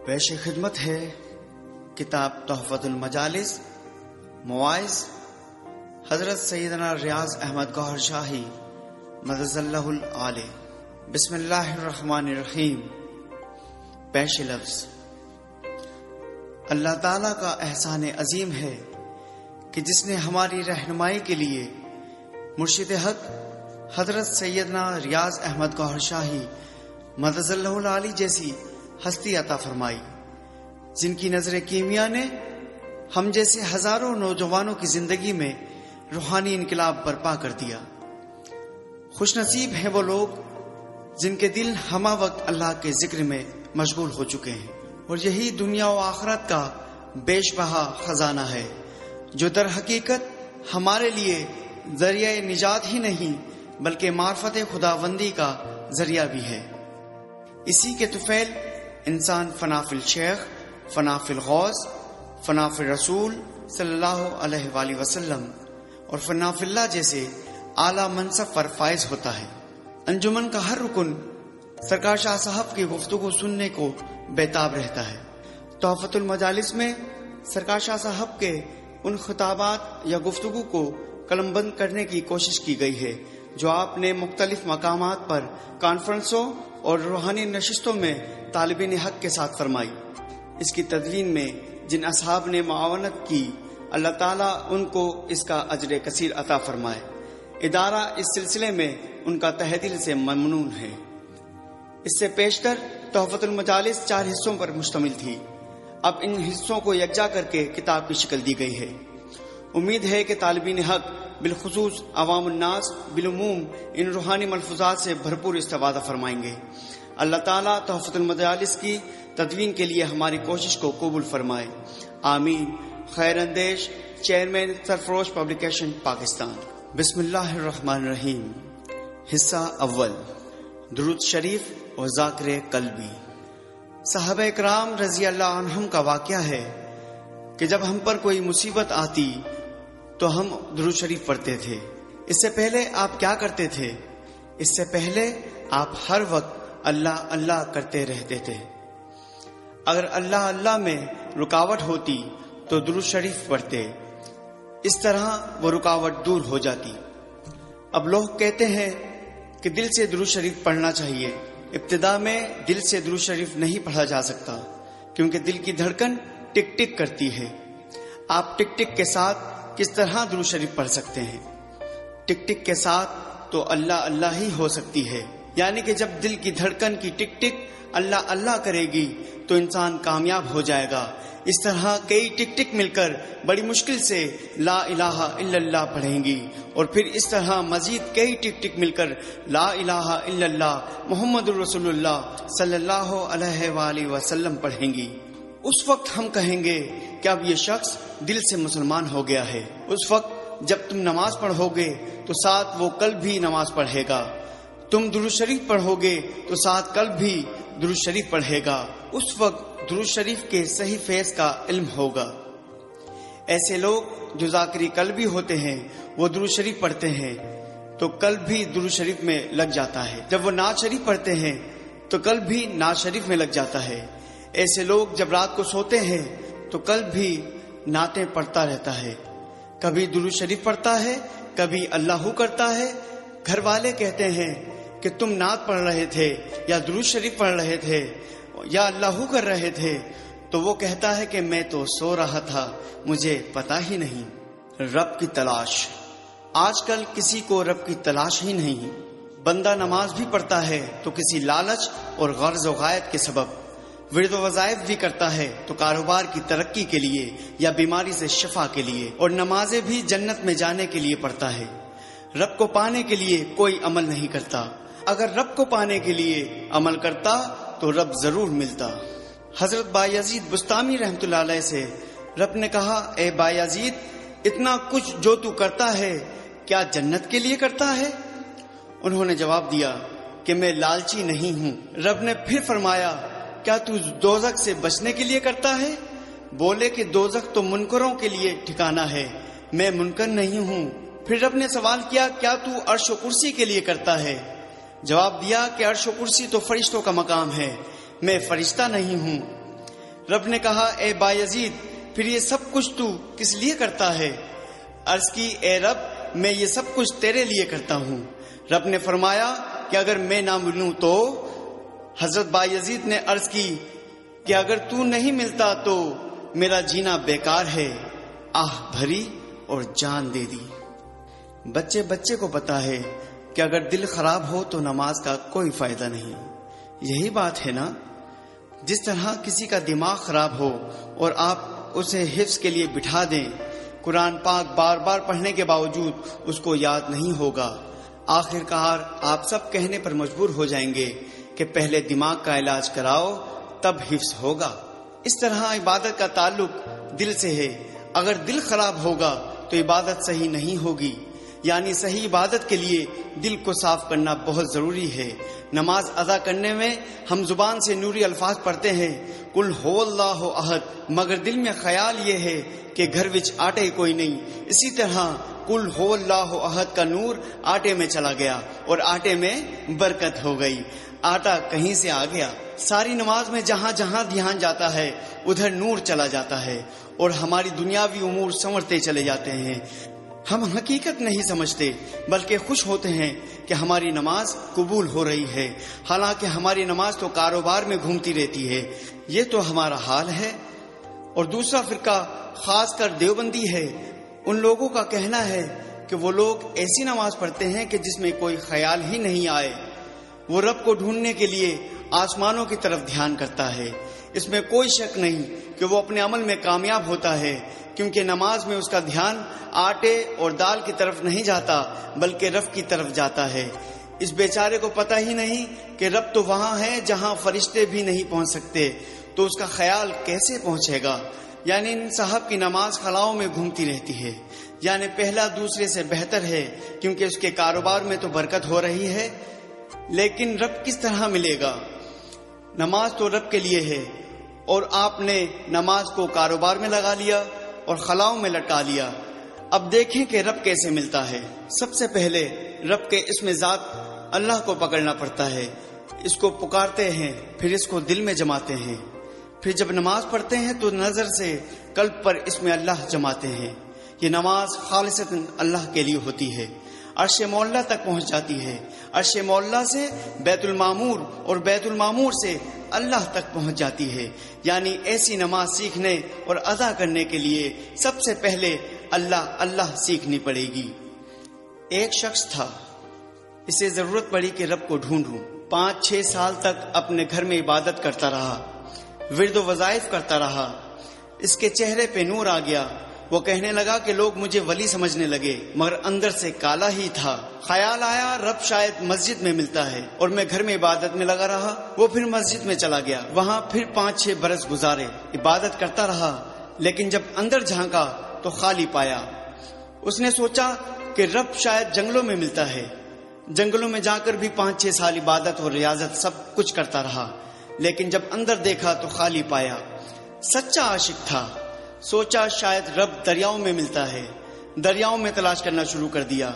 پیش خدمت ہے کتاب تحفۃ المجالس مواعظ حضرت سیدنا ریاض احمد گوہر شاہی مدد اللہ العالی۔ بسم اللہ الرحمن الرحیم۔ پیش لفظ۔ اللہ تعالیٰ کا احسان عظیم ہے کہ جس نے ہماری رہنمائی کے لیے مرشد حق حضرت سیدنا ریاض احمد گوہر شاہی مدد اللہ العالی جیسی ہستی عطا فرمائی، جن کی نظر کیمیا نے ہم جیسے ہزاروں نوجوانوں کی زندگی میں روحانی انقلاب برپا کر دیا۔ خوش نصیب ہیں وہ لوگ جن کے دل ہمہ وقت اللہ کے ذکر میں مشغول ہو چکے ہیں، اور یہی دنیا و آخرت کا بیش بہا خزانہ ہے جو در حقیقت ہمارے لیے ذریعہ نجات ہی نہیں بلکہ معرفت خداوندی کا ذریعہ بھی ہے۔ اسی کے طفیل انسان فنا فی الشیخ، فنا فی الغوث، فنا فی الرسول صلی اللہ علیہ وآلہ وسلم اور فنا فی اللہ جیسے اعلیٰ منصب پر فائز ہوتا ہے۔ انجمن کا ہر رکن سرکار شاہ صاحب کی گفتگو سننے کو بیتاب رہتا ہے۔ تحفۃ المجالس میں سرکار شاہ صاحب کے ان خطابات یا گفتگو کو قلم بند کرنے کی کوشش کی گئی ہے جو آپ نے مختلف مقامات پر کانفرنسوں اور روحانی نشستوں میں طالبین حق کے ساتھ فرمائی۔ اس کی تدوین میں جن اصحاب نے معاونت کی، اللہ تعالیٰ ان کو اس کا اجر کثیر عطا فرمائے۔ ادارہ اس سلسلے میں ان کا تہہ دل سے ممنون ہے۔ اس سے پیشتر تحفۃ المجالس 4 حصوں پر مشتمل تھی، اب ان حصوں کو یکجا کر کے کتاب کی شکل دی گئی ہے۔ امید ہے کہ طالبین حق بالخصوص عوام الناس بالعموم ان روحانی ملفوظات سے بھرپور استفادہ فرمائیں گے۔ اللہ تعالیٰ تحفۃ المجالس کی تدوین کے لیے ہماری کوشش کو قبول فرمائے، آمین۔ خیر اندیش، چیئرمین سرفروش پبلیکیشن پاکستان۔ بسم اللہ الرحمن الرحیم۔ حصہ اول، درود شریف اور ذاکر قلبی۔ صحابہ اکرام رضی اللہ عنہم کا واقعہ ہے کہ جب ہم پر کوئی مصیبت آتی تو ہم درود شریف پڑھتے تھے۔ اس سے پہلے آپ کیا کرتے تھے؟ اس سے پہلے آپ ہر وقت اللہ اللہ کرتے رہتے تھے۔ اگر اللہ اللہ میں رکاوٹ ہوتی تو درود شریف پڑھتے، اس طرح وہ رکاوٹ دور ہو جاتی۔ اب لوگ کہتے ہیں کہ دل سے درود شریف پڑھنا چاہیے۔ ابتدا میں دل سے درود شریف نہیں پڑھا جا سکتا کیونکہ دل کی دھڑکن ٹک ٹک کرتی ہے۔ آپ ٹک ٹک کے ساتھ کس طرح درود شریف پڑھ سکتے ہیں؟ ٹک ٹک کے ساتھ تو اللہ اللہ ہی ہو سکتی ہے، یعنی کہ جب دل کی دھڑکن کی ٹک ٹک اللہ اللہ کرے گی تو انسان کامیاب ہو جائے گا۔ اس طرح کئی ٹک ٹک مل کر بڑی مشکل سے لا الہ الا اللہ پڑھیں گی، اور پھر اس طرح مزید کئی ٹک ٹک مل کر لا الہ الا اللہ محمد الرسول اللہ صلی اللہ علیہ وآلہ وسلم پڑھیں گی۔ اس وقت ہم کہیں گے کہ اب یہ شخص دل سے مسلمان ہو گیا ہے۔ اس وقت جب تم نماز پڑھو گے تو ساتھ وہ قلب بھی نماز پڑھے گا، تم درود شریف پڑھو گے تو ساتھ قلب بھی درود شریف پڑھے گا۔ اس وقت درود شریف کے صحیح فیض کا علم ہوگا۔ ایسے لوگ جو ذاکری قلبی ہوتے ہیں وہ درود شریف پڑھتے ہیں تو قلب بھی درود شریف میں لگ جاتا ہے۔ جب وہ نعت شریف پڑھتے ہیں تو قلب بھی نعت شریف میں لگ جاتا ہے۔ ایسے لوگ جب رات کو سوتے ہیں تو قلب بھی نعتیں پڑھتا رہتا ہے، کبھی درود شریف پڑھتا ہے، کبھی اللہ کرتا ہے۔ گھر والے کہتے ہیں کہ تم نعت پڑھ رہے تھے یا درود شریف پڑھ رہے تھے یا اللہ کر رہے تھے، تو وہ کہتا ہے کہ میں تو سو رہا تھا، مجھے پتا ہی نہیں۔ رب کی تلاش۔ آج کل کسی کو رب کی تلاش ہی نہیں۔ بندہ نماز بھی پڑھتا ہے تو کسی لالچ اور غرض و غایت کے سبب، ورد و وظائف بھی کرتا ہے تو کاروبار کی ترقی کے لیے یا بیماری سے شفا کے لیے، اور نمازیں بھی جنت میں جانے کے لیے پڑھتا ہے۔ رب کو پانے کے لیے کوئی عمل نہیں کرتا۔ اگر رب کو پانے کے لیے عمل کرتا تو رب ضرور ملتا۔ حضرت بایزید بستامی رحمۃ اللہ علیہ سے رب نے کہا، اے بایزید، اتنا کچھ جو تو کرتا ہے کیا جنت کے لیے کرتا ہے؟ انہوں نے جواب دیا کہ میں لالچی نہیں ہوں۔ رب نے پھر فرمایا، کیا تو دوزخ سے بچنے کے لیے کرتا ہے؟ بولے کہ دوزخ تو منکروں کے لیے ٹھکانہ ہے، میں منکر نہیں ہوں۔ پھر رب نے سوال کیا، کیا تو عرش و کرسی کے لیے کرتا ہے؟ جواب دیا کہ عرش و کرسی تو فرشتوں کا مقام ہے، میں فرشتہ نہیں ہوں۔ رب نے کہا اے بایزید پھر یہ سب کچھ تو کس لیے کرتا ہے؟ عرض کی اے رب میں یہ سب کچھ تیرے لیے کرتا ہوں۔ رب نے فرمایا کہ اگر میں نہ ملوں تو؟ حضرت بایزید نے عرض کی کہ اگر تو نہیں ملتا تو میرا جینا بیکار ہے۔ آہ بھری اور جان دے دی۔ بچے کو پتا ہے کہ اگر دل خراب ہو تو نماز کا کوئی فائدہ نہیں۔ یہی بات ہے نا، جس طرح کسی کا دماغ خراب ہو اور آپ اسے حفظ کے لیے بٹھا دیں، قرآن پاک بار بار پڑھنے کے باوجود اس کو یاد نہیں ہوگا، آخر کار آپ سب کہنے پر مجبور ہو جائیں گے کہ پہلے دماغ کا علاج کراؤ تب حفظ ہوگا۔ اس طرح عبادت کا تعلق دل سے ہے۔ اگر دل خراب ہوگا تو عبادت صحیح نہیں ہوگی، یعنی صحیح عبادت کے لیے دل کو صاف کرنا بہت ضروری ہے۔ نماز ادا کرنے میں ہم زبان سے نوری الفاظ پڑھتے ہیں قل هو اللہ احد، مگر دل میں خیال یہ ہے کہ گھر وچ آٹے کوئی نہیں، اسی طرح قل هو اللہ احد کا نور آٹے میں چلا گیا اور آٹے میں برکت ہو گئی، آٹا کہیں سے آ گیا۔ ساری نماز میں جہاں جہاں دھیان جاتا ہے ادھر نور چلا جاتا ہے اور ہماری دنیاوی امور سنورتے چلے جاتے ہیں۔ ہم حقیقت نہیں سمجھتے بلکہ خوش ہوتے ہیں کہ ہماری نماز قبول ہو رہی ہے، حالانکہ ہماری نماز تو کاروبار میں گھومتی رہتی ہے۔ یہ تو ہمارا حال ہے۔ اور دوسرا فرقہ خاص کر دیوبندی ہے، ان لوگوں کا کہنا ہے کہ وہ لوگ ایسی نماز پڑھتے ہیں کہ جس میں کوئی خیال ہی نہیں آئے۔ وہ رب کو ڈھونڈنے کے لیے آسمانوں کی طرف دھیان کرتا ہے۔ اس میں کوئی شک نہیں کہ وہ اپنے عمل میں کامیاب ہوتا ہے، کیونکہ نماز میں اس کا دھیان آٹے اور دال کی طرف نہیں جاتا بلکہ رب کی طرف جاتا ہے۔ اس بیچارے کو پتہ ہی نہیں کہ رب تو وہاں ہے جہاں فرشتے بھی نہیں پہنچ سکتے، تو اس کا خیال کیسے پہنچے گا؟ یعنی ان صاحب کی نماز خلاؤں میں گھومتی رہتی ہے، یعنی پہلا دوسرے سے بہتر ہے کیونکہ اس کے کاروبار میں تو برکت ہو رہی ہے، لیکن رب کس طرح ملے گا؟ نماز تو رب کے لیے ہے اور آپ نے نماز کو کاروبار میں لگا لیا اور خلاؤں میں لٹکا لیا۔ اب دیکھیں کہ رب کیسے ملتا ہے۔ سب سے پہلے رب کے اسم ذات اللہ کو پکڑنا پڑتا ہے، اس کو پکارتے ہیں، پھر اس کو دل میں جماتے ہیں، پھر جب نماز پڑھتے ہیں تو نظر سے قلب پر اسم اللہ جماتے ہیں۔ یہ نماز خالصتاً اللہ کے لیے ہوتی ہے، عرش معلیٰ تک پہنچ جاتی ہے، عرش معلیٰ سے بیت المعمور اور بیت المعمور سے اللہ تک پہنچ جاتی ہے۔ یعنی ایسی نماز سیکھنے اور ادا کرنے کے لیے سب سے پہلے اللہ اللہ سیکھنی پڑے گی۔ ایک شخص تھا، اسے ضرورت پڑی کہ رب کو ڈھونڈوں۔ 5-6 سال تک اپنے گھر میں عبادت کرتا رہا، ورد و وظائف کرتا رہا۔ اس کے چہرے پہ نور آ گیا، وہ کہنے لگا کہ لوگ مجھے ولی سمجھنے لگے، مگر اندر سے کالا ہی تھا۔ خیال آیا رب شاید مسجد میں ملتا ہے، اور میں گھر میں عبادت میں لگا رہا۔ وہ پھر مسجد میں چلا گیا، وہاں پھر 5-6 برس گزارے، عبادت کرتا رہا، لیکن جب اندر جھانکا تو خالی پایا۔ اس نے سوچا کہ رب شاید جنگلوں میں ملتا ہے۔ جنگلوں میں جا کر بھی 5-6 سال عبادت اور ریاضت سب کچھ کرتا رہا، لیکن جب اندر دیکھا تو خالی پایا۔ سچا عاشق تھا، سوچا شاید رب دریاؤں میں ملتا ہے، دریاؤں میں تلاش کرنا شروع کر دیا۔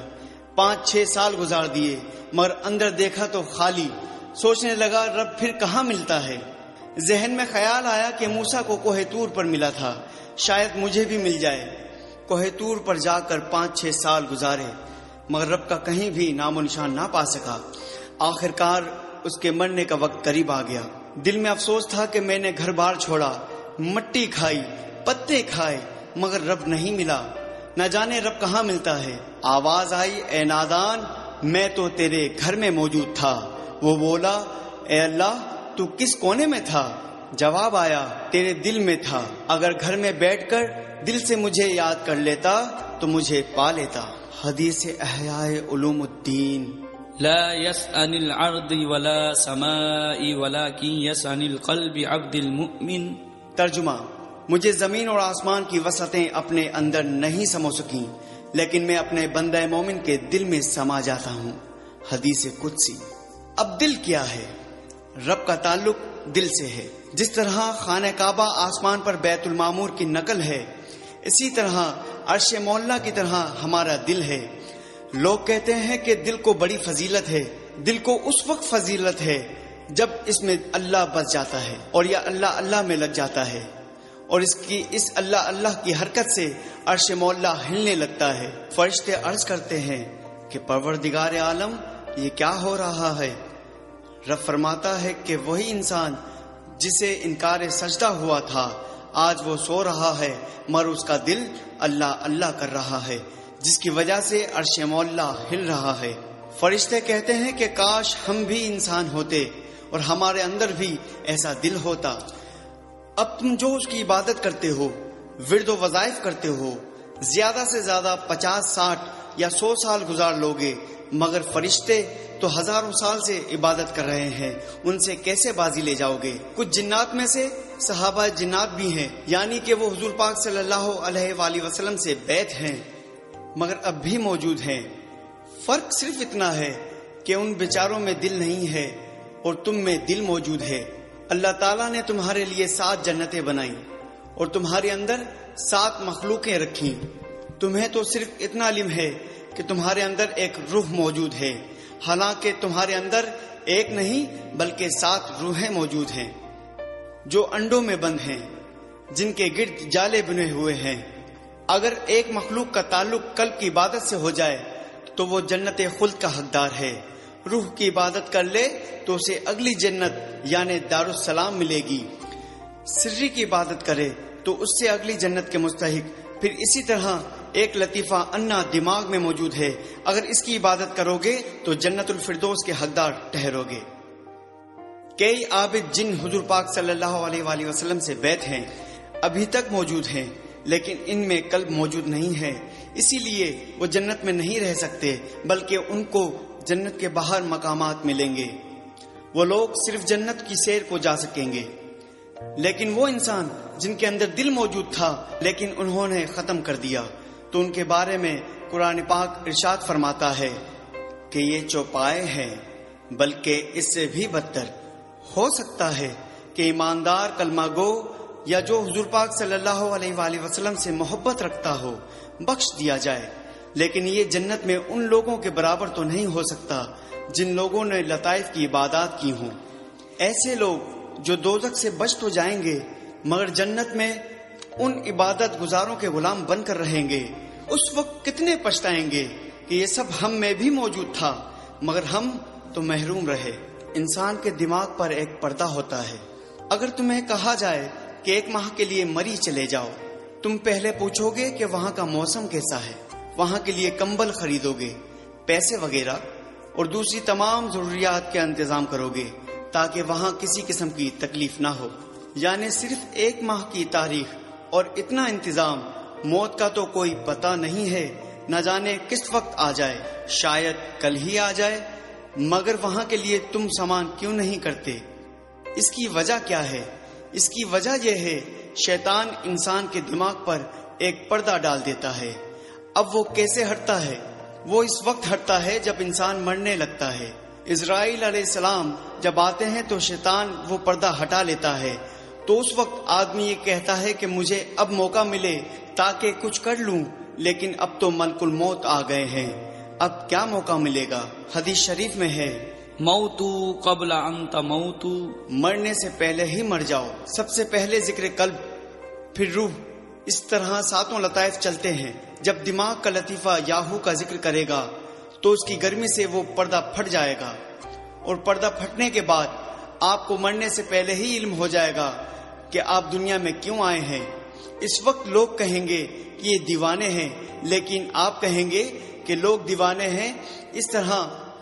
5-6 سال گزار دیے، مگر اندر دیکھا تو خالی۔ سوچنے لگا رب پھر کہاں ملتا ہے؟ ذہن میں خیال آیا کہ موسیٰ کو کوہ طور پر ملا تھا، شاید مجھے بھی مل جائے۔ کوہ طور پر جا کر 5-6 سال گزارے، مگر رب کا کہیں بھی نام و نشان نہ پا سکا۔ آخر کار اس کے مرنے کا وقت قریب آ گیا۔ دل میں افسوس تھا کہ میں نے گھر بار چھوڑا، مٹی کھائی، پتے کھائے، مگر رب نہیں ملا۔ نہ جانے رب کہاں ملتا ہے۔ آواز آئی اے نادان، میں تو تیرے گھر میں موجود تھا۔ وہ بولا اے اللہ تو کس کونے میں تھا؟ جواب آیا تیرے دل میں تھا، اگر گھر میں بیٹھ کر دل سے مجھے یاد کر لیتا تو مجھے پا لیتا۔ حدیث احیاء علوم الدین۔ لا يسأل العرض ولا سماء ولكن يسأل القلب عبد المؤمن۔ ترجمہ، مجھے زمین اور آسمان کی وسعتیں اپنے اندر نہیں سمو سکیں، لیکن میں اپنے بندہ مومن کے دل میں سما جاتا ہوں۔ حدیث قدسی۔ اب دل کیا ہے؟ رب کا تعلق دل سے ہے۔ جس طرح خانہ کعبہ آسمان پر بیت المعمور کی نقل ہے، اسی طرح عرش معلیٰ کی طرح ہمارا دل ہے۔ لوگ کہتے ہیں کہ دل کو بڑی فضیلت ہے۔ دل کو اس وقت فضیلت ہے جب اس میں اللہ بس جاتا ہے اور یا اللہ اللہ میں لگ جاتا ہے اور اس اللہ اللہ کی حرکت سے عرش مولا ہلنے لگتا ہے، فرشتے عرض کرتے ہیں کہ پروردگار عالم یہ کیا ہو رہا ہے؟ رب فرماتا ہے کہ وہی انسان جسے انکار سجدہ ہوا تھا آج وہ سو رہا ہے مگر اس کا دل اللہ اللہ کر رہا ہے، جس کی وجہ سے عرش مولا ہل رہا ہے۔ فرشتے کہتے ہیں کہ کاش ہم بھی انسان ہوتے اور ہمارے اندر بھی ایسا دل ہوتا۔ اب تم جو اس کی عبادت کرتے ہو، ورد و وظائف کرتے ہو، زیادہ سے زیادہ 50 60 یا 100 سال گزار لوگے، مگر فرشتے تو ہزاروں سال سے عبادت کر رہے ہیں، ان سے کیسے بازی لے جاؤ گے؟ کچھ جنات میں سے صحابہ جنات بھی ہیں، یعنی کہ وہ حضور پاک صلی اللہ علیہ وآلہ وسلم سے بیعت ہیں مگر اب بھی موجود ہیں۔ فرق صرف اتنا ہے کہ ان بیچاروں میں دل نہیں ہے اور تم میں دل موجود ہے۔ اللہ تعالیٰ نے تمہارے لیے 7 جنتیں بنائیں اور تمہارے اندر 7 مخلوقیں رکھیں۔ تمہیں تو صرف اتنا علم ہے کہ تمہارے اندر ایک روح موجود ہے، حالانکہ تمہارے اندر ایک نہیں بلکہ 7 روحیں موجود ہیں جو انڈوں میں بند ہیں، جن کے گرد جالے بنے ہوئے ہیں۔ اگر ایک مخلوق کا تعلق قلب کی عبادت سے ہو جائے تو وہ جنت خلد کا حقدار ہے، روح کی عبادت کر لے تو اسے اگلی جنت یعنی دارالسلام ملے گی، سری کی عبادت کرے تو اس سے اگلی جنت کے مستحق۔ پھر اسی طرح ایک لطیفہ انا دماغ میں موجود ہے، اگر اس کی عبادت کرو گے تو جنت الفردوس کے حقدار ٹھہرو گے۔ کئی عابد جن حضور پاک صلی اللہ علیہ وآلہ وسلم سے بیعت ہیں ابھی تک موجود ہیں، لیکن ان میں قلب موجود نہیں ہے، اسی لیے وہ جنت میں نہیں رہ سکتے، بلکہ ان کو جنت کے باہر مقامات ملیں گے۔ وہ لوگ صرف جنت کی سیر کو جا سکیں گے، لیکن وہ انسان جن کے اندر دل موجود تھا لیکن انہوں نے ختم کر دیا، تو ان کے بارے میں قرآن پاک ارشاد فرماتا ہے کہ یہ چوپائے ہیں بلکہ اس سے بھی بدتر۔ ہو سکتا ہے کہ ایماندار کلمہ گو یا جو حضور پاک صلی اللہ علیہ وآلہ وسلم سے محبت رکھتا ہو بخش دیا جائے، لیکن یہ جنت میں ان لوگوں کے برابر تو نہیں ہو سکتا جن لوگوں نے لطائف کی عبادات کی ہوں۔ ایسے لوگ جو دوزخ سے بچ تو جائیں گے مگر جنت میں ان عبادت گزاروں کے غلام بن کر رہیں گے۔ اس وقت کتنے پچھتائیں گے کہ یہ سب ہم میں بھی موجود تھا مگر ہم تو محروم رہے۔ انسان کے دماغ پر ایک پردہ ہوتا ہے، اگر تمہیں کہا جائے کہ 1 ماہ کے لیے مری چلے جاؤ، تم پہلے پوچھو گے کہ وہاں کا موسم کیسا ہے، وہاں کے لیے کمبل خریدو گے، پیسے وغیرہ اور دوسری تمام ضروریات کا انتظام کرو گے تاکہ وہاں کسی قسم کی تکلیف نہ ہو۔ یعنی صرف 1 ماہ کی تاریخ اور اتنا انتظام۔ موت کا تو کوئی پتہ نہیں ہے، نہ جانے کس وقت آ جائے، شاید کل ہی آ جائے، مگر وہاں کے لیے تم سامان کیوں نہیں کرتے؟ اس کی وجہ کیا ہے؟ اس کی وجہ یہ ہے شیطان انسان کے دماغ پر ایک پردہ ڈال دیتا ہے۔ اب وہ کیسے ہٹتا ہے؟ وہ اس وقت ہٹتا ہے جب انسان مرنے لگتا ہے۔ اسرائیل علیہ السلام جب آتے ہیں تو شیطان وہ پردہ ہٹا لیتا ہے، تو اس وقت آدمی یہ کہتا ہے کہ مجھے اب موقع ملے تاکہ کچھ کر لوں، لیکن اب تو ملک الموت آ گئے ہیں، اب کیا موقع ملے گا؟ حدیث شریف میں ہے موتو قبل ان تموتو، مرنے سے پہلے ہی مر جاؤ۔ سب سے پہلے ذکر قلب، پھر روح، اس طرح 7 لطائف چلتے ہیں۔ جب دماغ کا لطیفہ یاہو کا ذکر کرے گا تو اس کی گرمی سے وہ پردہ پھٹ جائے گا، اور پردہ پھٹنے کے بعد آپ کو مرنے سے پہلے ہی علم ہو جائے گا کہ آپ دنیا میں کیوں آئے ہیں۔ اس وقت لوگ کہیں گے کہ یہ دیوانے ہیں، لیکن آپ کہیں گے کہ لوگ دیوانے ہیں۔ اس طرح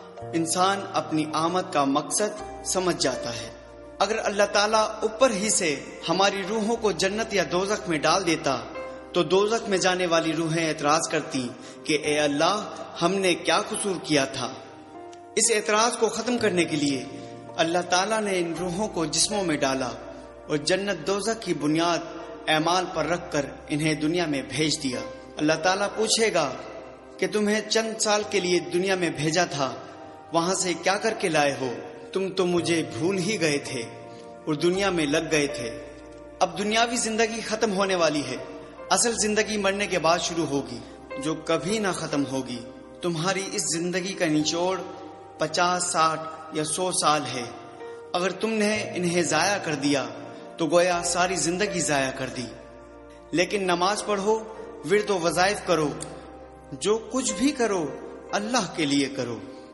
انسان اپنی آمد کا مقصد سمجھ جاتا ہے۔ اگر اللہ تعالیٰ اوپر ہی سے ہماری روحوں کو جنت یا دوزخ میں ڈال دیتا تو دوزخ میں جانے والی روحیں اعتراض کرتی کہ اے اللہ، ہم نے کیا قصور کیا تھا۔ اس اعتراض کو ختم کرنے کے لیے اللہ تعالیٰ نے ان روحوں کو جسموں میں ڈالا اور جنت دوزخ کی بنیاد اعمال پر رکھ کر انہیں دنیا میں بھیج دیا۔ اللہ تعالیٰ پوچھے گا کہ تمہیں چند سال کے لیے دنیا میں بھیجا تھا، وہاں سے کیا کر کے لائے ہو؟ تم تو مجھے بھول ہی گئے تھے اور دنیا میں لگ گئے تھے۔ اب دنیاوی زندگی ختم ہونے والی ہے، اصل زندگی مرنے کے بعد شروع ہوگی جو کبھی نہ ختم ہوگی۔ تمہاری اس زندگی کا نچوڑ 50 60 یا 100 سال ہے۔ اگر تم نے انہیں ضائع کر دیا تو گویا ساری زندگی ضائع کر دی۔ لیکن نماز پڑھو، ورد و وظائف کرو، جو کچھ بھی کرو اللہ کے لیے کرو۔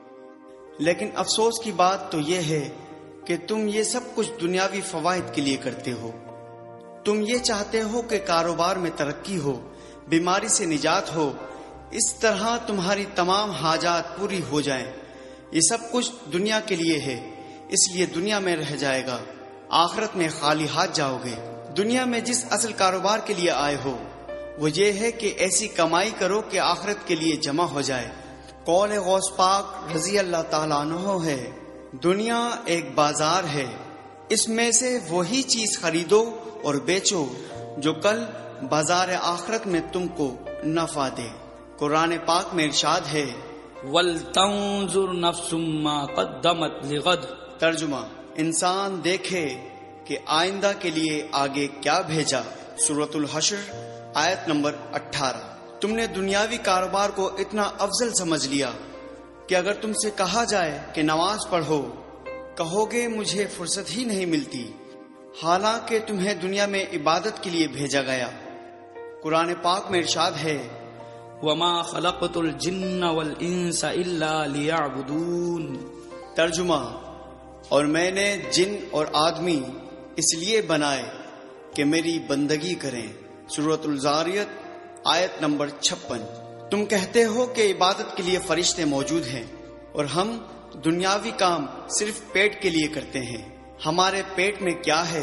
لیکن افسوس کی بات تو یہ ہے کہ تم یہ سب کچھ دنیاوی فوائد کے لیے کرتے ہو۔ تم یہ چاہتے ہو کہ کاروبار میں ترقی ہو، بیماری سے نجات ہو، اس طرح تمہاری تمام حاجات پوری ہو جائیں۔ یہ سب کچھ دنیا کے لیے ہے، اس لیے دنیا میں رہ جائے گا، آخرت میں خالی ہاتھ جاؤ گے۔ دنیا میں جس اصل کاروبار کے لیے آئے ہو وہ یہ ہے کہ ایسی کمائی کرو کہ آخرت کے لیے جمع ہو جائے۔ قول غوث پاک رضی اللہ تعالیٰ عنہ ہے، دنیا ایک بازار ہے، اس میں سے وہی چیز خریدو اور بیچو جو کل بازار آخرت میں تم کو نفع دے۔ قرآن پاک میں ارشاد ہے وَلْتَنظُرْ نَفْسٌ مَّا قَدَّمَتْ لِغَدٍ۔ ترجمہ، انسان دیکھے کہ آئندہ کے لیے آگے کیا بھیجا۔ سورۃ الحشر آیت نمبر 18۔ تم نے دنیاوی کاروبار کو اتنا افضل سمجھ لیا کہ اگر تم سے کہا جائے کہ نماز پڑھو، کہو گے مجھے فرصت ہی نہیں ملتی، حالانکہ تمہیں دنیا میں عبادت کے لیے بھیجا گیا۔ قرآن پاک میں ارشاد ہے وَمَا خَلَقْتُ الْجِنَّ وَالْإِنسَ إِلَّا لِيَعْبُدُونِ۔ ترجمہ، اور میں نے جن اور آدمی اس لیے بنائے کہ میری بندگی کریں۔ سورۃ الزاریت آیت نمبر 56۔ تم کہتے ہو کہ عبادت کے لیے فرشتے موجود ہیں اور ہم دنیاوی کام صرف پیٹ کے لیے کرتے ہیں۔ ہمارے پیٹ میں کیا ہے؟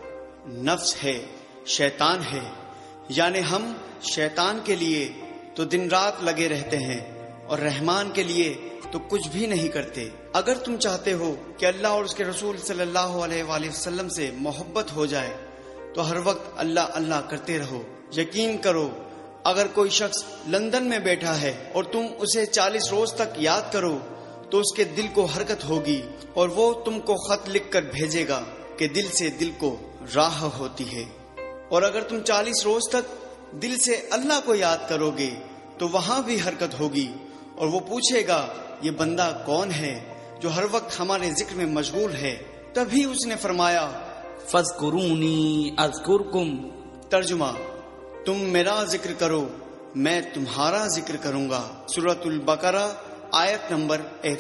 نفس ہے، شیطان ہے، یعنی ہم شیطان کے لیے تو دن رات لگے رہتے ہیں اور رحمان کے لیے تو کچھ بھی نہیں کرتے۔ اگر تم چاہتے ہو کہ اللہ اور اس کے رسول صلی اللہ علیہ وآلہ وسلم سے محبت ہو جائے تو ہر وقت اللہ اللہ کرتے رہو۔ یقین کرو اگر کوئی شخص لندن میں بیٹھا ہے اور تم اسے 40 روز تک یاد کرو تو اس کے دل کو حرکت ہوگی اور وہ تم کو خط لکھ کر بھیجے گا کہ دل سے دل کو راہ ہوتی ہے۔ اور اگر تم 40 روز تک دل سے اللہ کو یاد کرو گے تو وہاں بھی حرکت ہوگی اور وہ پوچھے گا یہ بندہ کون ہے جو ہر وقت ہمارے ذکر میں مشغول ہے۔ تبھی اس نے فرمایا فَاذْكُرُونِي أَذْكُرْكُمْ۔ ترجمہ، تم میرا ذکر کرو میں تمہارا ذکر کروں گا۔ سورۃ البقرہ آیت نمبر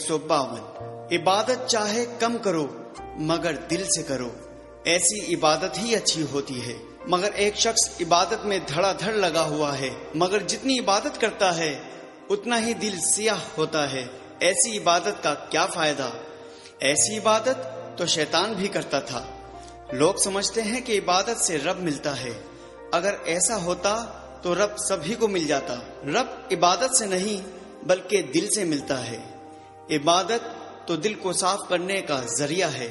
152۔ عبادت چاہے کم کرو مگر دل سے کرو، ایسی عبادت ہی اچھی ہوتی ہے۔ مگر ایک شخص عبادت میں دھڑا دھڑ لگا ہوا ہے، مگر جتنی عبادت کرتا ہے اتنا ہی دل سیاہ ہوتا ہے، ایسی عبادت کا کیا فائدہ؟ ایسی عبادت تو شیطان بھی کرتا تھا۔ لوگ سمجھتے ہیں کہ عبادت سے رب ملتا ہے، اگر ایسا ہوتا تو رب سبھی کو مل جاتا۔ رب عبادت سے نہیں بلکہ دل سے ملتا ہے۔ عبادت تو دل کو صاف کرنے کا ذریعہ ہے۔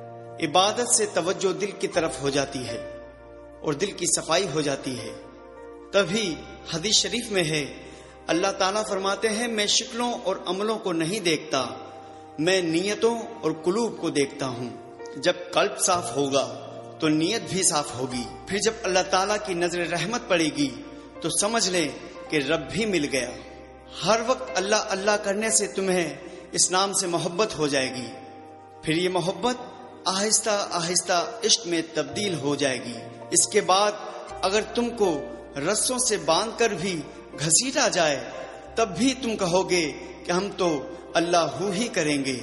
عبادت سے توجہ دل کی طرف ہو جاتی ہے اور دل کی صفائی ہو جاتی ہے۔ تبھی حدیث شریف میں ہے اللہ تعالیٰ فرماتے ہیں میں شکلوں اور عملوں کو نہیں دیکھتا، میں نیتوں اور قلوب کو دیکھتا ہوں۔ جب قلب صاف ہوگا تو نیت بھی صاف ہوگی، پھر جب اللہ تعالیٰ کی نظر رحمت پڑے گی تو سمجھ لیں کہ رب بھی مل گیا۔ ہر وقت اللہ اللہ کرنے سے تمہیں اس نام سے محبت ہو جائے گی، پھر یہ محبت آہستہ آہستہ عشق میں تبدیل ہو جائے گی۔ اس کے بعد اگر تم کو رسوں سے باندھ کر بھی گھسیٹا جائے تب بھی تم کہو گے کہ ہم تو اللہ ہی کریں گے۔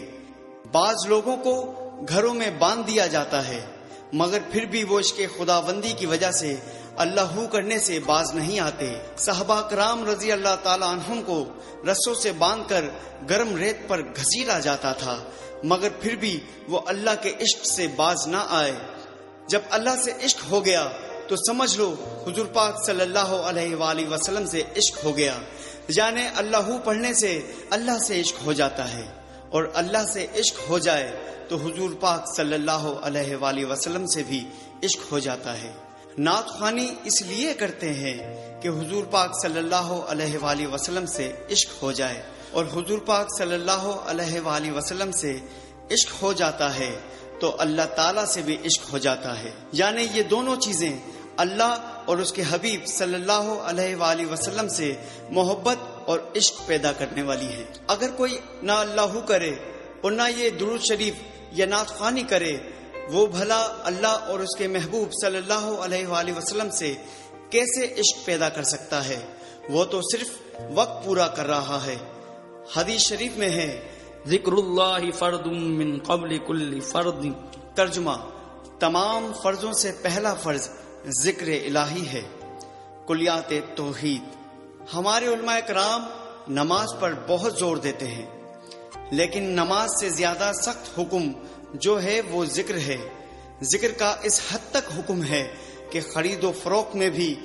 بعض لوگوں کو گھروں میں باندھ دیا جاتا ہے مگر پھر بھی وہ عشق خداوندی کی وجہ سے اللہ کرنے سے باز نہیں آتے۔ صحابہ کرام رضی اللہ تعالی عنہم کو رسوں سے باندھ کر گرم ریت پر گھسیٹا جاتا تھا مگر پھر بھی وہ اللہ کے عشق سے باز نہ آئے۔ جب اللہ سے عشق ہو گیا تو سمجھ لو حضور پاک صلی اللہ علیہ وآلہ وسلم سے عشق ہو گیا، یعنی اللہ پڑھنے سے اللہ سے عشق ہو جاتا ہے، اور اللہ سے عشق ہو جائے تو حضور پاک صلی اللہ علیہ وآلہ وسلم سے بھی عشق ہو جاتا ہے۔ نعت خوانی اس لیے کرتے ہیں کہ حضور پاک صلی اللہ علیہ وآلہ وسلم سے عشق ہو جائے، اور حضور پاک صلی اللہ علیہ وآلہ وسلم سے عشق ہو جاتا ہے تو اللہ تعالیٰ سے بھی عشق ہو جاتا ہے۔ یعنی یہ دونوں چیزیں اللہ اور اس کے حبیب صلی اللہ علیہ وآلہ وسلم سے محبت اور عشق پیدا کرنے والی ہیں۔ اگر کوئی نہ اللہ کرے اور نہ یہ درود شریف یا نعت خوانی کرے وہ بھلا اللہ اور اس کے محبوب صلی اللہ علیہ وآلہ وسلم سے کیسے عشق پیدا کر سکتا ہے؟ وہ تو صرف وقت پورا کر رہا ہے۔ حدیث شریف میں ہے ذکر اللہ فرد من قبل کل فرد۔ ترجمہ: تمام فرضوں سے پہلا فرض ذکر الہی ہے۔ کلیات توحید۔ ہمارے علماء کرام نماز پر بہت زور دیتے ہیں، لیکن نماز سے زیادہ سخت حکم جو ہے وہ ذکر ہے۔ ذکر کا اس حد تک حکم ہے کہ خرید و فروخت میں بھی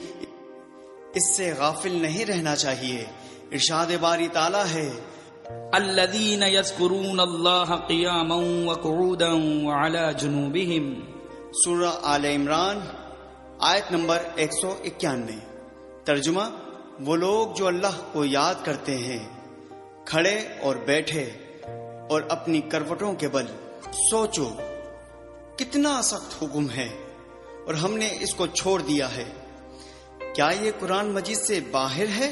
اس سے غافل نہیں رہنا چاہیے۔ ارشاد باری تعالیٰ ہے الذین یذکرون اللہ قیاما وقعودا وعلی جنوبہم۔ سورہ آل عمران آیت نمبر 191۔ ترجمہ: وہ لوگ جو اللہ کو یاد کرتے ہیں کھڑے اور بیٹھے اور اپنی کروٹوں کے بل۔ سوچو کتنا سخت حکم ہے اور ہم نے اس کو چھوڑ دیا ہے۔ کیا یہ قرآن مجید سے باہر ہے؟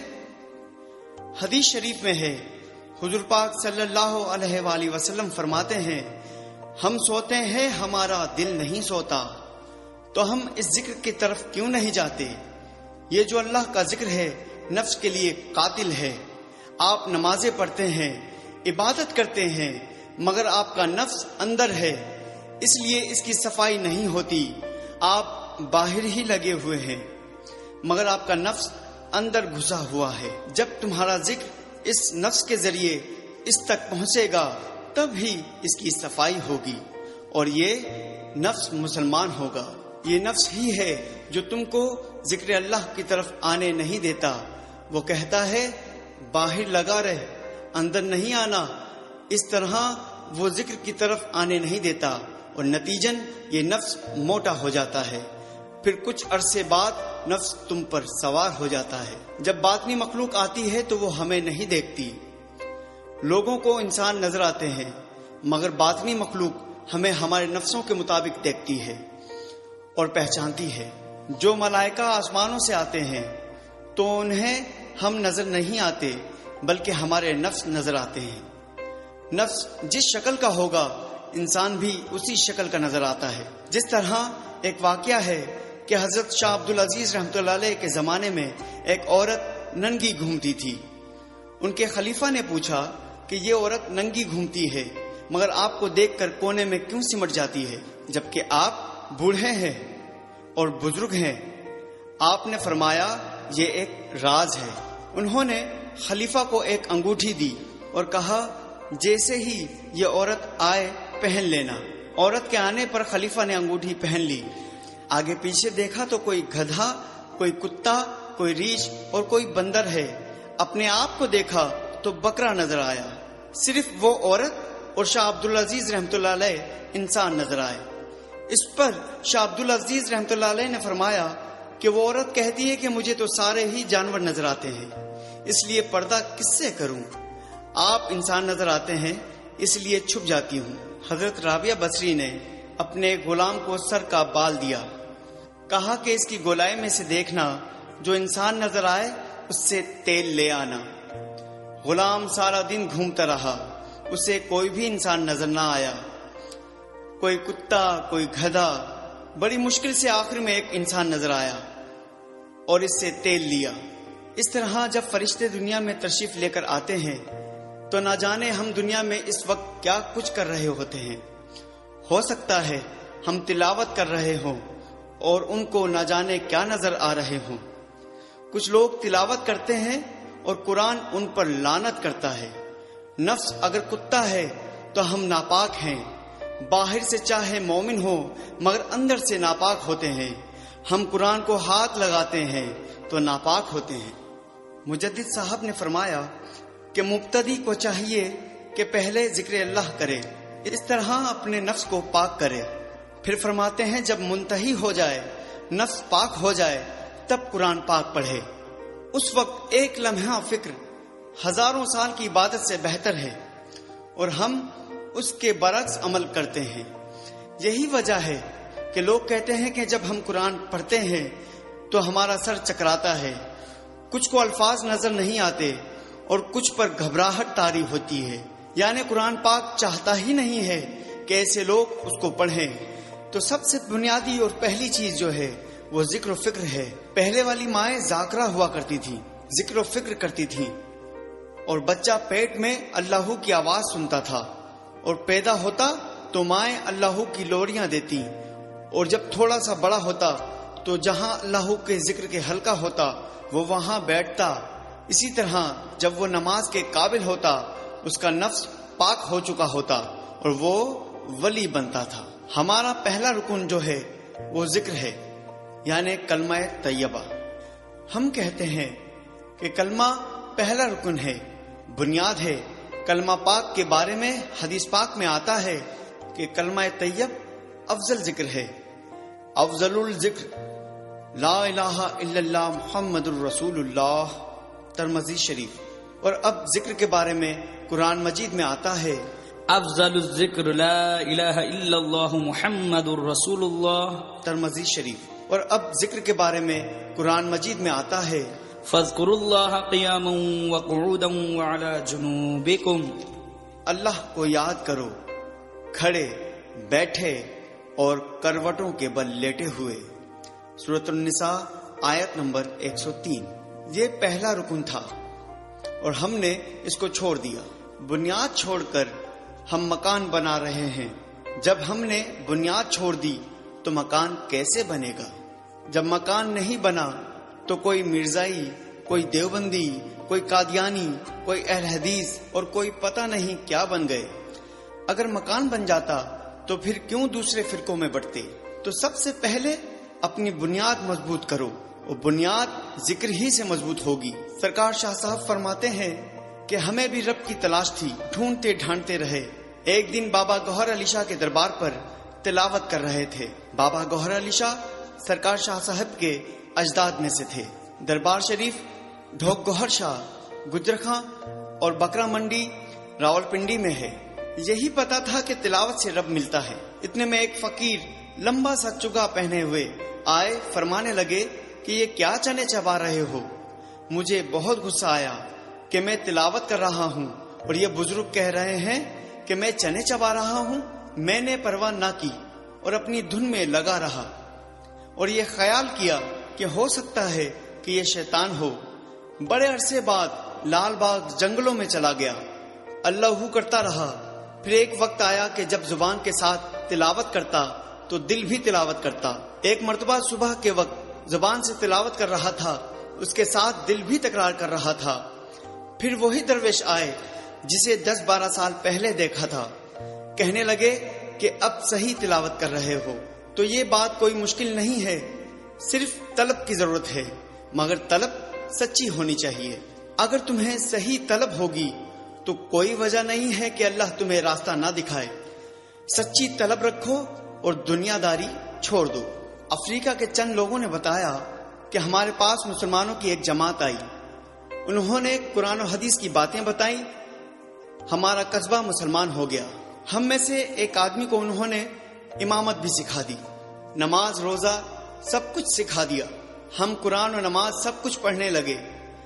حدیث شریف میں ہے حضور پاک صلی اللہ علیہ وآلہ وسلم فرماتے ہیں ہم سوتے ہیں ہمارا دل نہیں سوتا، تو ہم اس ذکر کی طرف کیوں نہیں جاتے؟ یہ جو اللہ کا ذکر ہے نفس کے لیے قاتل ہے۔ آپ نمازیں پڑھتے ہیں، عبادت کرتے ہیں، مگر آپ کا نفس اندر ہے، اس لیے اس کی صفائی نہیں ہوتی۔ آپ باہر ہی لگے ہوئے ہیں مگر آپ کا نفس اندر گھسا ہوا ہے۔ جب تمہارا ذکر اس نفس کے ذریعے اس تک پہنچے گا تب ہی اس کی صفائی ہوگی اور یہ نفس مسلمان ہوگا۔ یہ نفس ہی ہے جو تم کو ذکر اللہ کی طرف آنے نہیں دیتا۔ وہ کہتا ہے باہر لگا رہ، اندر نہیں آنا۔ اس طرح وہ ذکر کی طرف آنے نہیں دیتا اور نتیجن یہ نفس موٹا ہو جاتا ہے۔ پھر کچھ عرصے بعد نفس تم پر سوار ہو جاتا ہے۔ جب باطنی مخلوق آتی ہے تو وہ ہمیں نہیں دیکھتی۔ لوگوں کو انسان نظر آتے ہیں مگر باطنی مخلوق ہمیں ہمارے نفسوں کے مطابق دیکھتی ہے اور پہچانتی ہے۔ جو ملائکہ آسمانوں سے آتے ہیں تو انہیں ہم نظر نہیں آتے بلکہ ہمارے نفس نظر آتے ہیں۔ نفس جس شکل کا ہوگا انسان بھی اسی شکل کا نظر آتا ہے۔ جس طرح ایک واقعہ ہے کہ حضرت شاہ عبدالعزیز رحمۃ اللہ علیہ کے زمانے میں ایک عورت ننگی گھومتی تھی۔ ان کے خلیفہ نے پوچھا کہ یہ عورت ننگی گھومتی ہے مگر آپ کو دیکھ کر کونے میں کیوں سمٹ جاتی ہے جبکہ آپ بوڑھے ہیں اور بزرگ ہیں؟ آپ نے فرمایا یہ ایک راز ہے۔ انہوں نے خلیفہ کو ایک انگوٹھی دی اور کہا جیسے ہی یہ عورت آئے پہن لینا۔ عورت کے آنے پر خلیفہ نے انگوٹھی پہن لی۔ آگے پیچھے دیکھا تو کوئی گدھا، کوئی کتا، کوئی ریچھ اور کوئی بندر ہے۔ اپنے آپ کو دیکھا تو بکرا نظر آیا۔ صرف وہ عورت اور شاہ عبدالعزیز رحمۃ اللہ علیہ انسان نظر آئے۔ اس پر شاہ عبدالعزیز رحمۃ اللہ علیہ نے فرمایا کہ وہ عورت کہتی ہے کہ مجھے تو سارے ہی جانور نظر آتے ہیں، اس لیے پردہ کس سے کروں؟ آپ انسان نظر آتے ہیں اس لیے چھپ جاتی ہوں۔ حضرت رابعہ بصری نے اپنے غلام کو سر کا بال دیا، کہا کہ اس کی گولائی میں سے دیکھنا، جو انسان نظر آئے اس سے تیل لے آنا۔ غلام سارا دن گھومتا رہا، اسے کوئی بھی انسان نظر نہ آیا، کوئی کتا، کوئی گدھا۔ بڑی مشکل سے آخر میں ایک انسان نظر آیا اور اس سے تیل لیا۔ اس طرح جب فرشتے دنیا میں تشریف لے کر آتے ہیں تو نہ جانے ہم دنیا میں اس وقت کیا کچھ کر رہے ہوتے ہیں۔ ہو سکتا ہے ہم تلاوت کر رہے ہوں اور ان کو نہ جانے کیا نظر آ رہے ہوں۔ کچھ لوگ تلاوت کرتے ہیں اور قرآن ان پر لعنت کرتا ہے۔ نفس اگر کتا ہے تو ہم ناپاک ہیں، باہر سے چاہے مومن ہو مگر اندر سے ناپاک ہوتے ہیں۔ ہم قرآن کو ہاتھ لگاتے ہیں تو ناپاک ہوتے ہیں۔ مجدد صاحب نے فرمایا کہ مبتدی کو چاہیے کہ پہلے ذکر اللہ کرے، اس طرح اپنے نفس کو پاک کرے۔ پھر فرماتے ہیں جب منتہی ہو جائے، نفس پاک ہو جائے، تب قرآن پاک پڑھے۔ اس وقت ایک لمحہ فکر ہزاروں سال کی عبادت سے بہتر ہے اور ہم اس کے برعکس عمل کرتے ہیں۔ یہی وجہ ہے کہ لوگ کہتے ہیں کہ جب ہم قرآن پڑھتے ہیں تو ہمارا سر چکراتا ہے، کچھ کو الفاظ نظر نہیں آتے اور کچھ پر گھبراہٹ طاری ہوتی ہے۔ یعنی قرآن پاک چاہتا ہی نہیں ہے کہ ایسے لوگ اس کو پڑھیں۔ تو سب سے بنیادی اور پہلی چیز جو ہے وہ ذکر و فکر ہے۔ پہلے والی مائیں ذاکرہ ہوا کرتی تھیں، ذکر و فکر کرتی تھیں، اور بچہ پیٹ میں اللہ کی آواز سنتا تھا، اور پیدا ہوتا تو مائیں اللہ کی لوریاں دیتی، اور جب تھوڑا سا بڑا ہوتا تو جہاں اللہ کے ذکر کے حلقہ ہوتا وہ وہاں بیٹھتا۔ اسی طرح جب وہ نماز کے قابل ہوتا، اس کا نفس پاک ہو چکا ہوتا اور وہ ولی بنتا تھا۔ ہمارا پہلا رکن جو ہے وہ ذکر ہے، یعنی کلمہ طیبہ۔ ہم کہتے ہیں کہ کلمہ پہلا رکن ہے، بنیاد ہے۔ کلمہ پاک کے بارے میں حدیث پاک میں آتا ہے کہ کلمہ طیب افضل ذکر ہے۔ افضل الذکر لا الہ الا اللہ محمد الرسول اللہ، ترمذی شریف۔ اور اب ذکر کے بارے میں قرآن مجید میں آتا ہے افضل الذکر لا الہ الا اللہ محمد الرسول اللہ، ترمذی شریف۔ اور اب ذکر کے بارے میں قرآن مجید میں آتا ہے فاذکروا اللہ قیاما وقعودا وعلی جنوبکم، اللہ کو یاد کرو کھڑے، بیٹھے اور کروٹوں کے بل لیٹے ہوئے۔ سورۃ النساء آیت نمبر 103۔ یہ پہلا رکن تھا اور ہم نے اس کو چھوڑ دیا۔ بنیاد چھوڑ کر ہم مکان بنا رہے ہیں۔ جب ہم نے بنیاد چھوڑ دی تو مکان کیسے بنے گا؟ جب مکان نہیں بنا تو کوئی مرزائی، کوئی دیوبندی، کوئی قادیانی، کوئی اہل حدیث اور کوئی پتہ نہیں کیا بن گئے۔ اگر مکان بن جاتا تو پھر کیوں دوسرے فرقوں میں بٹتے؟ تو سب سے پہلے اپنی بنیاد مضبوط کرو، اور بنیاد ذکر ہی سے مضبوط ہوگی۔ سرکار شاہ صاحب فرماتے ہیں کہ ہمیں بھی رب کی تلاش تھی، ڈھونڈتے ڈھانڈتے رہے۔ ایک دن بابا گوہر علی شاہ کے دربار پر تلاوت کر رہے تھے۔ بابا گوہر علی شاہ سرکار شاہ صاحب کے اجداد میں سے تھے۔ دربار شریف ڈھوک گوہر شاہ، گجرخاں اور بکرا منڈی راولپنڈی میں ہے۔ یہی پتا تھا کہ تلاوت سے رب ملتا ہے۔ اتنے میں ایک فقیر لمبا سا چگا پہنے ہوئے آئے، فرمانے لگے کہ یہ کیا چنے چبا رہے ہو؟ مجھے بہت غصہ آیا کہ میں تلاوت کر رہا ہوں اور یہ بزرگ کہہ رہے ہیں کہ میں چنے چبا رہا ہوں۔ میں نے پرواہ نہ کی اور اپنی دھن میں لگا رہا، اور یہ خیال کیا کہ ہو سکتا ہے کہ یہ شیطان ہو۔ بڑے عرصے بعد لال باغ جنگلوں میں چلا گیا، اللہ کرتا رہا۔ پھر ایک وقت آیا کہ جب زبان کے ساتھ تلاوت کرتا تو دل بھی تلاوت کرتا۔ ایک مرتبہ صبح کے وقت زبان سے تلاوت کر رہا تھا، اس کے ساتھ دل بھی تکرار کر رہا تھا۔ پھر وہی درویش آئے جسے 10-12 سال پہلے دیکھا تھا، کہنے لگے کہ اب صحیح تلاوت کر رہے ہو۔ تو یہ بات کوئی مشکل نہیں ہے، صرف طلب کی ضرورت ہے، مگر طلب سچی ہونی چاہیے۔ اگر تمہیں صحیح طلب ہوگی تو کوئی وجہ نہیں ہے کہ اللہ تمہیں راستہ نہ دکھائے۔ سچی طلب رکھو اور دنیا داری چھوڑ دو۔ افریقہ کے چند لوگوں نے بتایا کہ ہمارے پاس مسلمانوں کی ایک جماعت آئی، انہوں نے قرآن و حدیث کی باتیں بتائیں، ہمارا قصبہ مسلمان ہو گیا۔ ہم میں سے ایک آدمی کو انہوں نے امامت بھی سکھا دی، نماز روزہ سب کچھ سکھا دیا۔ ہم قرآن و نماز سب کچھ پڑھنے لگے۔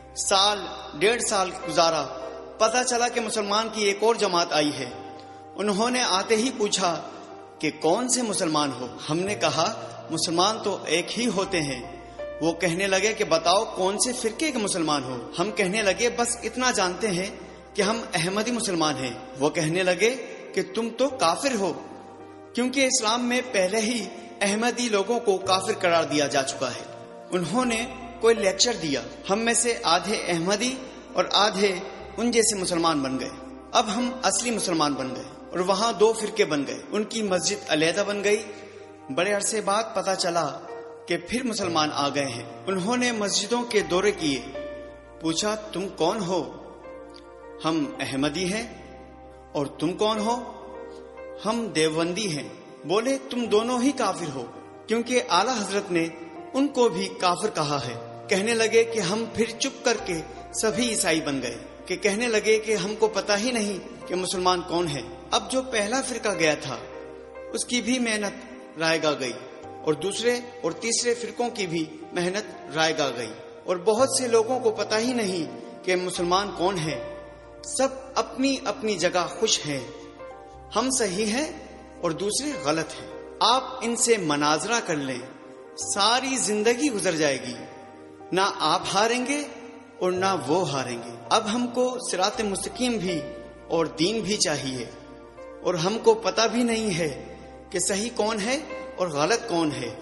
1.5 سال گزارا، پتہ چلا کہ مسلمان کی ایک اور جماعت آئی ہے۔ انہوں نے آتے ہی پوچھا کہ کون سے مسلمان ہو؟ ہم نے کہا مسلمان تو ایک ہی ہوتے ہیں۔ وہ کہنے لگے کہ بتاؤ کون سے فرقے کے مسلمان ہو؟ ہم کہنے لگے بس اتنا جانتے ہیں کہ ہم احمدی مسلمان ہیں۔ وہ کہنے لگے کہ تم تو کافر ہو، کیونکہ اسلام میں پہلے ہی احمدی لوگوں کو کافر قرار دیا جا چکا ہے۔ انہوں نے کوئی لیکچر دیا، ہم میں سے آدھے احمدی اور آدھے ان جیسے مسلمان بن گئے۔ اب ہم اصلی مسلمان بن گئے اور وہاں 2 فرقے بن گئے، ان کی مسجد علیحدہ بن گئی۔ بڑے عرصے بعد پتہ چلا کہ پھر مسلمان آ گئے ہیں۔ انہوں نے مسجدوں کے دورے کیے، پوچھا تم کون ہو؟ ہم احمدی ہیں۔ اور تم کون ہو؟ ہم دیوبندی ہیں۔ بولے تم دونوں ہی کافر ہو، کیونکہ اعلیٰ حضرت نے ان کو بھی کافر کہا ہے۔ کہنے لگے کہ ہم پھر چپ کر کے سبھی عیسائی بن گئے، کہ کہنے لگے کہ ہم کو پتہ ہی نہیں کہ مسلمان کون ہے۔ اب جو پہلا فرقہ گیا تھا اس کی بھی محنت رائے گا گئی، اور دوسرے اور تیسرے فرقوں کی بھی محنت رائے گا گئی، اور بہت سے لوگوں کو پتہ ہی نہیں کہ مسلمان کون ہے۔ سب اپنی اپنی جگہ خوش ہیں۔ ہم صحیح ہیں اور دوسرے غلط ہیں۔ آپ ان سے مناظرہ کر لیں، ساری زندگی گزر جائے گی، نہ آپ ہاریں گے اور نہ وہ ہاریں گے۔ اب ہم کو صراط مستقیم بھی اور دین بھی چاہیے، اور ہم کو پتہ بھی نہیں ہے کہ صحیح کون ہے اور غلط کون ہے۔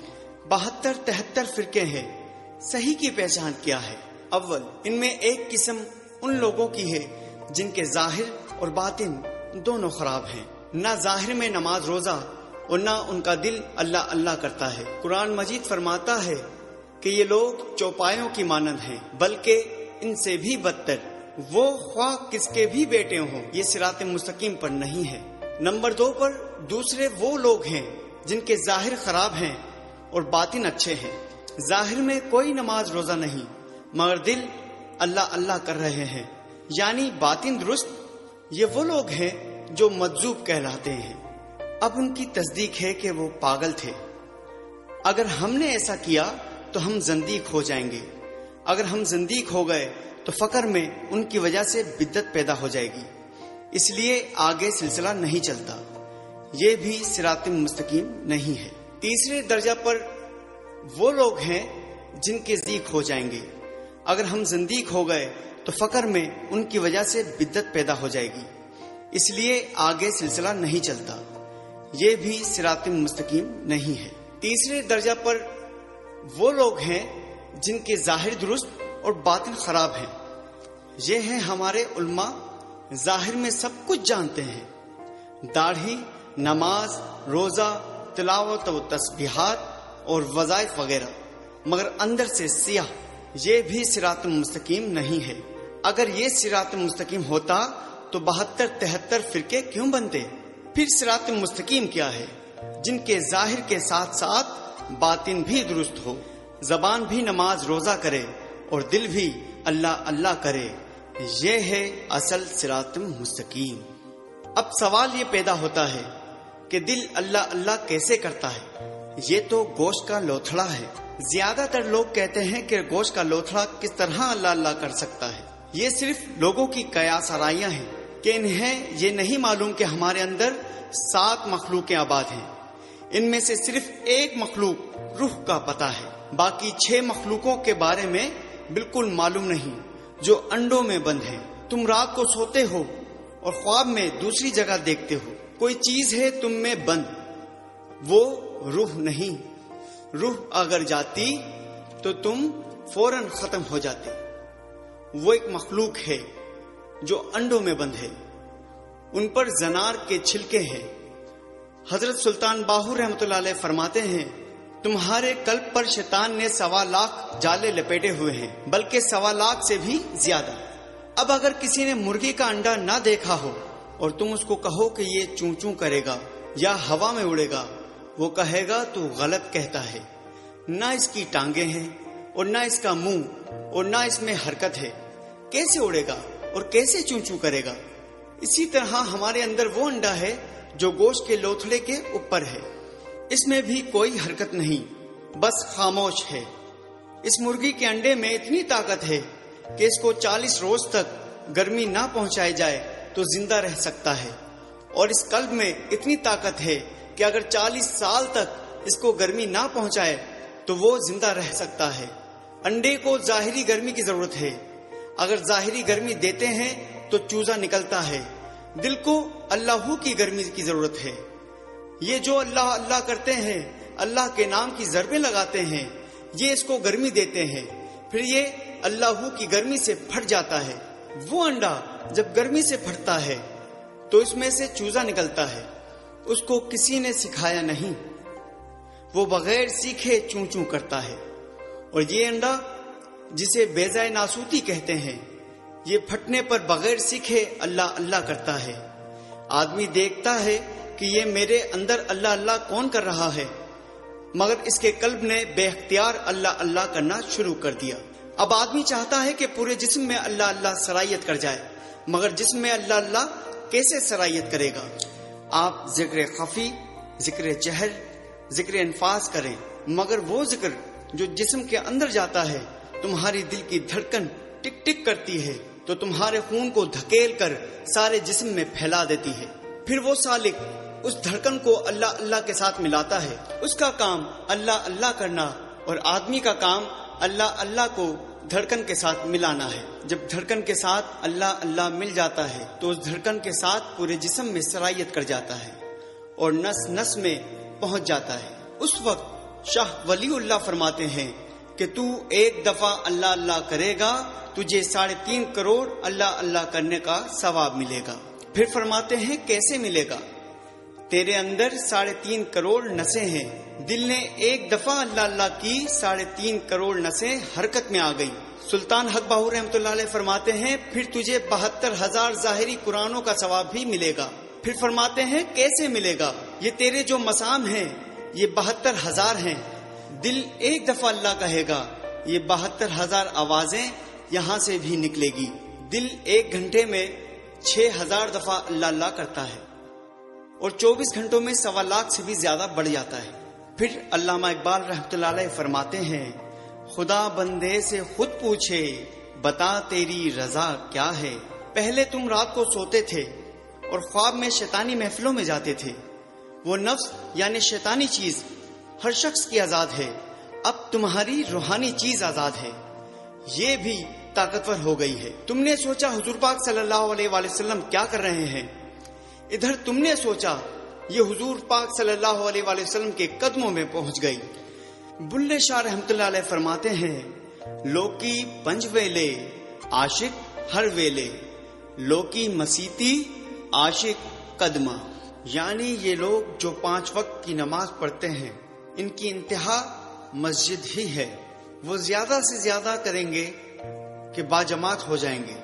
72-73 فرقے ہیں، صحیح کی پہچان کیا ہے؟ اول، ان میں ایک قسم ان لوگوں کی ہے جن کے ظاہر اور باطن دونوں خراب ہیں، نہ ظاہر میں نماز روزہ اور نہ ان کا دل اللہ اللہ کرتا ہے۔ قرآن مجید فرماتا ہے کہ یہ لوگ چوپایوں کی مانند ہیں، بلکہ ان سے بھی بدتر، وہ خواہ کس کے بھی بیٹے ہوں، یہ صراط مستقیم پر نہیں ہے۔ نمبر 2 پر دوسرے وہ لوگ ہیں جن کے ظاہر خراب ہیں اور باطن اچھے ہیں، ظاہر میں کوئی نماز روزہ نہیں مگر دل اللہ اللہ کر رہے ہیں، یعنی باطن درست۔ یہ وہ لوگ ہیں جو مجذوب کہلاتے ہیں۔ اب ان کی تصدیق ہے کہ وہ پاگل تھے۔ اگر ہم نے ایسا کیا تو ہم زندیق ہو جائیں گے، اگر ہم زندیق ہو گئے تو فقر میں ان کی وجہ سے بدعت پیدا ہو جائے گی، اس لیے آگے سلسلہ نہیں چلتا۔ یہ بھی صراط مستقیم نہیں ہے۔ تیسرے درجہ پر وہ لوگ ہیں جن کے زندیق ہو جائیں گے، اگر ہم زندیق ہو گئے تو فقر میں ان کی وجہ سے بدعت پیدا ہو جائے گی، اس لیے آگے سلسلہ نہیں چلتا۔ یہ بھی صراط مستقیم نہیں ہے۔ تیسرے درجہ پر وہ لوگ ہیں جن کے ظاہر درست اور باطن خراب ہیں، یہ ہیں ہمارے علماء، ظاہر میں سب کچھ جانتے ہیں، داڑھی، نماز، روزہ، تلاوت و تسبیحات اور وظائف وغیرہ، مگر اندر سے سیاہ۔ یہ بھی صراط مستقیم نہیں ہے۔ اگر یہ صراط مستقیم ہوتا تو 72-73 فرقے کیوں بنتے؟ پھر صراط مستقیم کیا ہے؟ جن کے ظاہر کے ساتھ ساتھ باطن بھی درست ہو، زبان بھی نماز روزہ کرے اور دل بھی اللہ اللہ کرے، یہ ہے اصل صراط مستقیم۔ اب سوال یہ پیدا ہوتا ہے کہ دل اللہ اللہ کیسے کرتا ہے؟ یہ تو گوشت کا لوتھڑا ہے۔ زیادہ تر لوگ کہتے ہیں کہ گوشت کا لوتھڑا کس طرح اللہ اللہ کر سکتا ہے۔ یہ صرف لوگوں کی قیاس آرائیاں ہیں کہ انہیں یہ نہیں معلوم کہ ہمارے اندر 7 مخلوقیں آباد ہیں، ان میں سے صرف ایک مخلوق روح کا پتہ ہے، باقی 6 مخلوقوں کے بارے میں بالکل معلوم نہیں، جو انڈوں میں بند ہیں۔ تم رات کو سوتے ہو اور خواب میں دوسری جگہ دیکھتے ہو، کوئی چیز ہے تم میں بند، وہ روح نہیں۔ روح اگر جاتی تو تم فوراً ختم ہو جاتے۔ وہ ایک مخلوق ہے جو انڈوں میں بند ہے، ان پر زنار کے چھلکے ہیں۔ حضرت سلطان باہو رحمۃ اللہ علیہ فرماتے ہیں، تمہارے قلب پر شیطان نے 1.25 لاکھ جالے لپیٹے ہوئے ہیں، بلکہ 1.25 لاکھ سے بھی زیادہ۔ اب اگر کسی نے مرغی کا انڈا نہ دیکھا ہو اور تم اس کو کہو کہ یہ چوں چوں کرے گا یا ہوا میں اڑے گا، وہ کہے گا تو غلط کہتا ہے، نہ اس کی ٹانگیں ہیں اور نہ اس کا منہ اور نہ اس میں حرکت ہے، کیسے اڑے گا اور کیسے چوں چوں کرے گا؟ اسی طرح ہمارے اندر وہ انڈا ہے جو گوشت کے لوتھڑے کے اوپر ہے، اس میں بھی کوئی حرکت نہیں، بس خاموش ہے۔ اس مرغی کے انڈے میں اتنی طاقت ہے کہ اس کو 40 روز تک گرمی نہ پہنچائی جائے تو زندہ رہ سکتا ہے، اور اس قلب میں اتنی طاقت ہے کہ اگر 40 سال تک اس کو گرمی نہ پہنچائے تو وہ زندہ رہ سکتا ہے۔ انڈے کو ظاہری گرمی کی ضرورت ہے، اگر ظاہری گرمی دیتے ہیں تو چوزا نکلتا ہے۔ دل کو اللہ کی گرمی کی ضرورت ہے۔ یہ جو اللہ اللہ کرتے ہیں، اللہ کے نام کی ضربیں لگاتے ہیں، یہ اس کو گرمی دیتے ہیں، پھر یہ اللہ کی گرمی سے پھٹ جاتا ہے۔ وہ انڈا جب گرمی سے پھٹتا ہے تو اس میں سے چوزا نکلتا ہے، اس کو کسی نے سکھایا نہیں، وہ بغیر سیکھے چوں چوں کرتا ہے۔ اور یہ انڈا جسے بیضۂ ناسوتی کہتے ہیں، یہ پھٹنے پر بغیر سیکھے اللہ اللہ کرتا ہے۔ آدمی دیکھتا ہے کہ یہ میرے اندر اللہ اللہ کون کر رہا ہے، مگر اس کے قلب نے بے اختیار اللہ اللہ کرنا شروع کر دیا۔ اب آدمی چاہتا ہے کہ پورے جسم میں اللہ اللہ سرایت کر جائے، مگر جسم میں اللہ اللہ کیسے سرایت کرے گا؟ آپ ذکر خفی، ذکر جہر، ذکر انفاس کریں، مگر وہ ذکر جو جسم کے اندر جاتا ہے، تمہاری دل کی دھڑکن ٹک ٹک کرتی ہے تو تمہارے خون کو دھکیل کر سارے جسم میں پھیلا دیتی ہے۔ پھر وہ سالک اس دھڑکن کو اللہ اللہ کے ساتھ ملاتا ہے، اس کا کام اللہ اللہ کرنا اور آدمی کا کام اللہ اللہ کو دھڑکن کے ساتھ ملانا ہے۔ جب دھڑکن کے ساتھ اللہ اللہ مل جاتا ہے تو اس دھڑکن کے ساتھ پورے جسم میں سرایت کر جاتا ہے اور نس نس میں پہنچ جاتا ہے۔ اس وقت شاہ ولی اللہ فرماتے ہیں کہ تو ایک دفعہ اللہ اللہ کرے گا، تجھے 3.5 کروڑ اللہ اللہ کرنے کا ثواب ملے گا۔ پھر فرماتے ہیں کیسے ملے گا؟ تیرے اندر 3.5 کروڑ نسیں ہیں، دل نے ایک دفعہ اللہ اللہ کی 3.5 کروڑ نسیں حرکت میں آ گئی۔ سلطان حق باہو رحمۃ اللہ علیہ فرماتے ہیں پھر تجھے 72,000 ظاہری قرآنوں کا ثواب بھی ملے گا۔ پھر فرماتے ہیں کیسے ملے گا؟ یہ تیرے جو مسام ہیں یہ 72,000 ہیں، دل ایک دفعہ اللہ کہے گا، یہ 72,000 آوازیں یہاں سے بھی نکلے گی۔ دل 1 گھنٹے میں 6,000 دفعہ اللہ اللہ کرتا ہے اور 24 گھنٹوں میں 1.25 لاکھ سے بھی زیادہ بڑھ جاتا ہے۔ پھر علامہ اقبال رحمۃ اللہ علیہ فرماتے ہیں خدا بندے سے خود پوچھے بتا تیری رضا کیا ہے۔ پہلے تم رات کو سوتے تھے اور خواب میں شیطانی محفلوں میں جاتے تھے، وہ نفس یعنی شیطانی چیز ہر شخص کی آزاد ہے، اب تمہاری روحانی چیز آزاد ہے، یہ بھی طاقتور ہو گئی ہے۔ تم نے سوچا حضور پاک صلی اللہ علیہ وآلہ وسلم کیا کر رہے ہیں، ادھر تم نے سوچا یہ حضور پاک صلی اللہ علیہ وآلہ وسلم کے قدموں میں پہنچ گئی۔ بلے شاہ رحمۃ اللہ علیہ فرماتے ہیں لوکی پنج ویلے عاشق ہر ویلے، لوکی مسیتی عاشق قدمہ، یعنی یہ لوگ جو 5 وقت کی نماز پڑھتے ہیں ان کی انتہا مسجد ہی ہے، وہ زیادہ سے زیادہ کریں گے کہ باجماعت ہو جائیں گے،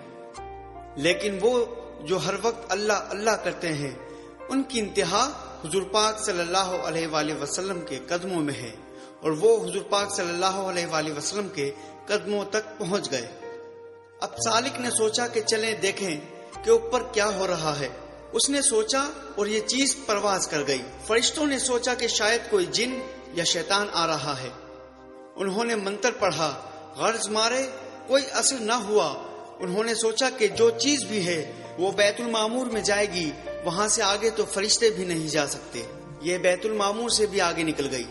لیکن وہ جو ہر وقت اللہ اللہ کرتے ہیں ان کی انتہا حضور پاک صلی اللہ علیہ وآلہ وسلم کے قدموں میں ہے، اور وہ حضور پاک صلی اللہ علیہ وآلہ وسلم کے قدموں تک پہنچ گئے۔ اب سالک نے سوچا کہ چلیں دیکھیں کہ اوپر کیا ہو رہا ہے، اس نے سوچا اور یہ چیز پرواز کر گئی۔ فرشتوں نے سوچا کہ شاید کوئی جن یا شیطان آ رہا ہے، انہوں نے منتر پڑھا، غرض مارے کوئی اثر نہ ہوا۔ انہوں نے سوچا کہ جو چیز بھی ہے وہ بیت المعمور میں جائے گی، وہاں سے آگے تو فرشتے بھی نہیں جا سکتے، یہ بیت المعمور سے بھی آگے نکل گئی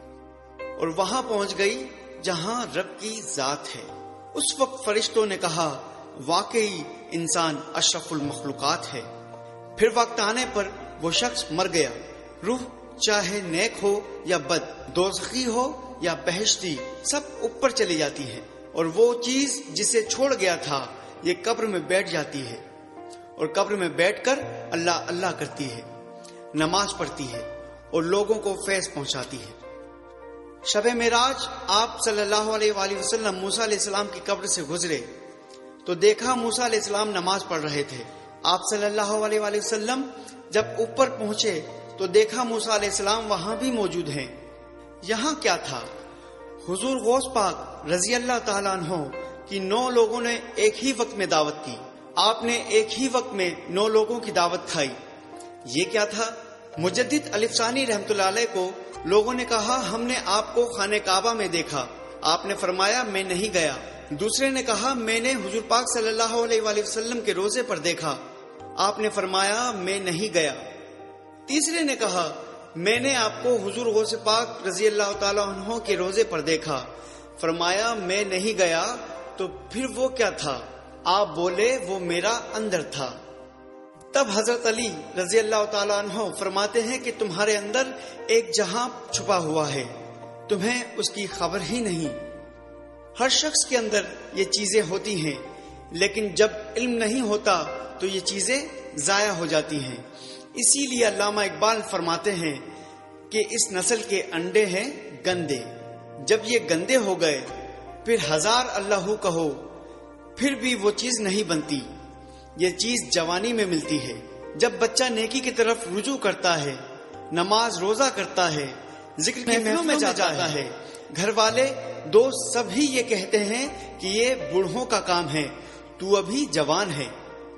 اور وہاں پہنچ گئی جہاں رب کی ذات ہے۔ اس وقت فرشتوں نے کہا واقعی انسان اشرف المخلوقات ہے۔ پھر وقت آنے پر وہ شخص مر گیا، روح چاہے نیک ہو یا بد، دوزخی ہو یا بہشتی، سب اوپر چلی جاتی ہے، اور وہ چیز جسے چھوڑ گیا تھا یہ قبر میں بیٹھ جاتی ہے، اور قبر میں بیٹھ کر اللہ اللہ کرتی ہے، نماز پڑھتی ہے اور لوگوں کو فیض پہنچاتی ہے۔ شب معراج آپ صلی اللہ علیہ وآلہ وسلم موسیٰ علیہ السلام کی قبر سے گزرے تو دیکھا موسیٰ علیہ السلام نماز پڑھ رہے تھے۔ آپ صلی اللہ علیہ وآلہ وسلم جب اوپر پہنچے تو دیکھا موسیٰ علیہ السلام وہاں بھی موجود ہیں۔ یہاں کیا تھا؟ حضور غوث پاک رضی اللہ تعالیٰ عنہ کی 9 لوگوں نے ایک ہی وقت میں دعوت کی، آپ نے ایک ہی وقت میں 9 لوگوں کی دعوت کھائی۔ یہ کیا تھا؟ مجدد الف ثانی رحمۃ اللہ علیہ کو لوگوں نے کہا ہم نے آپ کو خانہ کعبہ میں دیکھا، آپ نے فرمایا میں نہیں گیا۔ دوسرے نے کہا میں نے حضور پاک صلی اللہ علیہ وآلہ وسلم کے روزے پر دیکھا، آپ نے فرمایا میں نہیں گیا۔ تیسرے نے کہا میں نے آپ کو حضور غوث پاک رضی اللہ تعالیٰ عنہ کے روزے پر دیکھا، فرمایا میں نہیں گیا۔ تو پھر وہ کیا تھا؟ آپ بولے وہ میرا اندر تھا۔ تب حضرت علی رضی اللہ تعالیٰ عنہ فرماتے ہیں کہ تمہارے اندر ایک جہاں چھپا ہوا ہے، تمہیں اس کی خبر ہی نہیں۔ ہر شخص کے اندر یہ چیزیں ہوتی ہیں، لیکن جب علم نہیں ہوتا تو یہ چیزیں ضائع ہو جاتی ہیں۔ اسی لیے علامہ اقبال فرماتے ہیں کہ اس نسل کے انڈے ہیں گندے، جب یہ گندے ہو گئے پھر 1000 اللہ کہو پھر بھی وہ چیز نہیں بنتی۔ یہ چیز جوانی میں ملتی ہے، جب بچہ نیکی کی طرف رجوع کرتا ہے، نماز روزہ کرتا ہے، ذکر کی محفلوں میں جاتا ہے، گھر والے دوست سب ہی یہ کہتے ہیں کہ یہ بوڑھوں کا کام ہے، تو ابھی جوان ہے۔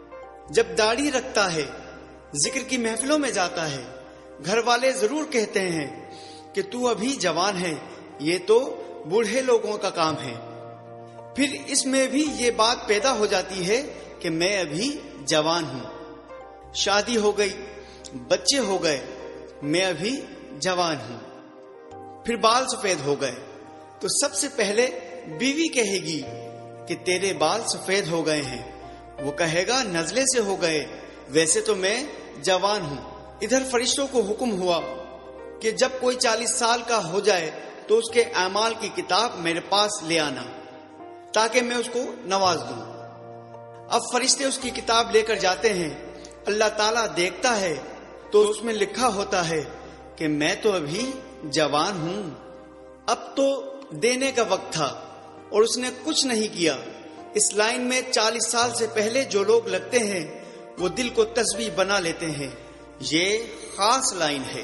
جب داڑھی رکھتا ہے، ذکر کی محفلوں میں جاتا ہے، گھر والے ضرور کہتے ہیں کہ تو ابھی جوان ہے، یہ تو بوڑھے لوگوں کا کام ہے۔ پھر اس میں بھی یہ بات پیدا ہو جاتی ہے کہ میں ابھی جوان ہوں، شادی ہو گئی، بچے ہو گئے، میں ابھی جوان ہوں۔ پھر بال سفید ہو گئے تو سب سے پہلے بیوی کہے گی کہ تیرے بال سفید ہو گئے ہیں، وہ کہے گا نزلے سے ہو گئے، ویسے تو میں جوان ہوں۔ ادھر فرشتوں کو حکم ہوا کہ جب کوئی 40 سال کا ہو جائے تو اس کے اعمال کی کتاب میرے پاس لے آنا تاکہ میں اس کو نواز دوں۔ اب فرشتے اس کی کتاب لے کر جاتے ہیں، اللہ تعالیٰ دیکھتا ہے تو اس میں لکھا ہوتا ہے کہ میں تو ابھی جوان ہوں۔ اب تو دینے کا وقت تھا اور اس نے کچھ نہیں کیا۔ اس لائن میں 40 سال سے پہلے جو لوگ لگتے ہیں وہ دل کو تسبیح بنا لیتے ہیں۔ یہ خاص لائن ہے۔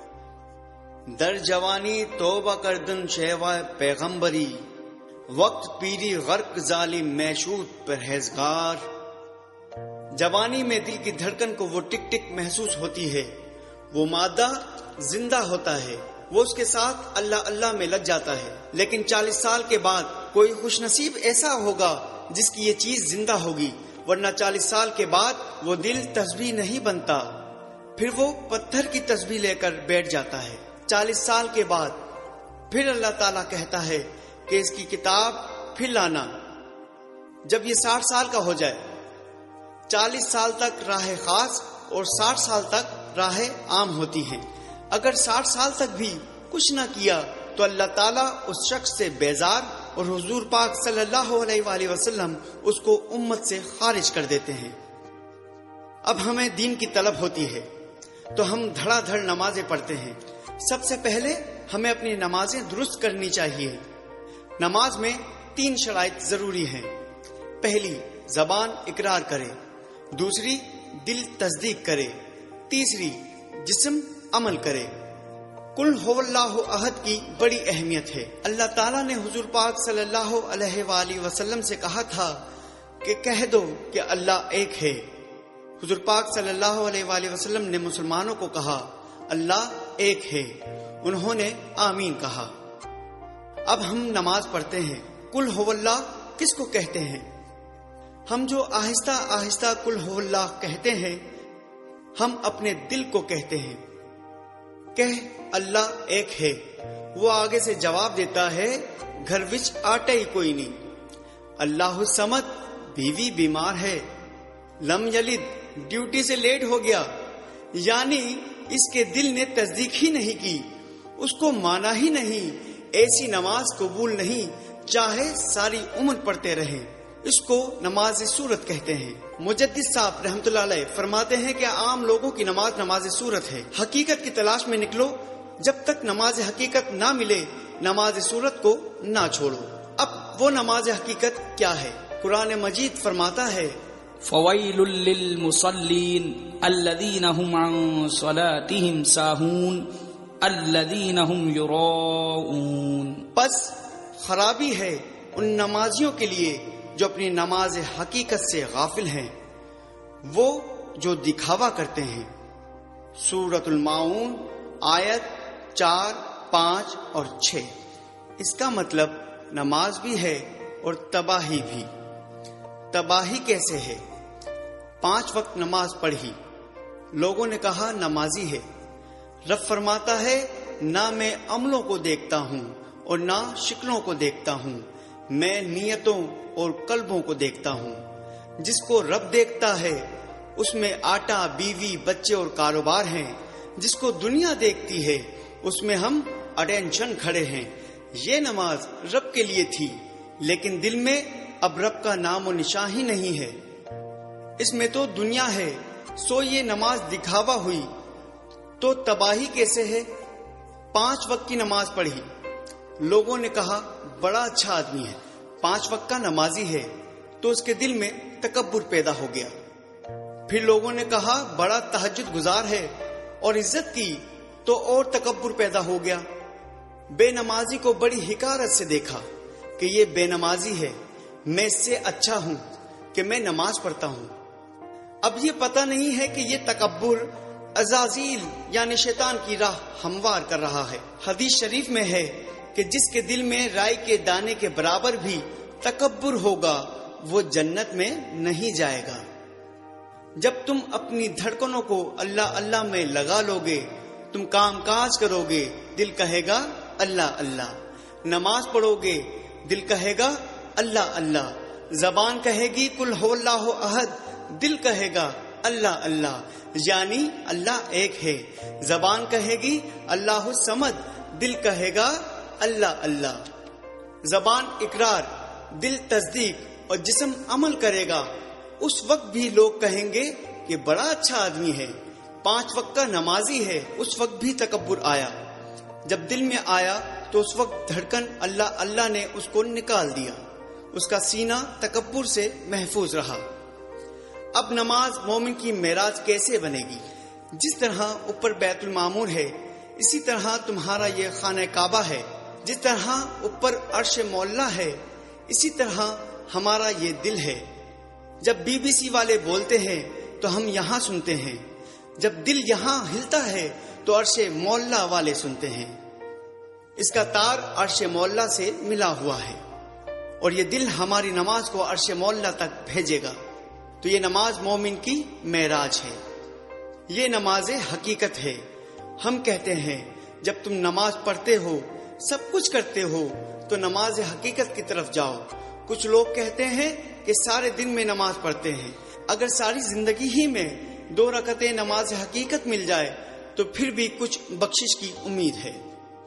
در جوانی توبہ کردن شیوہ پیغمبری، وقت پیری غرق ظالم میشود پرہیزگار۔ جوانی میں دل کی دھڑکن کو وہ ٹک ٹک محسوس ہوتی ہے، وہ مادہ زندہ ہوتا ہے، وہ اس کے ساتھ اللہ اللہ میں لگ جاتا ہے۔ لیکن 40 سال کے بعد کوئی خوش نصیب ایسا ہوگا جس کی یہ چیز زندہ ہوگی، ورنہ 40 سال کے بعد وہ دل تسبیح نہیں بنتا، پھر وہ پتھر کی تسبیح لے کر بیٹھ جاتا ہے۔ 40 سال کے بعد پھر اللہ تعالیٰ کہتا ہے کہ اس کی کتاب پھر لانا۔ جب یہ 60 سال کا ہو جائے، 40 سال تک راہ خاص اور 60 سال تک راہ عام ہوتی ہیں۔ اگر 60 سال تک بھی کچھ نہ کیا تو اللہ تعالیٰ اس شخص سے بیزار اور حضور پاک صلی اللہ علیہ وآلہ وسلم اس کو امت سے خارج کر دیتے ہیں۔ اب ہمیں دین کی طلب ہوتی ہے تو ہم دھڑا دھڑ نمازیں پڑھتے ہیں۔ سب سے پہلے ہمیں اپنی نمازیں درست کرنی چاہیے۔ نماز میں 3 شرائط ضروری ہیں۔ پہلی، زبان اقرار کرے، دوسری دل تصدیق کرے، تیسری جسم عمل کرے۔ قل هو اللہ احد کی بڑی اہمیت ہے۔ اللہ تعالیٰ نے حضور پاک صلی اللہ علیہ وآلہ وسلم سے کہا تھا کہ کہہ دو کہ اللہ ایک ہے۔ حضور پاک صلی اللہ علیہ وآلہ وسلم نے مسلمانوں کو کہا اللہ ایک ہے، انہوں نے آمین کہا۔ اب ہم نماز پڑھتے ہیں، قل هو اللہ کس کو کہتے ہیں؟ ہم جو آہستہ آہستہ قل هو اللہ کہتے ہیں، ہم اپنے دل کو کہتے ہیں کہ اللہ ایک ہے۔ وہ آگے سے جواب دیتا ہے گھر وچ آٹا ہی کوئی نہیں۔ اللہ الصمد، بیوی بیمار ہے۔ لم یلد، ڈیوٹی سے لیٹ ہو گیا، یعنی اس کے دل نے تصدیق ہی نہیں کی، اس کو مانا ہی نہیں۔ ایسی نماز قبول نہیں، چاہے ساری عمر پڑھتے رہیں۔ اس کو نماز صورت کہتے ہیں۔ مجدد صاحب رحمۃ اللہ علیہ فرماتے ہیں کہ عام لوگوں کی نماز نماز صورت ہے۔ حقیقت کی تلاش میں نکلو، جب تک نماز حقیقت نہ ملے نماز صورت کو نہ چھوڑو۔ اب وہ نماز حقیقت کیا ہے؟ قرآن مجید فرماتا ہے فویل للمصلین الذین هم عن صلاتهم ساہون الذین هم یراؤون۔ پس خرابی ہے ان نمازیوں کے لیے جو اپنی نماز حقیقت سے غافل ہیں، وہ جو دکھاوا کرتے ہیں۔ سورۃ الماعون آیت 4، 5 اور 6۔ اس کا مطلب نماز بھی ہے اور تباہی بھی۔ تباہی کیسے ہے؟ 5 وقت نماز پڑھی، لوگوں نے کہا نمازی ہے۔ رب فرماتا ہے نہ میں عملوں کو دیکھتا ہوں اور نہ شکلوں کو دیکھتا ہوں، میں نیتوں اور قلبوں کو دیکھتا ہوں۔ جس کو رب دیکھتا ہے اس میں آٹا، بیوی، بچے اور کاروبار ہیں۔ جس کو دنیا دیکھتی ہے اس میں ہم اٹینشن کھڑے ہیں۔ یہ نماز رب کے لیے تھی، لیکن دل میں اب رب کا نام و نشان ہی نہیں ہے۔ اس میں تو دنیا ہے، سو یہ نماز دکھاوا ہوئی۔ تو تباہی کیسے ہے؟ 5 وقت کی نماز پڑھی، لوگوں نے کہا بڑا اچھا آدمی ہے، 5 وقت کا نمازی ہے، تو اس کے دل میں تکبر پیدا ہو گیا۔ پھر لوگوں نے کہا بڑا تہجد گزار ہے اور عزت کی، تو اور تکبر پیدا ہو گیا۔ بے نمازی کو بڑی حقارت سے دیکھا کہ یہ بے نمازی ہے، میں اس سے اچھا ہوں کہ میں نماز پڑھتا ہوں۔ اب یہ پتہ نہیں ہے کہ یہ تکبر عزازیل یعنی شیطان کی راہ ہموار کر رہا ہے۔ حدیث شریف میں ہے کہ جس کے دل میں رائی کے دانے کے برابر بھی تکبر ہوگا وہ جنت میں نہیں جائے گا۔ جب تم اپنی دھڑکنوں کو اللہ اللہ میں لگا لو گے تم کام کاج کرو گے دل کہے گا اللہ اللہ، نماز پڑھو گے دل کہے گا اللہ اللہ، زبان کہے گی قل هو اللہ احد، دل کہے گا اللہ اللہ، یعنی اللہ ایک ہے۔ زبان کہے گی اللہ الصمد، دل کہے گا اللہ اللہ۔ زبان اقرار، دل تصدیق اور جسم عمل کرے گا۔ اس وقت بھی لوگ کہیں گے کہ بڑا اچھا آدمی ہے، 5 وقت کا نمازی ہے۔ اس وقت بھی تکبر آیا۔ جب دل میں آیا تو اس وقت دھڑکن اللہ اللہ نے اس کو نکال دیا، اس کا سینہ تکبر سے محفوظ رہا۔ اب نماز مومن کی معراج کیسے بنے گی؟ جس طرح اوپر بیت المعمور ہے، اسی طرح تمہارا یہ خانہ کعبہ ہے۔ جس طرح اوپر عرش معلیٰ ہے، اسی طرح ہمارا یہ دل ہے۔ جب BBC والے بولتے ہیں تو ہم یہاں سنتے ہیں، جب دل یہاں ہلتا ہے تو عرش معلیٰ والے سنتے ہیں۔ اس کا تار عرش معلیٰ سے ملا ہوا ہے اور یہ دل ہماری نماز کو عرش معلیٰ تک بھیجے گا۔ تو یہ نماز مومن کی معراج ہے، یہ نماز حقیقت ہے۔ ہم کہتے ہیں جب تم نماز پڑھتے ہو، سب کچھ کرتے ہو، تو نماز حقیقت کی طرف جاؤ۔ کچھ لوگ کہتے ہیں کہ سارے دن میں نماز پڑھتے ہیں، اگر ساری زندگی ہی میں 2 رکعتیں نماز حقیقت مل جائے تو پھر بھی کچھ بخشش کی امید ہے۔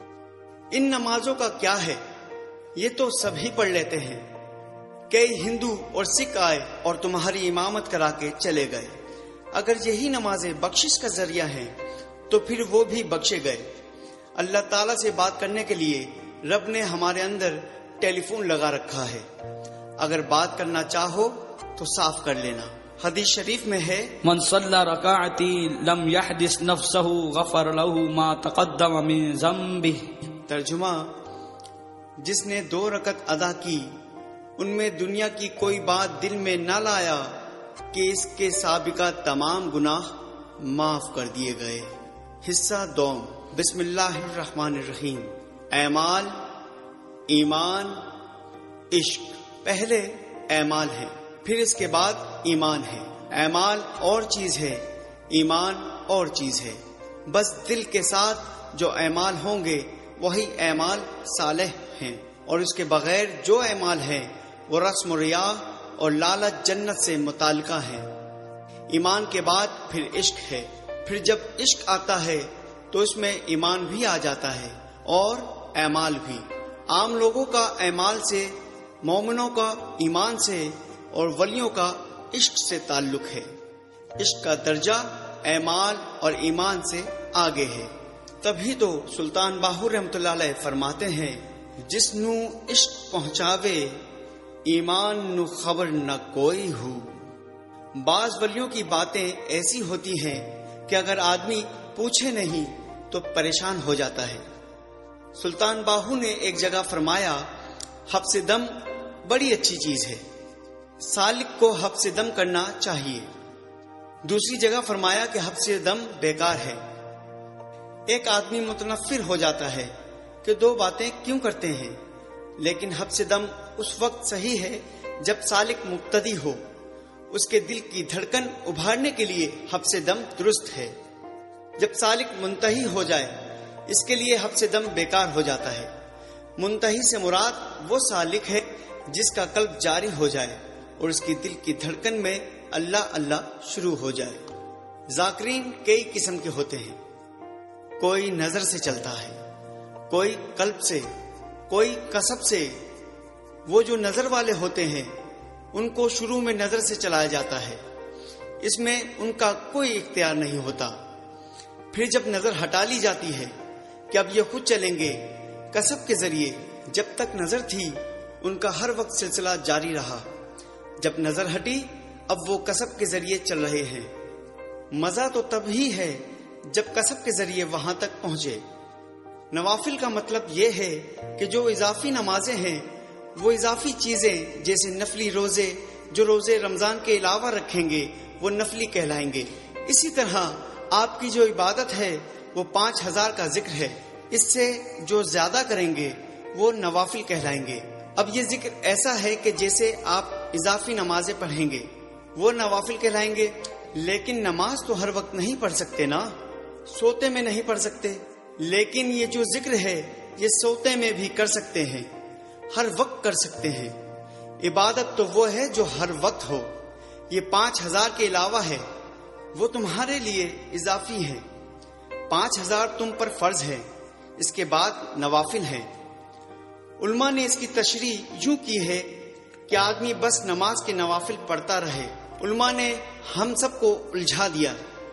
ان نمازوں کا کیا ہے؟ یہ تو سب ہی پڑھ لیتے ہیں۔ کئی ہندو اور سکھ آئے اور تمہاری امامت کرا کے چلے گئے۔ اگر یہی نمازیں بخشش کا ذریعہ ہیں تو پھر وہ بھی بخشے گئے۔ اللہ تعالیٰ سے بات کرنے کے لیے رب نے ہمارے اندر ٹیلی فون لگا رکھا ہے، اگر بات کرنا چاہو تو صاف کر لینا۔ حدیث شریف میں ہے من صلی رکعتی لم یحدث نفسہ غفر له ما تقدم من ذنبہ۔ ترجمہ، جس نے 2 رکعت ادا کی، ان میں دنیا کی کوئی بات دل میں نہ لایا کہ اس کے سابقہ تمام گناہ معاف کر دیے گئے۔ حصہ دوم، بسم اللہ الرحمن الرحیم۔ اعمال، ایمان، عشق۔ پہلے اعمال ہے، پھر اس کے بعد ایمان ہے۔ اعمال اور چیز ہے، ایمان اور چیز ہے۔ بس دل کے ساتھ جو اعمال ہوں گے وہی اعمال صالح ہیں، اور اس کے بغیر جو اعمال ہیں وہ رسم و ریاء اور لالچ جنت سے متعلقہ ہیں۔ ایمان کے بعد پھر عشق ہے، پھر جب عشق آتا ہے تو اس میں ایمان بھی آ جاتا ہے اور اعمال بھی۔ عام لوگوں کا اعمال سے، مومنوں کا ایمان سے اور ولیوں کا عشق سے تعلق ہے۔ عشق کا درجہ اعمال اور ایمان سے آگے ہے۔ تبھی تو سلطان باہو رحمۃ اللہ علیہ فرماتے ہیں، جس نو عشق پہنچاوے ایمان نو خبر نہ کوئی ہو۔ بعض ولیوں کی باتیں ایسی ہوتی ہیں کہ اگر آدمی پوچھے نہیں تو پریشان ہو جاتا ہے۔ سلطان باہو نے ایک جگہ فرمایا، حبس دم بڑی اچھی چیز ہے، سالک کو حبس دم کرنا چاہیے۔ دوسری جگہ فرمایا کہ حبس دم بیکار ہے۔ ایک آدمی متنفر ہو جاتا ہے کہ 2 باتیں کیوں کرتے ہیں، لیکن حبس دم اس وقت صحیح ہے جب سالک مقتدی ہو، اس کے دل کی دھڑکن ابھارنے کے لیے حبس دم درست ہے۔ جب سالک منتہی ہو جائے، اس کے لیے حبس دم بیکار ہو جاتا ہے۔ منتہی سے مراد وہ سالک ہے جس کا قلب جاری ہو جائے اور اس کی دل کی دھڑکن میں اللہ اللہ شروع ہو جائے۔ ذاکرین کئی قسم کے ہوتے ہیں، کوئی نظر سے چلتا ہے، کوئی قلب سے، کوئی کسب سے۔ وہ جو نظر والے ہوتے ہیں ان کو شروع میں نظر سے چلایا جاتا ہے، اس میں ان کا کوئی اختیار نہیں ہوتا۔ پھر جب نظر ہٹا لی جاتی ہے کہ اب یہ خود چلیں گے، کسب کے ذریعے جب تک نظر تھی ان کا ہر وقت سلسلہ جاری رہا۔ جب نظر ہٹی اب وہ کسب کے ذریعے چل رہے ہیں۔ مزہ تو تب ہی ہے جب کسب کے ذریعے وہاں تک پہنچے۔ نوافل کا مطلب یہ ہے کہ جو اضافی نمازیں ہیں، وہ اضافی چیزیں جیسے نفلی روزے جو روزے رمضان کے علاوہ رکھیں گے وہ نفلی کہلائیں گے۔ اسی طرح آپ کی جو عبادت ہے وہ 5000 کا ذکر ہے، اس سے جو زیادہ کریں گے وہ نوافل کہلائیں گے۔ اب یہ ذکر ایسا ہے کہ جیسے آپ اضافی نمازیں پڑھیں گے وہ نوافل کہلائیں گے، لیکن نماز تو ہر وقت نہیں پڑھ سکتے نا۔ سوتے میں نہیں پڑھ سکتے، لیکن یہ جو ذکر ہے یہ سوتے میں بھی کر سکتے ہیں، ہر وقت کر سکتے ہیں۔ عبادت تو وہ ہے جو ہر وقت ہو۔ یہ 5000 کے علاوہ ہے، وہ تمہارے لیے اضافی ہیں۔ 5000 تم پر فرض ہے، اس کے بعد نوافل ہیں۔ علماء نے اس کی تشریح یوں کی ہے کہ آدمی بس نماز کے نوافل پڑھتا رہے۔ علماء نے ہم سب کو الجھا دیا۔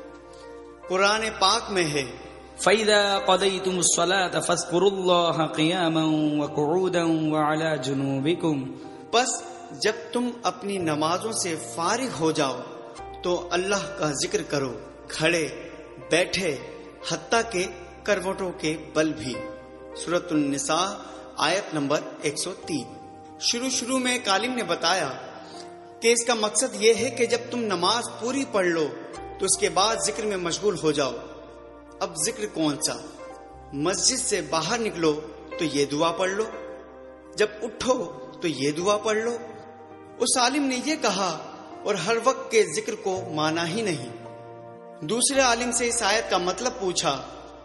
قرآن پاک میں ہے فَإِذَا قَضَيْتُمُ الصَّلَاةَ فَاذْكُرُوا اللَّهَ قِيَامًا وَقُعُودًا وَعَلَى جُنُوبِكُمْ، بس جب تم اپنی نمازوں سے فارغ ہو جاؤ تو اللہ کا ذکر کرو، کھڑے بیٹھے، حتیٰ کہ کروٹوں کے بل بھی۔ سورۃ النساء آیت نمبر 103۔ شروع میں ایک عالم نے بتایا کہ اس کا مقصد یہ ہے کہ جب تم نماز پوری پڑھ لو تو اس کے بعد ذکر میں مشغول ہو جاؤ۔ اب ذکر کون سا؟ مسجد سے باہر نکلو تو یہ دعا پڑھ لو، جب اٹھو تو یہ دعا پڑھ لو۔ اس عالم نے یہ کہا اور ہر وقت کے ذکر کو مانا ہی نہیں۔ دوسرے عالم سے اس آیت کا مطلب پوچھا،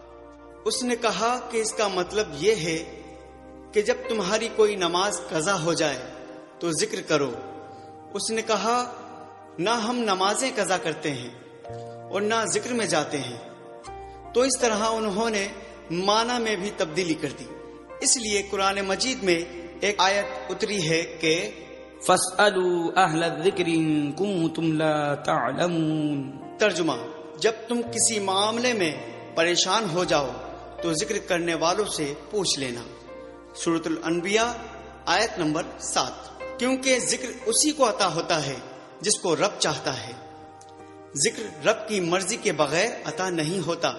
اس نے کہا کہ اس کا مطلب یہ ہے کہ جب تمہاری کوئی نماز قضا ہو جائے تو ذکر کرو۔ اس نے کہا نہ ہم نمازیں قضا کرتے ہیں اور نہ ذکر میں جاتے ہیں۔ تو اس طرح انہوں نے معنی میں بھی تبدیلی کر دی۔ اس لیے قرآن مجید میں ایک آیت اتری ہے کہ فَاسْأَلُوا أَهْلَ الذِّكْرِ إِن كُنتُمْ لَا تَعْلَمُونَ، ترجمہ، جب تم کسی معاملے میں پریشان ہو جاؤ تو ذکر کرنے والوں سے پوچھ لینا۔ سورۃ الانبیاء آیت نمبر 7۔ کیونکہ ذکر اسی کو عطا ہوتا ہے جس کو رب چاہتا ہے۔ ذکر رب کی مرضی کے بغیر عطا نہیں ہوتا۔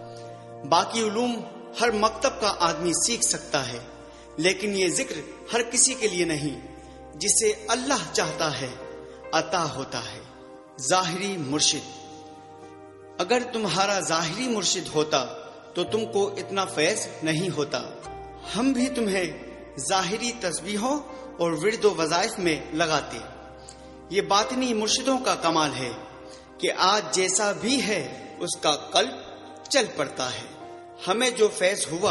باقی علوم ہر مکتب کا آدمی سیکھ سکتا ہے، لیکن یہ ذکر ہر کسی کے لیے نہیں، جسے اللہ چاہتا ہے عطا ہوتا ہے۔ ظاہری مرشد، اگر تمہارا ظاہری مرشد ہوتا تو تم کو اتنا فیض نہیں ہوتا۔ ہم بھی تمہیں ظاہری تسبیحوں اور ورد و وظائف میں لگاتے۔ یہ باطنی مرشدوں کا کمال ہے کہ آج جیسا بھی ہے اس کا قلب چل پڑتا ہے۔ ہمیں جو فیض ہوا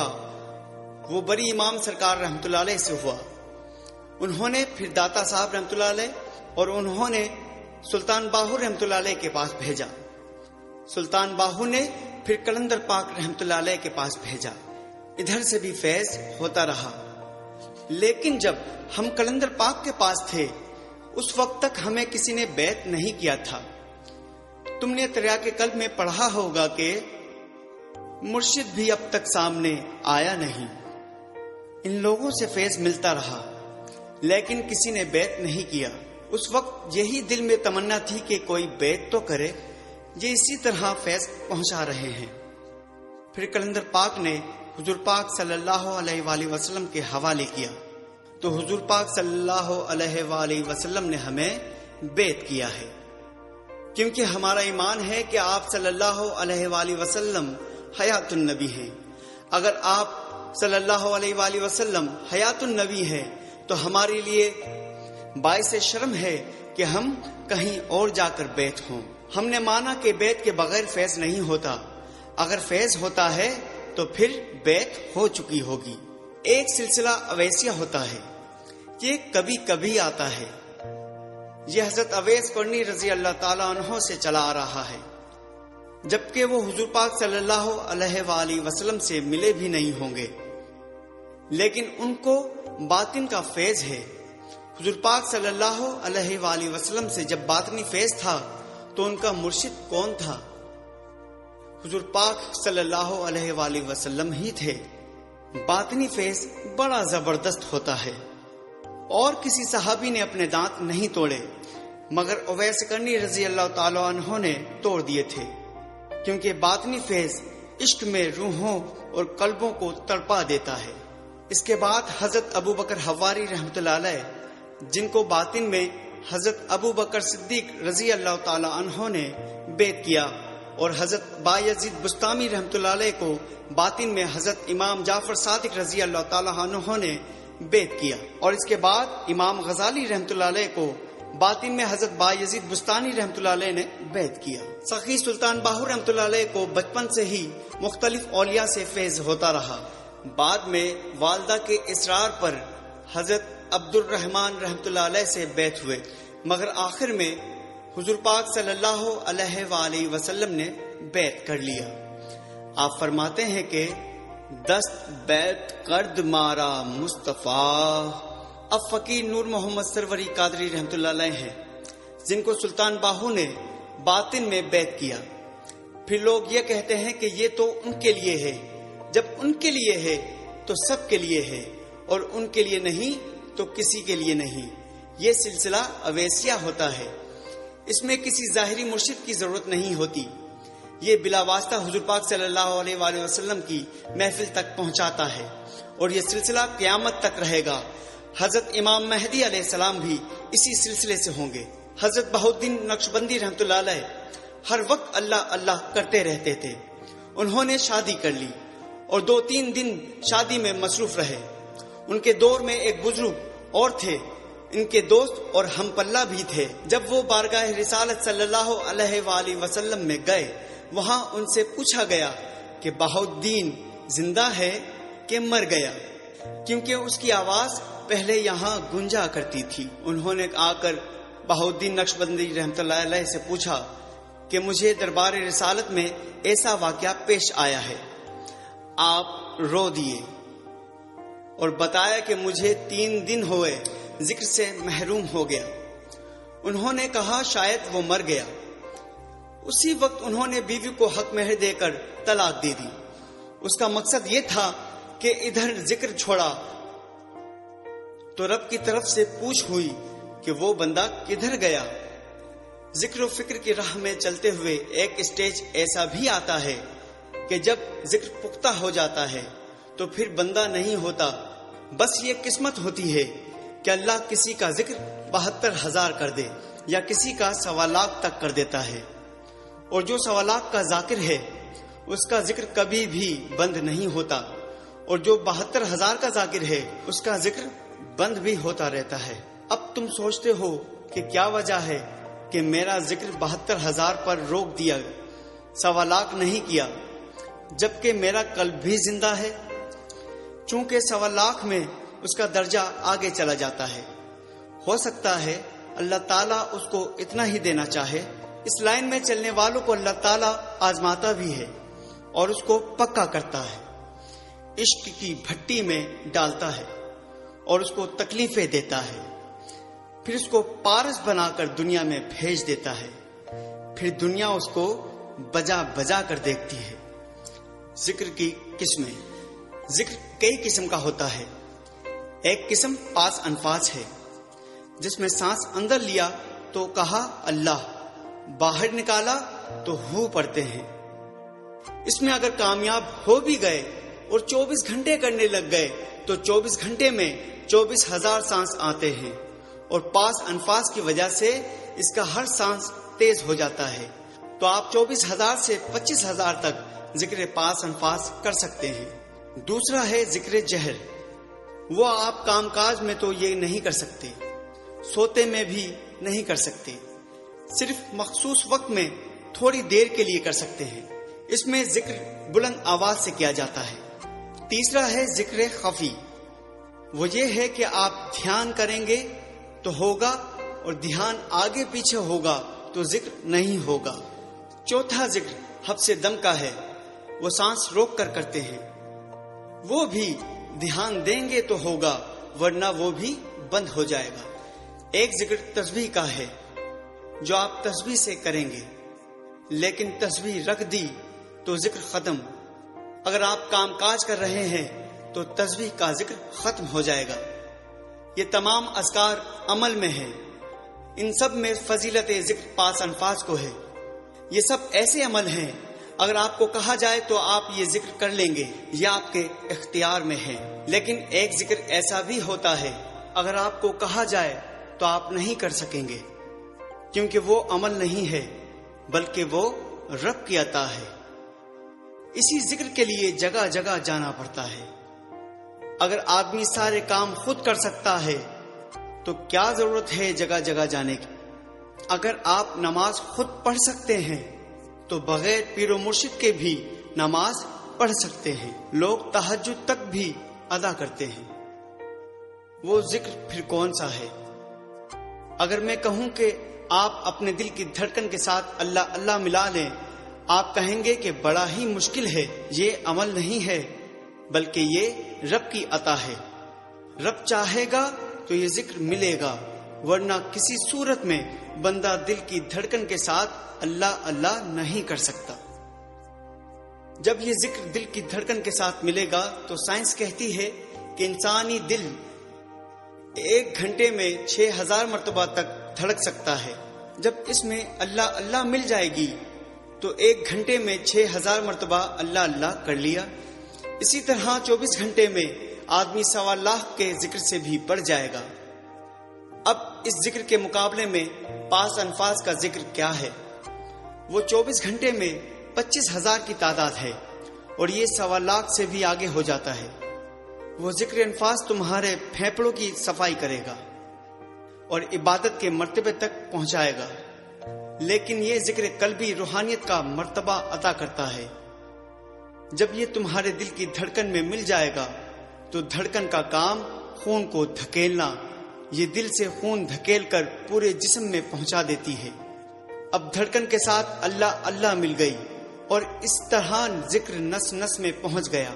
وہ بری امام سرکار رحمۃ اللہ علیہ سے ہوا۔ انہوں نے پھر داتا صاحب رحمۃ اللہ علیہ اور انہوں نے سلطان باہو رحمۃ اللہ علیہ کے پاس بھیجا۔ سلطان باہو نے پھر قلندر پاک رحمۃ اللہ علیہ کے پاس بھیجا۔ ادھر سے بھی فیض ہوتا رہا۔ لیکن جب ہم قلندر پاک کے پاس تھے اس وقت تک ہمیں کسی نے بیعت نہیں کیا تھا۔ تم نے تریاق قلب میں پڑھا ہوگا کہ مرشد بھی اب تک سامنے آیا نہیں۔ ان لوگوں سے فیض ملتا رہا لیکن کسی نے بیعت نہیں کیا۔ اس وقت یہی دل میں تمنا تھی کہ کوئی بیعت تو کرے، یہ اسی طرح فیض پہنچا رہے ہیں۔ پھر قلندر پاک نے حضور پاک صلی اللہ علیہ وآلہ وسلم کے حوالے کیا تو حضور پاک صلی اللہ علیہ وآلہ وسلم نے ہمیں بیعت کیا ہے، کیونکہ ہمارا ایمان ہے کہ آپ صلی اللہ علیہ وآلہ وسلم حیات النبی ہیں۔ اگر آپ صلی اللہ علیہ وآلہ وسلم حیات النبی ہیں تو ہمارے لیے باعث شرم ہے کہ ہم کہیں اور جا کر بیعت ہوں۔ ہم نے مانا کہ بیعت کے بغیر فیض نہیں ہوتا، اگر فیض ہوتا ہے تو پھر بیعت ہو چکی ہوگی۔ ایک سلسلہ اویسیہ ہوتا ہے، یہ کبھی کبھی آتا ہے۔ یہ حضرت اویس قرنی رضی اللہ تعالیٰ عنہ سے چلا آ رہا ہے، جبکہ وہ حضور پاک صلی اللہ علیہ وآلہ وسلم سے ملے بھی نہیں ہوں گے، لیکن ان کو باطن کا فیض ہے۔ حضور پاک صلی اللہ علیہ وآلہ وسلم سے جب باطنی فیض تھا تو ان کا مرشد کون تھا؟ حضور پاک صلی اللہ علیہ وآلہ وسلم ہی تھے۔ باطنی فیض بڑا زبردست ہوتا ہے، اور کسی صحابی نے اپنے دانت نہیں توڑے مگر اویس قرنی رضی اللہ تعالیٰ عنہ نے توڑ دیے تھے، کیونکہ باطنی فیض عشق میں روحوں اور قلبوں کو تڑپا دیتا ہے۔ اس کے بعد حضرت ابو بکر حواری رحمۃ اللہ علیہ، جن کو باطن میں حضرت ابو بکر صدیق رضی اللہ تعالی عنہ نے بیعت کیا، اور حضرت بایزید بستامی رحمۃ اللہ علیہ کو باطن میں حضرت امام جعفر صادق رضی اللہ تعالی عنہ نے بیعت کیا، اور اس کے بعد امام غزالی رحمۃ اللہ علیہ کو باطن میں حضرت بایزید بستانی رحمۃ اللہ علیہ نے بیعت کیا۔ سخی سلطان باہو رحمۃ اللہ علیہ کو بچپن سے ہی مختلف اولیاء سے فیض ہوتا رہا۔ بعد میں والدہ کے اصرار پر حضرت عبد الرحمن رحمۃ اللہ علیہ سے بیعت ہوئے، مگر آخر میں حضور پاک صلی اللہ علیہ وآلہ وسلم نے بیعت کر لیا۔ آپ فرماتے ہیں کہ دست بیعت کرد مارا مصطفیٰ۔ اب فقیر نور محمد سروری قادری رحمۃ اللہ علیہ ہیں، جن کو سلطان باہو نے باطن میں بیعت کیا۔ پھر لوگ یہ کہتے ہیں کہ یہ تو ان کے لیے ہے، جب ان کے لیے ہے تو سب کے لیے ہے، اور ان کے لیے نہیں تو کسی کے لیے نہیں۔ یہ سلسلہ اویسیہ ہوتا ہے، اس میں کسی ظاہری مرشد کی ضرورت نہیں ہوتی، یہ بلا واسطہ حضور پاک صلی اللہ علیہ وآلہ وسلم کی محفل تک پہنچاتا ہے، اور یہ سلسلہ قیامت تک رہے گا۔ حضرت امام مہدی علیہ السلام بھی اسی سلسلے سے ہوں گے۔ حضرت بہاؤالدین نقشبندی رحمۃ اللہ علیہ ہر وقت اللہ اللہ کرتے رہتے تھے۔ انہوں نے شادی کر لی اور 2-3 دن شادی میں مصروف رہے۔ ان کے دور میں ایک بزرگ اور تھے، ان کے دوست اور ہم پلہ بھی تھے۔ جب وہ بارگاہ رسالت صلی اللہ علیہ وآلہ وسلم میں گئے، وہاں ان سے پوچھا گیا کہ بہاؤالدین زندہ ہے کہ مر گیا، کیونکہ اس کی آواز پہلے یہاں گونجا کرتی تھی۔ انہوں نے آ کر بہاؤالدین نقشبندی رحمۃ اللہ علیہ سے پوچھا کہ مجھے دربار رسالت میں ایسا واقعہ پیش آیا ہے۔ آپ رو دیے اور بتایا کہ مجھے 3 دن ہوئے ذکر سے محروم ہو گیا۔ انہوں نے کہا شاید وہ مر گیا۔ اسی وقت انہوں نے بیوی کو حق مہر دے کر طلاق دے دی۔ اس کا مقصد یہ تھا کہ ادھر ذکر چھوڑا تو رب کی طرف سے پوچھ ہوئی کہ وہ بندہ کدھر گیا۔ ذکر و فکر کی راہ میں چلتے ہوئے ایک اسٹیج ایسا بھی آتا ہے کہ جب ذکر پختہ ہو جاتا ہے تو پھر بندہ نہیں ہوتا، بس یہ قسمت ہوتی ہے کہ اللہ کسی کا ذکر 72,000 کر دے یا کسی کا 1.25 لاکھ تک کر دیتا ہے، اور جو 1.25 لاکھ کا ذاکر ہے اس کا ذکر کبھی بھی بند نہیں ہوتا، اور جو 72,000 کا ذاکر ہے اس کا ذکر بند بھی ہوتا رہتا ہے۔ اب تم سوچتے ہو کہ کیا وجہ ہے کہ میرا ذکر 72,000 پر روک دیا، 1.25 لاکھ نہیں کیا، جبکہ میرا قلب بھی زندہ ہے؟ چونکہ 1.25 لاکھ میں اس کا درجہ آگے چلا جاتا ہے۔ ہو سکتا ہے اللہ تعالیٰ اس کو اتنا ہی دینا چاہے۔ اس لائن میں چلنے والوں کو اللہ تعالیٰ آزماتا بھی ہے اور اس کو پکا کرتا ہے، عشق کی بھٹی میں ڈالتا ہے اور اس کو تکلیفیں دیتا ہے، پھر اس کو پارس بنا کر دنیا میں بھیج دیتا ہے، پھر دنیا اس کو بجا بجا کر دیکھتی ہے۔ ذکر کی قسمیں، ذکر کئی قسم کا ہوتا ہے۔ ایک قسم پاس انفاس ہے، جس میں سانس اندر لیا تو کہا اللہ، باہر نکالا تو ہو پڑتے ہیں۔ اس میں اگر کامیاب ہو بھی گئے اور 24 گھنٹے کرنے لگ گئے تو 24 گھنٹے میں 24,000 سانس آتے ہیں، اور پاس انفاس کی وجہ سے اس کا ہر سانس تیز ہو جاتا ہے، تو آپ 24,000 سے 25,000 تک ذکر پاس انفاس کر سکتے ہیں۔ دوسرا ہے ذکر جہر، وہ آپ کام کاج میں تو یہ نہیں کر سکتے، سوتے میں بھی نہیں کر سکتے، صرف مخصوص وقت میں تھوڑی دیر کے لیے کر سکتے ہیں۔ اس میں ذکر بلند آواز سے کیا جاتا ہے۔ تیسرا ہے ذکر خفی، وہ یہ ہے کہ آپ دھیان کریں گے تو ہوگا اور دھیان آگے پیچھے ہوگا تو ذکر نہیں ہوگا۔ چوتھا ذکر حبس دم کا ہے، وہ سانس روک کر کرتے ہیں، وہ بھی دھیان دیں گے تو ہوگا ورنہ وہ بھی بند ہو جائے گا۔ ایک ذکر تسبیح کا ہے، جو آپ تسبیح سے کریں گے، لیکن تسبیح رکھ دی تو ذکر ختم۔ اگر آپ کام کاج کر رہے ہیں تو تسبیح کا ذکر ختم ہو جائے گا۔ یہ تمام اذکار عمل میں ہیں، ان سب میں فضیلت ذکر پاس انفاس کو ہے۔ یہ سب ایسے عمل ہیں اگر آپ کو کہا جائے تو آپ یہ ذکر کر لیں گے، یہ آپ کے اختیار میں ہے۔ لیکن ایک ذکر ایسا بھی ہوتا ہے اگر آپ کو کہا جائے تو آپ نہیں کر سکیں گے، کیونکہ وہ عمل نہیں ہے بلکہ وہ رب کی عطا ہے۔ اسی ذکر کے لیے جگہ جگہ جانا پڑتا ہے۔ اگر آدمی سارے کام خود کر سکتا ہے تو کیا ضرورت ہے جگہ جگہ جانے کی؟ اگر آپ نماز خود پڑھ سکتے ہیں تو بغیر پیر و مرشد کے بھی نماز پڑھ سکتے ہیں۔ لوگ تہجد تک بھی ادا کرتے ہیں، وہ ذکر پھر کون سا ہے؟ اگر میں کہوں کہ آپ اپنے دل کی دھڑکن کے ساتھ اللہ اللہ ملا لیں، آپ کہیں گے کہ بڑا ہی مشکل ہے، یہ عمل نہیں ہے بلکہ یہ رب کی عطا ہے۔ رب چاہے گا تو یہ ذکر ملے گا، ورنہ کسی صورت میں بندہ دل کی دھڑکن کے ساتھ اللہ اللہ نہیں کر سکتا۔ جب یہ ذکر دل کی دھڑکن کے ساتھ ملے گا تو سائنس کہتی ہے کہ انسانی دل 1 گھنٹے میں 6000 مرتبہ تک دھڑک سکتا ہے۔ جب اس میں اللہ اللہ مل جائے گی تو 1 گھنٹے میں 6000 مرتبہ اللہ اللہ کر لیا۔ اسی طرح 24 گھنٹے میں آدمی 1.25 لاکھ کے ذکر سے بھی بڑھ جائے گا۔ اب اس ذکر کے مقابلے میں 5 الفاظ کا ذکر کیا ہے؟ وہ 24 گھنٹے میں 25,000 کی تعداد ہے اور یہ 1.25 لاکھ سے بھی آگے ہو جاتا ہے۔ وہ ذکر الفاظ تمہارے پھیپڑوں کی صفائی کرے گا اور عبادت کے مرتبے تک پہنچائے گا، لیکن یہ ذکر قلبی روحانیت کا مرتبہ عطا کرتا ہے۔ جب یہ تمہارے دل کی دھڑکن میں مل جائے گا تو دھڑکن کا کام خون کو دھکیلنا، یہ دل سے خون دھکیل کر پورے جسم میں پہنچا دیتی ہے۔ اب دھڑکن کے ساتھ اللہ اللہ مل گئی اور اس طرح ذکر نس نس میں پہنچ گیا۔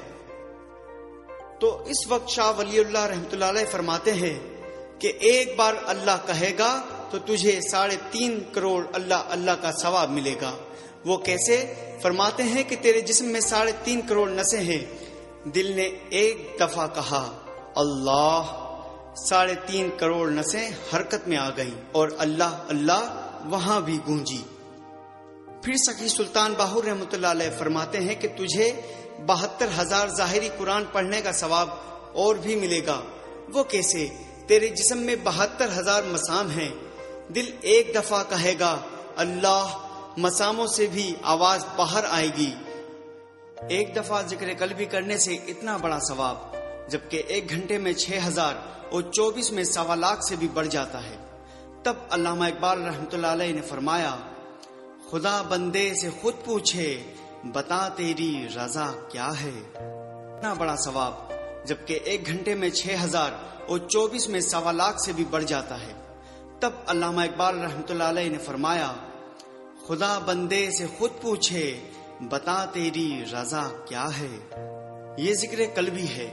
تو اس وقت شاہ ولی اللہ رحمۃ اللہ علیہ فرماتے ہیں کہ ایک بار اللہ کہے گا تو تجھے 3.5 کروڑ اللہ اللہ کا ثواب ملے گا۔ وہ کیسے؟ فرماتے ہیں کہ تیرے جسم میں 3.5 کروڑ نسیں ہیں، دل نے ایک دفعہ کہا اللہ، 3.5 کروڑ نسیں حرکت میں آ گئیں اور اللہ اللہ وہاں بھی گونجی۔ پھر سخی سلطان باہور رحمۃ اللہ علیہ فرماتے ہیں کہ تجھے 72,000 ظاہری قرآن پڑھنے کا ثواب اور بھی ملے گا۔ وہ کیسے؟ تیرے جسم میں 72,000 مسام ہیں، دل ایک دفعہ کہے گا اللہ، مساموں سے بھی آواز باہر آئے گی۔ ایک دفعہ ذکر قلبی کرنے سے اتنا بڑا ثواب، جبکہ 1 گھنٹے میں 6,000 اور 24 میں 1.25 لاکھ سے بھی بڑھ جاتا ہے۔ تب علامہ اقبال رحمۃ اللہ علیہ نے فرمایا، خدا بندے سے خود پوچھے بتا تیری رضا کیا ہے۔ اتنا بڑا ثواب، جبکہ 1 گھنٹے میں 6,000 اور 24 میں 1.25 لاکھ سے بھی بڑھ جاتا ہے۔ تب علامہ اقبال رحمۃ اللہ علیہ نے فرمایا، خدا بندے سے خود پوچھے بتا تیری رضا کیا ہے۔ یہ ذکر قلبی ہے۔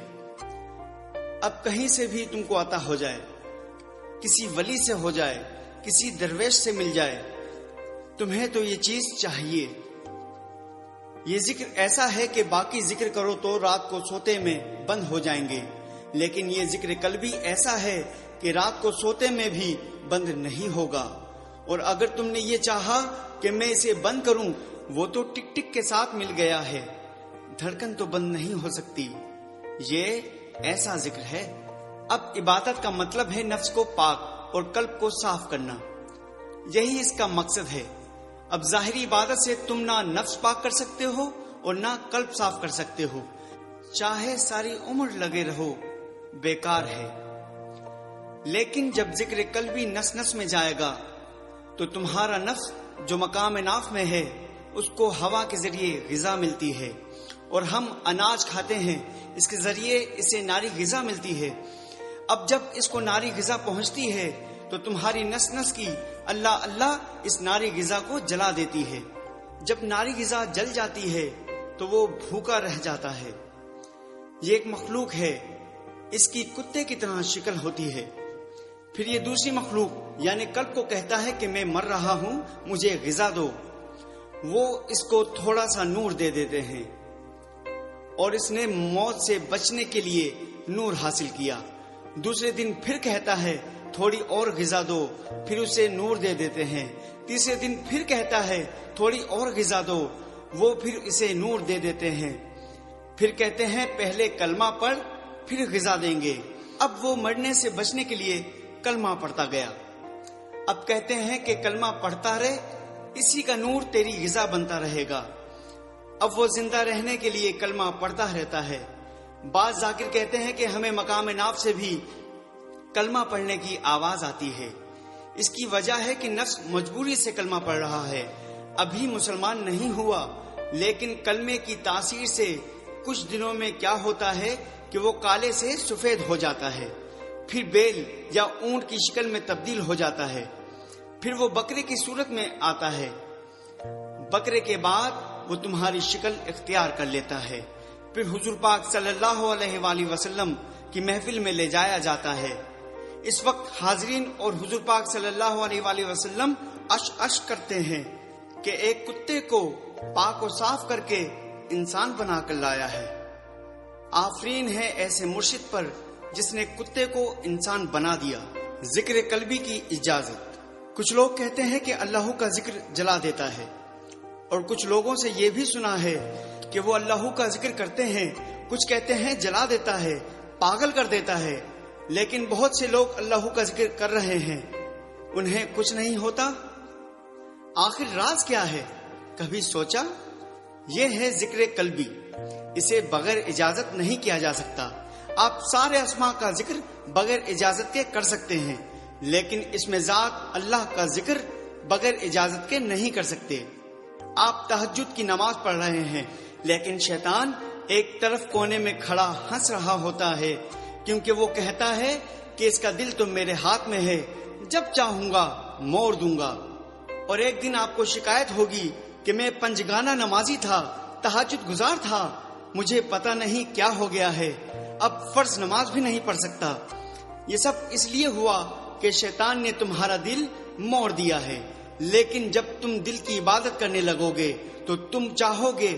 اب کہیں سے بھی تم کو عطا ہو جائے، کسی ولی سے ہو جائے، کسی درویش سے مل جائے، تمہیں تو یہ چیز چاہیے۔ یہ ذکر ایسا ہے کہ باقی ذکر کرو تو رات کو سوتے میں بند ہو جائیں گے، لیکن یہ ذکر قلبی ایسا ہے کہ رات کو سوتے میں بھی بند نہیں ہوگا۔ اور اگر تم نے یہ چاہا کہ میں اسے بند کروں، وہ تو ٹک ٹک کے ساتھ مل گیا ہے، دھڑکن تو بند نہیں ہو سکتی۔ یہ ایسا ذکر ہے۔ اب عبادت کا مطلب ہے نفس کو پاک اور قلب کو صاف کرنا، یہی اس کا مقصد ہے۔ اب ظاہری عبادت سے تم نہ نفس پاک کر سکتے ہو اور نہ قلب صاف کر سکتے ہو، چاہے ساری عمر لگے رہو، بیکار ہے۔ لیکن جب ذکر قلبی نس نس میں جائے گا تو تمہارا نفس جو مقام ناف میں ہے، اس کو ہوا کے ذریعے غذا ملتی ہے، اور ہم اناج کھاتے ہیں، اس کے ذریعے اسے ناری غذا ملتی ہے۔ اب جب اس کو ناری غذا پہنچتی ہے تو تمہاری نس نس کی اللہ اللہ اس ناری غذا کو جلا دیتی ہے۔ جب ناری غذا جل جاتی ہے تو وہ بھوکا رہ جاتا ہے۔ یہ ایک مخلوق ہے، اس کی کتے کی طرح شکل ہوتی ہے۔ پھر یہ دوسری مخلوق یعنی قلب کو کہتا ہے کہ میں مر رہا ہوں، مجھے غذا دو۔ وہ اس کو تھوڑا سا نور دے دیتے ہیں، اور اس نے موت سے بچنے کے لیے نور حاصل کیا۔ دوسرے دن پھر کہتا ہے تھوڑی اور غذا دو، پھر اسے نور دے دیتے ہیں۔ تیسرے دن پھر کہتا ہے تھوڑی اور غذا دو، وہ پھر اسے نور دے دیتے ہیں۔ پھر کہتے ہیں پہلے کلمہ پڑھ پھر غذا دیں گے۔ اب وہ مرنے سے بچنے کے لیے کلمہ پڑھتا گیا۔ اب کہتے ہیں کہ کلمہ پڑھتا رہے، اسی کا نور تیری غذا بنتا رہے گا۔ اب وہ زندہ رہنے کے لیے کلمہ پڑھتا رہتا ہے۔ بعض ذاکر کہتے ہیں کہ ہمیں مقام ناف سے بھی کلمہ پڑھنے کی آواز آتی ہے۔ اس کی وجہ ہے کہ نفس مجبوری سے کلمہ پڑھ رہا ہے، ابھی مسلمان نہیں ہوا، لیکن کلمے کی تاثیر سے کچھ دنوں میں کیا ہوتا ہے کہ وہ کالے سے سفید ہو جاتا ہے، پھر بیل یا اونٹ کی شکل میں تبدیل ہو جاتا ہے، پھر وہ بکرے کی صورت میں آتا ہے، بکرے کے بعد وہ تمہاری شکل اختیار کر لیتا ہے، پھر حضور پاک صلی اللہ علیہ وآلہ وسلم کی محفل میں لے جایا جاتا ہے۔ اس وقت حاضرین اور حضور پاک صلی اللہ علیہ وآلہ وسلم اش اش کرتے ہیں کہ ایک کتے کو پاک و صاف کر کے انسان بنا کر لایا ہے۔ آفرین ہے ایسے مرشد پر جس نے کتے کو انسان بنا دیا۔ ذکر قلبی کی اجازت۔ کچھ لوگ کہتے ہیں کہ اللہ کا ذکر جلا دیتا ہے، اور کچھ لوگوں سے یہ بھی سنا ہے کہ وہ اللہ کا ذکر کرتے ہیں، کچھ کہتے ہیں جلا دیتا ہے، پاگل کر دیتا ہے، لیکن بہت سے لوگ اللہ کا ذکر کر رہے ہیں، انہیں کچھ نہیں ہوتا۔ آخر راز کیا ہے؟ کبھی سوچا؟ یہ ہے ذکر قلبی، اسے بغیر اجازت نہیں کیا جا سکتا۔ آپ سارے اسماء کا ذکر بغیر اجازت کے کر سکتے ہیں، لیکن اس میں ذات اللہ کا ذکر بغیر اجازت کے نہیں کر سکتے۔ آپ تہجد کی نماز پڑھ رہے ہیں، لیکن شیطان ایک طرف کونے میں کھڑا ہنس رہا ہوتا ہے، کیونکہ وہ کہتا ہے کہ اس کا دل تو میرے ہاتھ میں ہے، جب چاہوں گا موڑ دوں گا۔ اور ایک دن آپ کو شکایت ہوگی کہ میں پنجگانہ نمازی تھا، تہجد گزار تھا، مجھے پتہ نہیں کیا ہو گیا ہے، اب فرض نماز بھی نہیں پڑھ سکتا۔ یہ سب اس لیے ہوا کہ شیطان نے تمہارا دل موڑ دیا ہے، لیکن جب تم دل کی عبادت کرنے لگو گے تو تم چاہو گے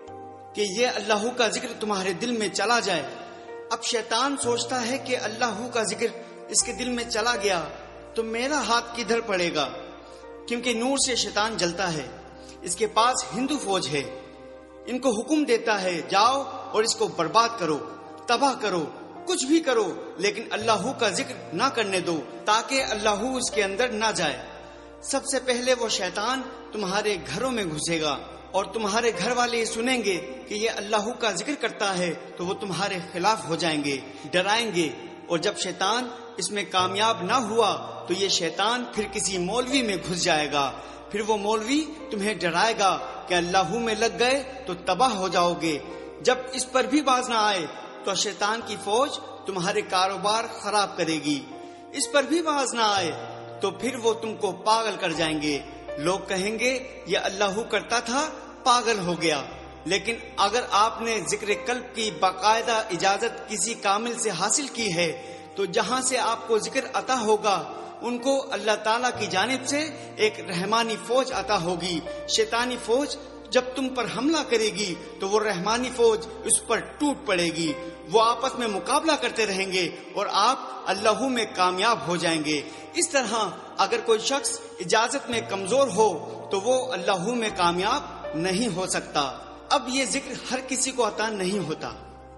کہ یہ اللہ کا ذکر تمہارے دل میں چلا جائے۔ اب شیطان سوچتا ہے کہ اللہ کا ذکر اس کے دل میں چلا گیا تو میرا ہاتھ کدھر پڑے گا، کیونکہ نور سے شیطان جلتا ہے، اس کے پاس ہندو فوج ہے، ان کو حکم دیتا ہے جاؤ اور اس کو برباد کرو، تباہ کرو، کچھ بھی کرو، لیکن اللہ کا ذکر نہ کرنے دو تاکہ اللہ اس کے اندر نہ جائے۔ سب سے پہلے وہ شیطان تمہارے گھروں میں گھسے گا، اور تمہارے گھر والے سنیں گے کہ یہ اللہ کا ذکر کرتا ہے تو وہ تمہارے خلاف ہو جائیں گے، ڈرائیں گے، اور جب شیطان اس میں کامیاب نہ ہوا تو یہ شیطان پھر کسی مولوی میں گھس جائے گا، پھر وہ مولوی تمہیں ڈرائے گا کہ اللہ میں لگ گئے تو تباہ ہو جاؤ گے۔ جب اس پر بھی باز نہ آئے تو شیطان کی فوج تمہارے کاروبار خراب کرے گی، اس پر بھی باز نہ آئے تو پھر وہ تم کو پاگل کر جائیں گے، لوگ کہیں گے یہ اللہ کرتا تھا، پاگل ہو گیا۔ لیکن اگر آپ نے ذکر قلب کی باقاعدہ اجازت کسی کامل سے حاصل کی ہے تو جہاں سے آپ کو ذکر عطا ہوگا ان کو اللہ تعالیٰ کی جانب سے ایک رحمانی فوج عطا ہوگی۔ شیطانی فوج جب تم پر حملہ کرے گی تو وہ رحمانی فوج اس پر ٹوٹ پڑے گی، وہ آپس میں مقابلہ کرتے رہیں گے اور آپ اللہ میں کامیاب ہو جائیں گے۔ اس طرح اگر کوئی شخص اجازت میں کمزور ہو تو وہ اللہ میں کامیاب نہیں ہو سکتا۔ اب یہ ذکر ہر کسی کو عطا نہیں ہوتا۔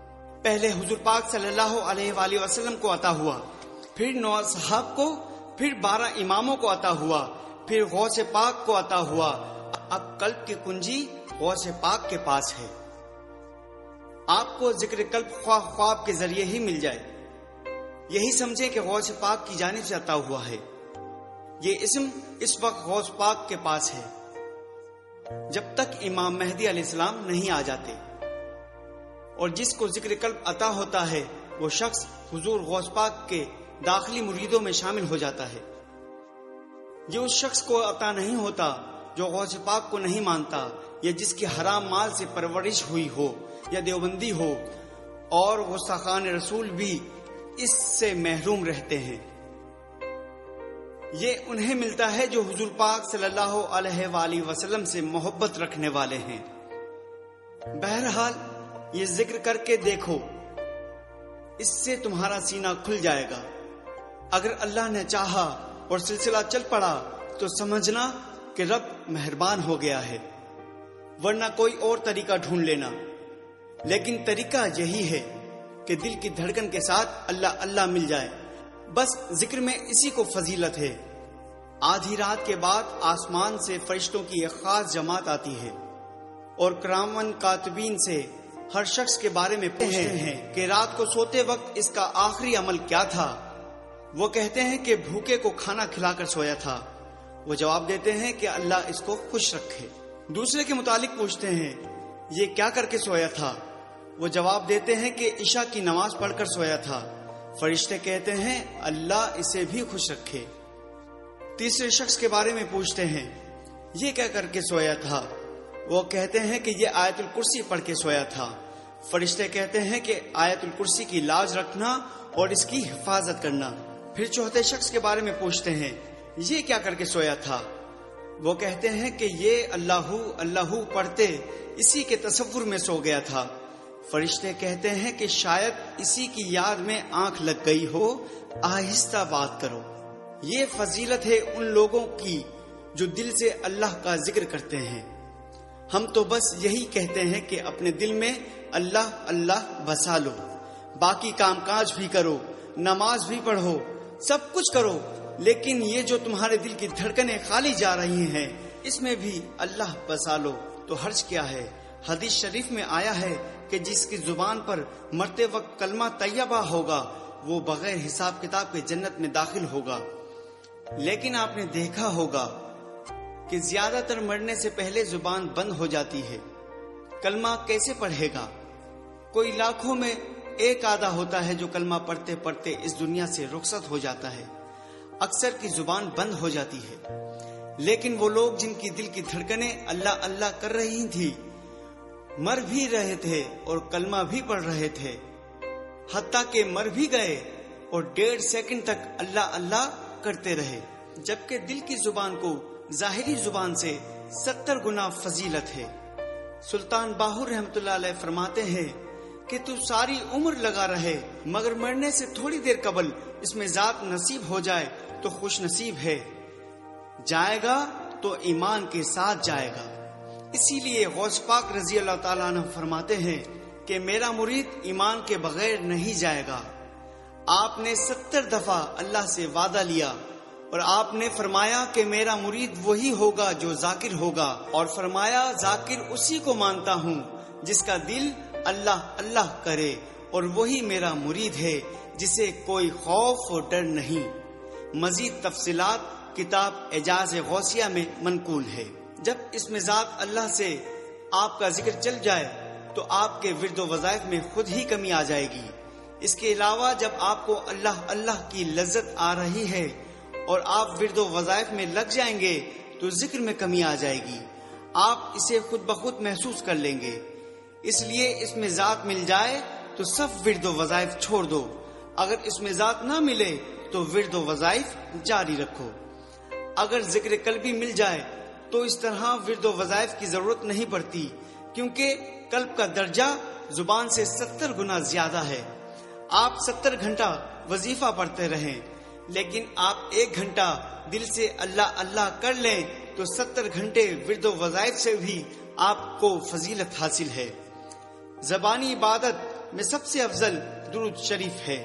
پہلے حضور پاک صلی اللہ علیہ وآلہ وسلم کو عطا ہوا، پھر 9 صحاب کو، پھر 12 اماموں کو عطا ہوا، پھر غوث پاک کو عطا ہوا۔ اب قلب کی کنجی غوث پاک کے پاس ہے۔ آپ کو ذکر قلب خواہ خواب کے ذریعے ہی مل جائے، یہی سمجھیں کہ غوث پاک کی جانب سے عطا ہوا ہے۔ یہ اسم اس وقت غوث پاک کے پاس ہے جب تک امام مہدی علیہ السلام نہیں آ جاتے، اور جس کو ذکر قلب عطا ہوتا ہے وہ شخص حضور غوث پاک کے داخلی مریدوں میں شامل ہو جاتا ہے۔ یہ اس شخص کو عطا نہیں ہوتا جو غوث پاک کو نہیں مانتا، یا جس کی حرام مال سے پرورش ہوئی ہو، یا دیوبندی ہو، اور گستاخان رسول بھی اس سے محروم رہتے ہیں۔ یہ انہیں ملتا ہے جو حضور پاک صلی اللہ علیہ وآلہ وسلم سے محبت رکھنے والے ہیں۔ بہرحال یہ ذکر کر کے دیکھو، اس سے تمہارا سینہ کھل جائے گا۔ اگر اللہ نے چاہا اور سلسلہ چل پڑا تو سمجھنا کہ رب مہربان ہو گیا ہے، ورنہ کوئی اور طریقہ ڈھونڈ لینا۔ لیکن طریقہ یہی ہے کہ دل کی دھڑکن کے ساتھ اللہ اللہ مل جائے، بس ذکر میں اسی کو فضیلت ہے۔ آدھی رات کے بعد آسمان سے فرشتوں کی ایک خاص جماعت آتی ہے اور کرامن کاتبین سے ہر شخص کے بارے میں پوچھتے ہیں کہ رات کو سوتے وقت اس کا آخری عمل کیا تھا۔ وہ کہتے ہیں کہ بھوکے کو کھانا کھلا کر سویا تھا۔ وہ جواب دیتے ہیں کہ اللہ اس کو خوش رکھے۔ دوسرے کے متعلق پوچھتے ہیں یہ کیا کر کے سویا تھا؟ وہ جواب دیتے ہیں کہ عشاء کی نماز پڑھ کر سویا تھا۔ فرشتے کہتے ہیں اللہ اسے بھی خوش رکھے۔ تیسرے شخص کے بارے میں پوچھتے ہیں یہ کیا کر کے سویا تھا؟ وہ کہتے ہیں کہ یہ آیت الکرسی پڑھ کے سویا تھا۔ فرشتے کہتے ہیں کہ آیت الکرسی کی لاج رکھنا اور اس کی حفاظت کرنا۔ پھر چوتھے شخص کے بارے میں پوچھتے ہیں یہ کیا کر کے سویا تھا؟ وہ کہتے ہیں کہ یہ اللہ اللہ پڑھتے اسی کے تصور میں سو گیا تھا۔ فرشتے کہتے ہیں کہ شاید اسی کی یاد میں آنکھ لگ گئی ہو، آہستہ بات کرو۔ یہ فضیلت ہے ان لوگوں کی جو دل سے اللہ کا ذکر کرتے ہیں۔ ہم تو بس یہی کہتے ہیں کہ اپنے دل میں اللہ اللہ بسا لو، باقی کام کاج بھی کرو، نماز بھی پڑھو، سب کچھ کرو، لیکن یہ جو تمہارے دل کی دھڑکنیں خالی جا رہی ہیں اس میں بھی اللہ بسا لو تو حرج کیا ہے؟ حدیث شریف میں آیا ہے کہ جس کی زبان پر مرتے وقت کلمہ طیبہ ہوگا وہ بغیر حساب کتاب کے جنت میں داخل ہوگا۔ لیکن آپ نے دیکھا ہوگا کہ زیادہ تر مرنے سے پہلے زبان بند ہو جاتی ہے۔ کلمہ کیسے پڑھے گا؟ کوئی لاکھوں میں ایک آدھا ہوتا ہے جو کلمہ پڑھتے پڑھتے اس دنیا سے رخصت ہو جاتا ہے۔ اکثر کی زبان بند ہو جاتی ہے۔ لیکن وہ لوگ جن کی دل کی دھڑکنیں اللہ اللہ کر رہی تھی، مر بھی رہے تھے اور کلمہ بھی پڑھ رہے تھے، حتیٰ کہ مر بھی گئے اور 1.5 سیکنڈ تک اللہ اللہ کرتے رہے، جبکہ دل کی زبان کو ظاہری زبان سے 70 گنا فضیلت ہے۔ سلطان باہور رحمت اللہ علیہ فرماتے ہیں کہ تو ساری عمر لگا رہے مگر مرنے سے تھوڑی دیر قبل اس میں ذات نصیب ہو جائے تو خوش نصیب ہے، جائے گا تو ایمان کے ساتھ جائے گا۔ اسی لیے غوث پاک رضی اللہ تعالیٰ عنہ فرماتے ہیں کہ میرا مرید ایمان کے بغیر نہیں جائے گا۔ آپ نے 70 دفعہ اللہ سے وعدہ لیا اور آپ نے فرمایا کہ میرا مرید وہی ہوگا جو ذاکر ہوگا، اور فرمایا ذاکر اسی کو مانتا ہوں جس کا دل اللہ اللہ کرے، اور وہی میرا مرید ہے جسے کوئی خوف اور ڈر نہیں۔ مزید تفصیلات کتاب اعجاز غوثیہ میں منقول ہے۔ جب اس میں ذات اللہ سے آپ کا ذکر چل جائے تو آپ کے ورد و وظائف میں خود ہی کمی آ جائے گی۔ اس کے علاوہ جب آپ کو اللہ اللہ کی لذت آ رہی ہے اور آپ ورد و وظائف میں لگ جائیں گے تو ذکر میں کمی آ جائے گی، آپ اسے خود بخود محسوس کر لیں گے۔ اس لیے اس میں ذات مل جائے تو سب ورد و وظائف چھوڑ دو، اگر اس میں ذات نہ ملے تو ورد و وظائف جاری رکھو۔ اگر ذکر قلبی مل جائے تو اس طرح ورد و وظائف کی ضرورت نہیں پڑتی، کیونکہ قلب کا درجہ زبان سے 70 گنا زیادہ ہے۔ آپ 70 گھنٹہ وظیفہ پڑھتے رہیں، لیکن آپ 1 گھنٹہ دل سے اللہ اللہ کر لیں تو 70 گھنٹے ورد و وظائف سے بھی آپ کو فضیلت حاصل ہے۔ زبانی عبادت میں سب سے افضل درود شریف ہے،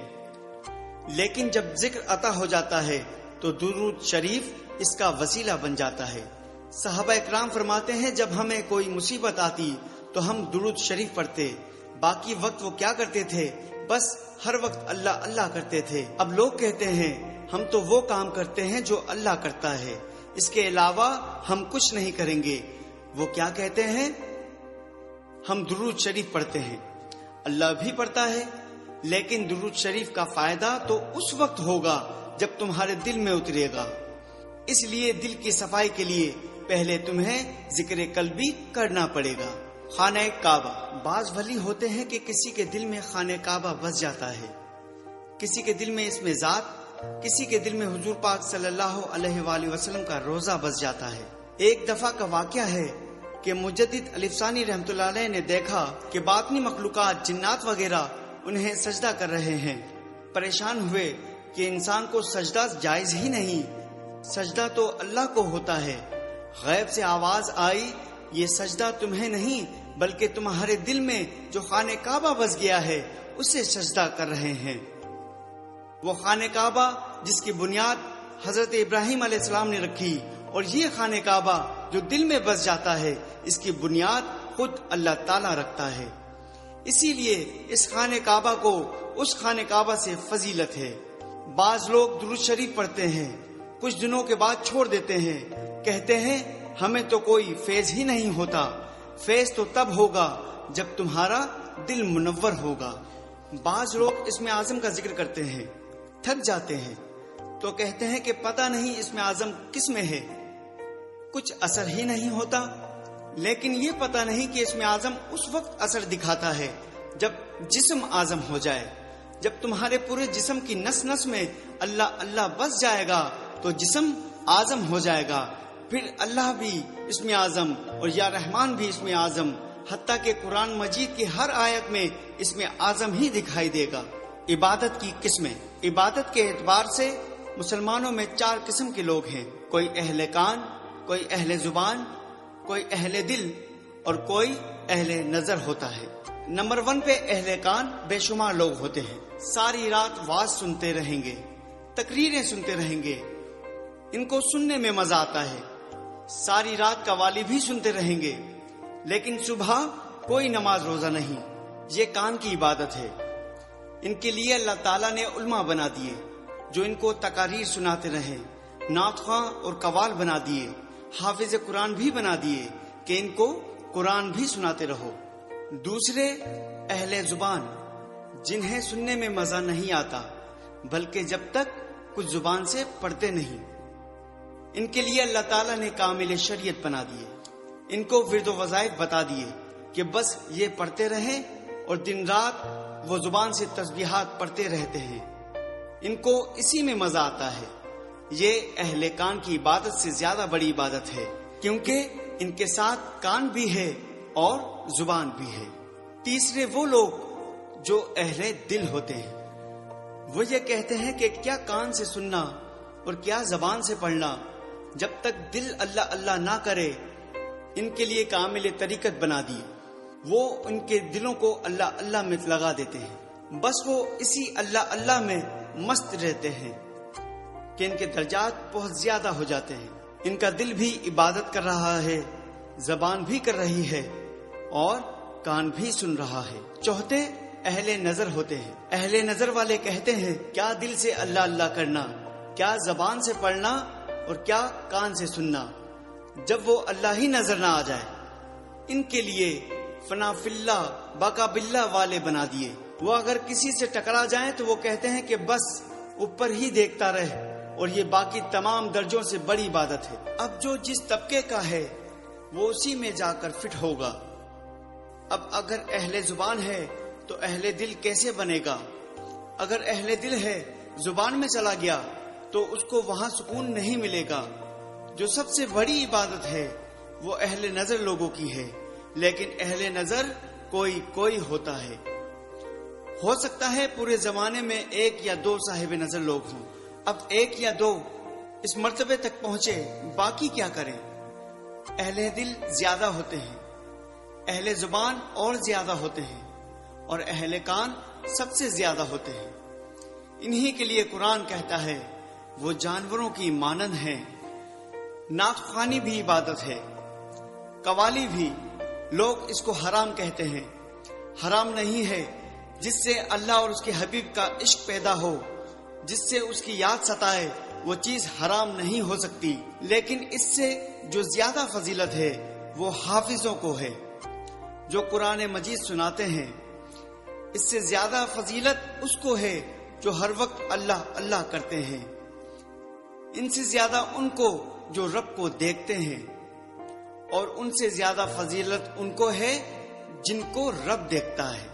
لیکن جب ذکر عطا ہو جاتا ہے تو درود شریف اس کا وسیلہ بن جاتا ہے۔ صحابہ اکرام فرماتے ہیں جب ہمیں کوئی مصیبت آتی تو ہم درود شریف پڑھتے، باقی وقت وہ کیا کرتے تھے؟ بس ہر وقت اللہ اللہ کرتے تھے۔ اب لوگ کہتے ہیں ہم تو وہ کام کرتے ہیں جو اللہ کرتا ہے، اس کے علاوہ ہم کچھ نہیں کریں گے۔ وہ کیا کہتے ہیں؟ ہم درود شریف پڑھتے ہیں۔ اللہ بھی پڑھتا ہے، لیکن درود شریف کا فائدہ تو اس وقت ہوگا جب تمہارے دل میں اترے گا۔ اس لیے دل کی صفائی کے لیے پہلے تمہیں ذکر قلبی کرنا پڑے گا۔ خانہ کعبہ، بعض ولی ہوتے ہیں کہ کسی کے دل میں خانہ کعبہ بس جاتا ہے، کسی کے دل میں اس میں ذات، کسی کے دل میں حضور پاک صلی اللہ علیہ وآلہ وسلم کا روزہ بس جاتا ہے۔ ایک دفعہ کا واقعہ ہے کہ مجدد الف ثانی رحمت اللہ علیہ نے دیکھا کہ باطنی مخلوقات جنات وغیرہ انہیں سجدہ کر رہے ہیں۔ پریشان ہوئے کہ انسان کو سجدہ جائز ہی نہیں، سجدہ تو اللہ کو ہوتا ہے۔ غیب سے آواز آئی، یہ سجدہ تمہیں نہیں بلکہ تمہارے دل میں جو خانہ کعبہ بس گیا ہے اسے سجدہ کر رہے ہیں۔ وہ خانہ کعبہ جس کی بنیاد حضرت ابراہیم علیہ السلام نے رکھی، اور یہ خانہ کعبہ جو دل میں بس جاتا ہے اس کی بنیاد خود اللہ تعالیٰ رکھتا ہے۔ اسی لیے اس خانہ کعبہ کو اس خانہ کعبہ سے فضیلت ہے۔ بعض لوگ درود شریف پڑھتے ہیں، کچھ دنوں کے بعد چھوڑ دیتے ہیں، کہتے ہیں ہمیں تو کوئی فیض ہی نہیں ہوتا، فیض تو تب ہوگا جب تمہارا دل منور ہوگا۔ بعض لوگ اسم اعظم کا ذکر کرتے ہیں، تھک جاتے ہیں تو کہتے ہیں کہ پتہ نہیں اسم اعظم کس میں ہے، کچھ اثر ہی نہیں ہوتا۔ لیکن یہ پتہ نہیں کہ اسم اعظم اس وقت اثر دکھاتا ہے جب جسم اعظم ہو جائے، جب تمہارے پورے جسم کی نس نس میں اللہ اللہ بس جائے گا تو جسم اعظم ہو جائے گا، پھر اللہ بھی اسم اعظم اور یا رحمان بھی اسم اعظم، حتیٰ کہ قرآن مجید کی ہر آیت میں اسم اعظم ہی دکھائی دے گا۔ عبادت کی قسمیں۔ عبادت کے اعتبار سے مسلمانوں میں 4 قسم کے لوگ ہیں، کوئی اہل کان، کوئی اہل زبان، کوئی اہل دل اور کوئی اہل نظر ہوتا ہے۔ نمبر 1 پہ اہل کان بے شمار لوگ ہوتے ہیں، ساری رات واز سنتے رہیں گے، تقریریں سنتے رہیں گے، ان کو سننے میں مزہ آتا ہے، ساری رات قوالی بھی سنتے رہیں گے، لیکن صبح کوئی نماز روزہ نہیں۔ یہ کان کی عبادت ہے۔ ان کے لیے اللہ تعالیٰ نے علماء بنا دیے جو ان کو تقاریر سناتے رہیں، نعت خواں اور قوال بنا دیے، حافظ قرآن بھی بنا دیے کہ ان کو قرآن بھی سناتے رہو۔ دوسرے اہل زبان، جنہیں سننے میں مزہ نہیں آتا بلکہ جب تک کچھ زبان سے پڑھتے نہیں، ان کے لیے اللہ تعالیٰ نے کامل شریعت بنا دیے، ان کو ورد و وظائف بتا دیے کہ بس یہ پڑھتے رہیں اور دن رات وہ زبان سے تسبیحات پڑھتے رہتے ہیں، ان کو اسی میں مزہ آتا ہے۔ یہ اہل کان کی عبادت سے زیادہ بڑی عبادت ہے، کیونکہ ان کے ساتھ کان بھی ہے اور زبان بھی ہے۔ تیسرے وہ لوگ جو اہل دل ہوتے ہیں، وہ یہ کہتے ہیں کہ کیا کان سے سننا اور کیا زبان سے پڑھنا، جب تک دل اللہ اللہ نہ کرے۔ ان کے لیے کامل طریقت بنا دی، وہ ان کے دلوں کو اللہ اللہ میں لگا دیتے ہیں، بس وہ اسی اللہ اللہ میں مست رہتے ہیں کہ ان کے درجات بہت زیادہ ہو جاتے ہیں۔ ان کا دل بھی عبادت کر رہا ہے، زبان بھی کر رہی ہے اور کان بھی سن رہا ہے۔ چوتھے اہل نظر ہوتے ہیں۔ اہل نظر والے کہتے ہیں کیا دل سے اللہ اللہ کرنا، کیا زبان سے پڑھنا اور کیا کان سے سننا، جب وہ اللہ ہی نظر نہ آ جائے۔ ان کے لیے فنا فی اللہ باقا باللہ والے بنا دیے، وہ اگر کسی سے ٹکرا جائیں تو وہ کہتے ہیں کہ بس اوپر ہی دیکھتا رہے، اور یہ باقی تمام درجوں سے بڑی عبادت ہے۔ اب جو جس طبقے کا ہے وہ اسی میں جا کر فٹ ہوگا۔ اب اگر اہل زبان ہے تو اہل دل کیسے بنے گا؟ اگر اہل دل ہے زبان میں چلا گیا تو اس کو وہاں سکون نہیں ملے گا۔ جو سب سے بڑی عبادت ہے وہ اہل نظر لوگوں کی ہے، لیکن اہل نظر کوئی کوئی ہوتا ہے۔ ہو سکتا ہے پورے زمانے میں 1 یا 2 صاحب نظر لوگ ہوں، اب 1 یا 2 اس مرتبے تک پہنچے، باقی کیا کریں؟ اہل دل زیادہ ہوتے ہیں، اہل زبان اور زیادہ ہوتے ہیں، اور اہل کان سب سے زیادہ ہوتے ہیں۔ انہی کے لیے قرآن کہتا ہے وہ جانوروں کی مانند ہیں۔ نعت خوانی بھی عبادت ہے، قوالی بھی۔ لوگ اس کو حرام کہتے ہیں، حرام نہیں ہے۔ جس سے اللہ اور اس کے حبیب کا عشق پیدا ہو، جس سے اس کی یاد ستائے، وہ چیز حرام نہیں ہو سکتی۔ لیکن اس سے جو زیادہ فضیلت ہے وہ حافظوں کو ہے، جو قرآن مجید سناتے ہیں۔ اس سے زیادہ فضیلت اس کو ہے جو ہر وقت اللہ اللہ کرتے ہیں۔ ان سے زیادہ ان کو جو رب کو دیکھتے ہیں، اور ان سے زیادہ فضیلت ان کو ہے جن کو رب دیکھتا ہے۔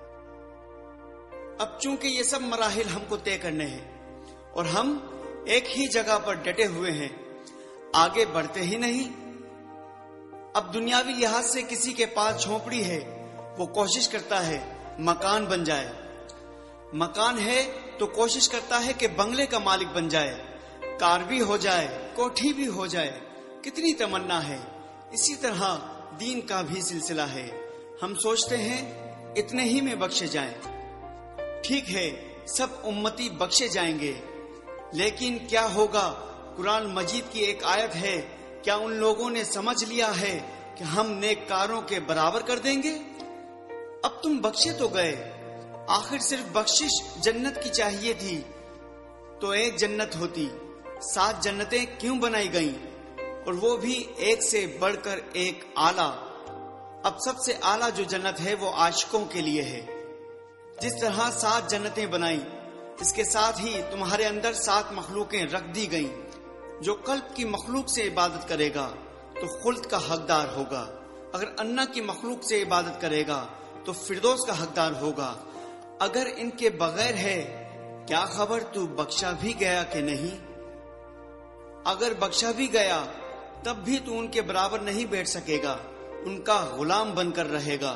اب چونکہ یہ سب مراحل ہم کو طے کرنے ہیں اور ہم ایک ہی جگہ پر ڈٹے ہوئے ہیں، آگے بڑھتے ہی نہیں۔ اب دنیاوی لحاظ سے کسی کے پاس جھونپڑی ہے، وہ کوشش کرتا ہے مکان بن جائے، مکان ہے تو کوشش کرتا ہے کہ بنگلے کا مالک بن جائے، کار بھی ہو جائے، کوٹھی بھی ہو جائے، کتنی تمنا ہے۔ اسی طرح دین کا بھی سلسلہ ہے، ہم سوچتے ہیں اتنے ہی میں بخشے جائیں۔ ٹھیک ہے، سب امتی بخشے جائیں گے، لیکن کیا ہوگا؟ قرآن مجید کی ایک آیت ہے، کیا ان لوگوں نے سمجھ لیا ہے کہ ہم نیک کاروں کے برابر کر دیں گے؟ اب تم بخشے تو گئے، آخر صرف بخشش جنت کی چاہیے تھی، تو ایک جنت ہوتی، 7 جنتیں کیوں بنائی گئیں؟ اور وہ بھی ایک سے بڑھ کر ایک اعلیٰ۔ اب سب سے اعلیٰ جو جنت ہے وہ عاشقوں کے لیے ہے۔ جس طرح 7 جنتیں بنائیں، اس کے ساتھ ہی تمہارے اندر 7 مخلوقیں رکھ دی گئیں۔ جو قلب کی مخلوق سے عبادت کرے گا تو خلد کا حقدار ہوگا، اگر انا کی مخلوق سے عبادت کرے گا تو فردوس کا حقدار ہوگا۔ اگر ان کے بغیر ہے، کیا خبر تو بخشا بھی گیا کہ نہیں؟ اگر بخشا بھی گیا تب بھی تو ان کے برابر نہیں بیٹھ سکے گا، ان کا غلام بن کر رہے گا۔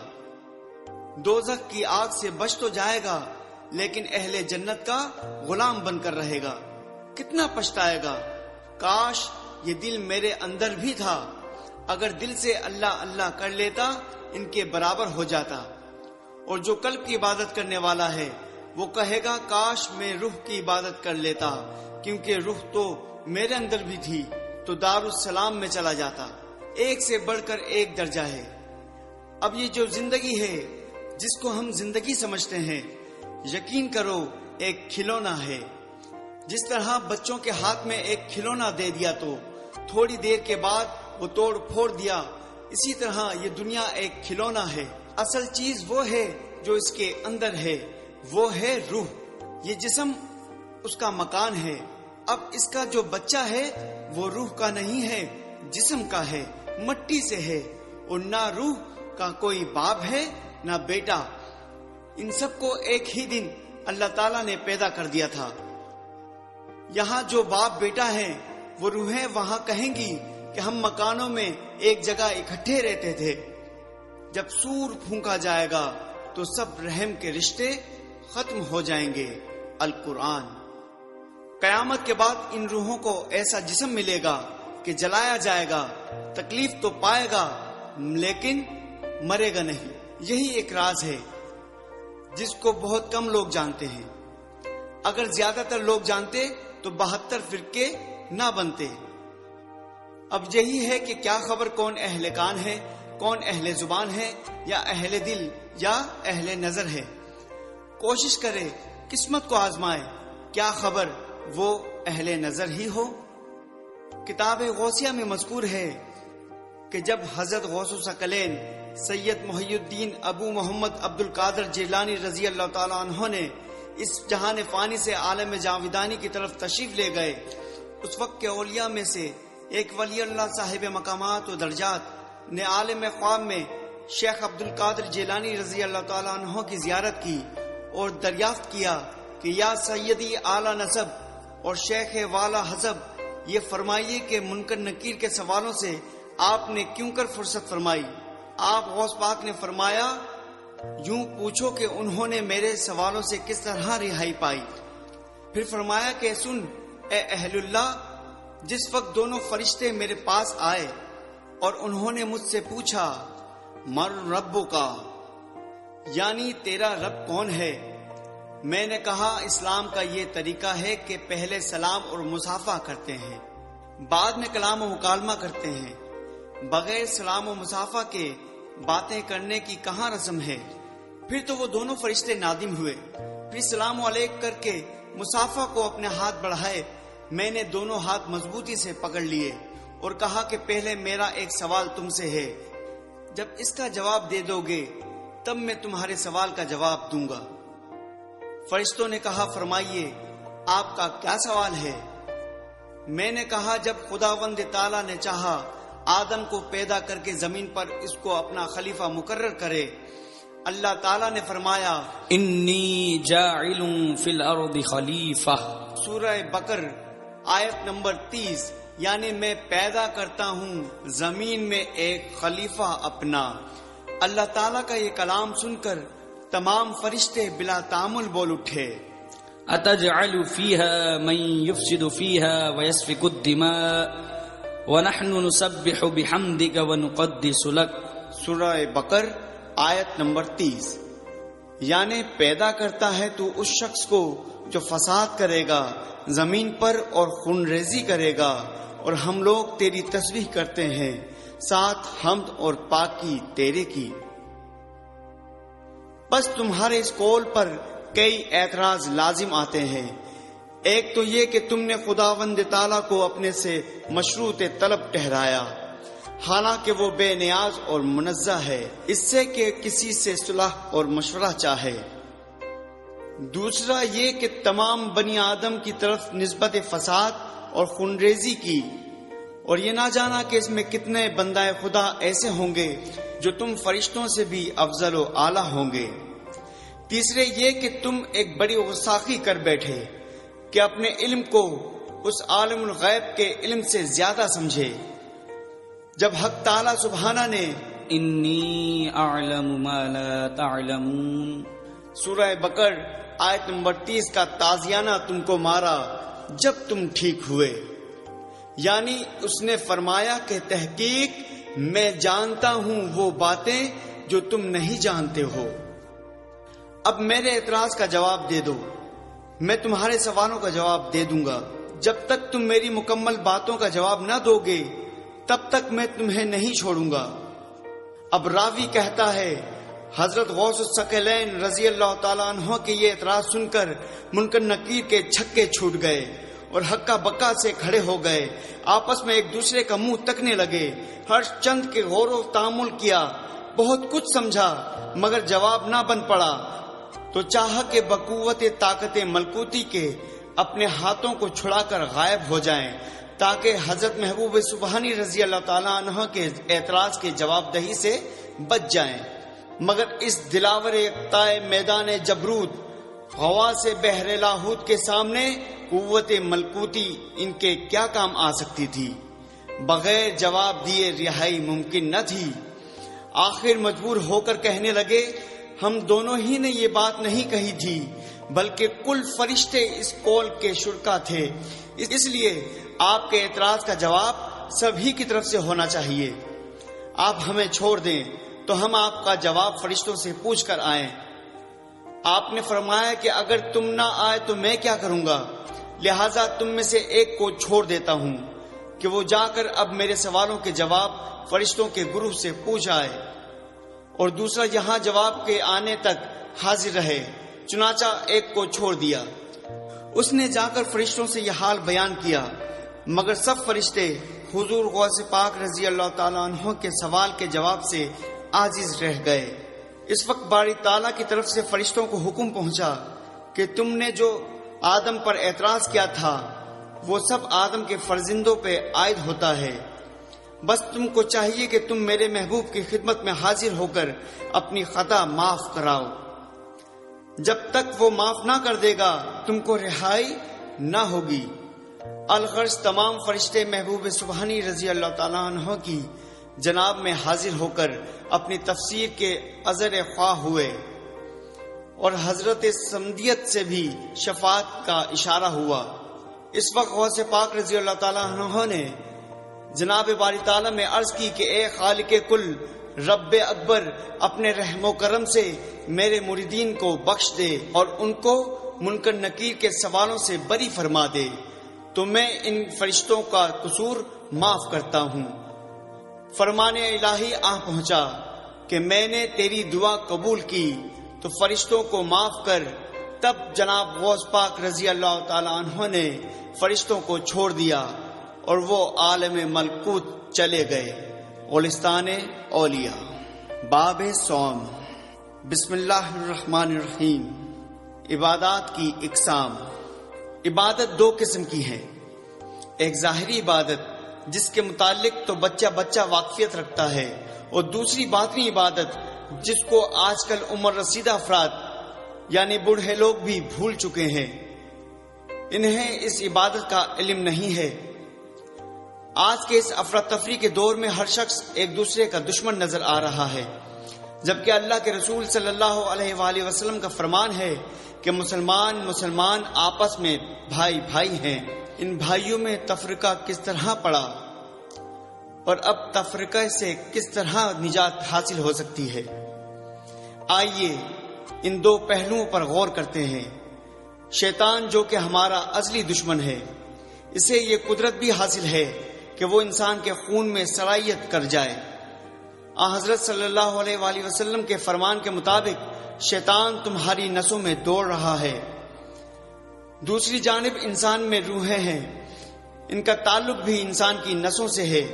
دوزخ کی آگ سے بچ تو جائے گا لیکن اہل جنت کا غلام بن کر رہے گا۔ کتنا پچھتائے گا، کاش یہ دل میرے اندر بھی تھا، اگر دل سے اللہ اللہ کر لیتا ان کے برابر ہو جاتا۔ اور جو قلب کی عبادت کرنے والا ہے وہ کہے گا کاش میں روح کی عبادت کر لیتا، کیونکہ روح تو میرے اندر بھی تھی تو دارالسلام میں چلا جاتا۔ ایک سے بڑھ کر ایک درجہ ہے۔ اب یہ جو زندگی ہے جس کو ہم زندگی سمجھتے ہیں، یقین کرو ایک کھلونا ہے۔ جس طرح بچوں کے ہاتھ میں ایک کھلونا دے دیا تو تھوڑی دیر کے بعد وہ توڑ پھوڑ دیا، اسی طرح یہ دنیا ایک کھلونا ہے۔ اصل چیز وہ ہے جو اس کے اندر ہے، وہ ہے روح۔ یہ جسم اس کا مکان ہے۔ اب اس کا جو بچہ ہے وہ روح کا نہیں ہے، جسم کا ہے، مٹی سے ہے، اور نہ روح کا کوئی باپ ہے نہ بیٹا۔ ان سب کو ایک ہی دن اللہ تعالیٰ نے پیدا کر دیا تھا۔ یہاں جو باپ بیٹا ہے وہ روحیں وہاں کہیں گی کہ ہم مکانوں میں ایک جگہ اکٹھے رہتے تھے۔ جب سور پھونکا جائے گا تو سب رحم کے رشتے ختم ہو جائیں گے۔ القرآن۔ قیامت کے بعد ان روحوں کو ایسا جسم ملے گا کہ جلایا جائے گا، تکلیف تو پائے گا لیکن مرے گا نہیں۔ یہی ایک راز ہے جس کو بہت کم لوگ جانتے ہیں۔ اگر زیادہ تر لوگ جانتے تو 72 فرقے نہ بنتے۔ اب یہی ہے کہ کیا خبر کون اہل کان ہے، کون اہل زبان ہے، یا اہل دل یا اہل نظر ہے۔ کوشش کرے، قسمت کو آزمائے، کیا خبر وہ اہل نظر ہی ہو۔ کتاب غوثیہ میں مذکور ہے کہ جب حضرت غوث الثقلین سید محی الدین ابو محمد عبد القادر جیلانی رضی اللہ تعالیٰ عنہ نے اس جہان فانی سے عالم جاویدانی کی طرف تشریف لے گئے، اس وقت کے اولیاء میں سے ایک ولی اللہ صاحب مقامات و درجات نے عالم خواب میں شیخ عبد القادر جیلانی رضی اللہ تعالیٰ عنہ کی زیارت کی اور دریافت کیا کہ یا سیدی اعلیٰ نسب اور شیخ والا حسب، یہ فرمائیے کہ منکر نکیر کے سوالوں سے آپ نے کیوں کر فرصت فرمائی؟ آپ غوث پاک نے فرمایا یوں پوچھو کہ انہوں نے میرے سوالوں سے کس طرح رہائی پائی۔ پھر فرمایا کہ سن اے اہل اللہ، جس وقت دونوں فرشتے میرے پاس آئے اور انہوں نے مجھ سے پوچھا مر ربو کا، یعنی تیرا رب کون ہے، میں نے کہا اسلام کا یہ طریقہ ہے کہ پہلے سلام اور مصافحہ کرتے ہیں، بعد میں کلام و مکالمہ کرتے ہیں، بغیر سلام و مصافحہ کے باتیں کرنے کی کہاں رسم ہے۔ پھر تو وہ دونوں فرشتے نادم ہوئے، پھر سلام علیک کر کے مصافحہ کو اپنے ہاتھ بڑھائے، میں نے دونوں ہاتھ مضبوطی سے پکڑ لیے اور کہا کہ پہلے میرا ایک سوال تم سے ہے، جب اس کا جواب دے دو گے تب میں تمہارے سوال کا جواب دوں گا۔ فرشتوں نے کہا فرمائیے آپ کا کیا سوال ہے؟ میں نے کہا جب خداوند تعالیٰ نے چاہا آدم کو پیدا کر کے زمین پر اس کو اپنا خلیفہ مقرر کرے، اللہ تعالیٰ نے فرمایا انی جاعل فی الارض خلیفہ، سورہ بقر آیت نمبر 30، یعنی میں پیدا کرتا ہوں زمین میں ایک خلیفہ اپنا۔ اللہ تعالیٰ کا یہ کلام سن کر تمام فرشتے بلا تعامل بول اٹھے اتجعل فیہا من یفسد فیہا ویسفک الدماء ونحن نسبح بحمدک ونقدس لک، سورہ بقر آیت نمبر 30، یعنی پیدا کرتا ہے تو اس شخص کو جو فساد کرے گا زمین پر اور خون ریزی کرے گا، اور ہم لوگ تیری تسبیح کرتے ہیں، ساتھ حمد اور پاکی تیرے کی۔ بس تمہارے اس قول پر کئی اعتراض لازم آتے ہیں۔ ایک تو یہ کہ تم نے خداوند تعالیٰ کو اپنے سے مشروط طلب ٹھہرایا، حالانکہ وہ بے نیاز اور منزہ ہے اس سے کہ کسی سے صلح اور مشورہ چاہے۔ دوسرا یہ کہ تمام بنی آدم کی طرف نسبت فساد اور خونریزی کی، اور یہ نہ جانا کہ اس میں کتنے بندہ خدا ایسے ہوں گے جو تم فرشتوں سے بھی افضل و اعلیٰ ہوں گے۔ تیسرے یہ کہ تم ایک بڑی غستاخی کر بیٹھے کہ اپنے علم کو اس عالم الغیب کے علم سے زیادہ سمجھے، جب حق تعالی سبحانہ نے انی اعلم ما لا تعلمون سورہ بقر آیت نمبر 30 کا تازیانہ تم کو مارا جب تم ٹھیک ہوئے، یعنی اس نے فرمایا کہ تحقیق میں جانتا ہوں وہ باتیں جو تم نہیں جانتے ہو۔ اب میرے اعتراض کا جواب دے دو، میں تمہارے سوالوں کا جواب دے دوں گا۔ جب تک تم میری مکمل باتوں کا جواب نہ دو گے تب تک میں تمہیں نہیں چھوڑوں گا۔ اب راوی کہتا ہے حضرت غوث الثقلین رضی اللہ تعالیٰ عنہ کے یہ اعتراض سن کر منکر نکیر کے چھکے چھوٹ گئے اور ہکا بکا سے کھڑے ہو گئے، آپس میں ایک دوسرے کا منہ تکنے لگے۔ ہر چند کے غور و تامل کیا، بہت کچھ سمجھا، مگر جواب نہ بن پڑا، تو چاہا کہ بقوت طاقت ملکوتی کے اپنے ہاتھوں کو چھڑا کر غائب ہو جائیں تاکہ حضرت محبوب سبحانی رضی اللہ تعالیٰ عنہ کے اعتراض کے جواب دہی سے بچ جائیں، مگر اس دلاور اقتائے میدان جبروت غوا سے بحر لاہوت کے سامنے قوت ملکوتی ان کے کیا کام آ سکتی تھی؟ بغیر جواب دیے رہائی ممکن نہ تھی۔ آخر مجبور ہو کر کہنے لگے ہم دونوں ہی نے یہ بات نہیں کہی تھی، بلکہ کل فرشتے اس قول کے شرکا تھے، اس لیے آپ کے اعتراض کا جواب سبھی کی طرف سے ہونا چاہیے۔ آپ ہمیں چھوڑ دیں تو ہم آپ کا جواب فرشتوں سے پوچھ کر آئیں۔ آپ نے فرمایا کہ اگر تم نہ آئے تو میں کیا کروں گا، لہٰذا تم میں سے ایک کو چھوڑ دیتا ہوں کہ وہ جا کر اب میرے سوالوں کے جواب فرشتوں کے گروہ سے پوچھ آئے، اور دوسرا یہاں جواب کے آنے تک حاضر رہے۔ چنانچہ ایک کو چھوڑ دیا، اس نے جا کر فرشتوں سے یہ حال بیان کیا، مگر سب فرشتے حضور غوث پاک رضی اللہ تعالیٰ عنہ کے سوال کے جواب سے عاجز رہ گئے۔ اس وقت باری تعالیٰ کی طرف سے فرشتوں کو حکم پہنچا کہ تم نے جو آدم پر اعتراض کیا تھا وہ سب آدم کے فرزندوں پہ عائد ہوتا ہے، بس تم کو چاہیے کہ تم میرے محبوب کی خدمت میں حاضر ہو کر اپنی خطا معاف کراؤ۔ جب تک وہ معاف نہ کر دے گا تم کو رہائی نہ ہوگی۔ الغرض تمام فرشتے محبوب سبحانی رضی اللہ تعالیٰ عنہ کی جناب میں حاضر ہو کر اپنی تفسیر کے عذر خواہ ہوئے، اور حضرت سمدیت سے بھی شفاعت کا اشارہ ہوا۔ اس وقت غوث پاک رضی اللہ تعالیٰ عنہ نے جناب باری تعالیٰ میں عرض کی کہ اے خالق کل رب اکبر، اپنے رحم و کرم سے میرے مریدین کو بخش دے اور ان کو منکر نکیر کے سوالوں سے بری فرما دے، تو میں ان فرشتوں کا قصور معاف کرتا ہوں۔ فرمان الہی آ پہنچا کہ میں نے تیری دعا قبول کی تو فرشتوں کو معاف کر۔ تب جناب غوث پاک رضی اللہ تعالی عنہ نے فرشتوں کو چھوڑ دیا اور وہ عالم ملکوت چلے گئے۔ گلستان اولیاء، باب صوم۔ بسم اللہ الرحمن الرحیم۔ عبادات کی اقسام۔ عبادت دو قسم کی ہے، ایک ظاہری عبادت جس کے متعلق تو بچہ واقفیت رکھتا ہے، اور دوسری باطنی عبادت جس کو آج کل عمر رسیدہ افراد یعنی بوڑھے لوگ بھی بھول چکے ہیں، انہیں اس عبادت کا علم نہیں ہے۔ آج کے اس افراتفری کے دور میں ہر شخص ایک دوسرے کا دشمن نظر آ رہا ہے، جبکہ اللہ کے رسول صلی اللہ علیہ وآلہ وسلم کا فرمان ہے کہ مسلمان آپس میں بھائی ہیں۔ ان بھائیوں میں تفرقہ کس طرح پڑا اور اب تفرقہ سے کس طرح نجات حاصل ہو سکتی ہے؟ آئیے ان دو پہلوؤں پر غور کرتے ہیں۔ شیطان جو کہ ہمارا ازلی دشمن ہے، اسے یہ قدرت بھی حاصل ہے کہ وہ انسان کے خون میں سرایت کر جائے۔ حضرت صلی اللہ علیہ وآلہ وسلم کے فرمان کے مطابق شیطان تمہاری نسوں میں دوڑ رہا ہے، دوسری جانب انسان میں روحیں ہیں، ان کا تعلق بھی انسان کی نسوں سے ہے۔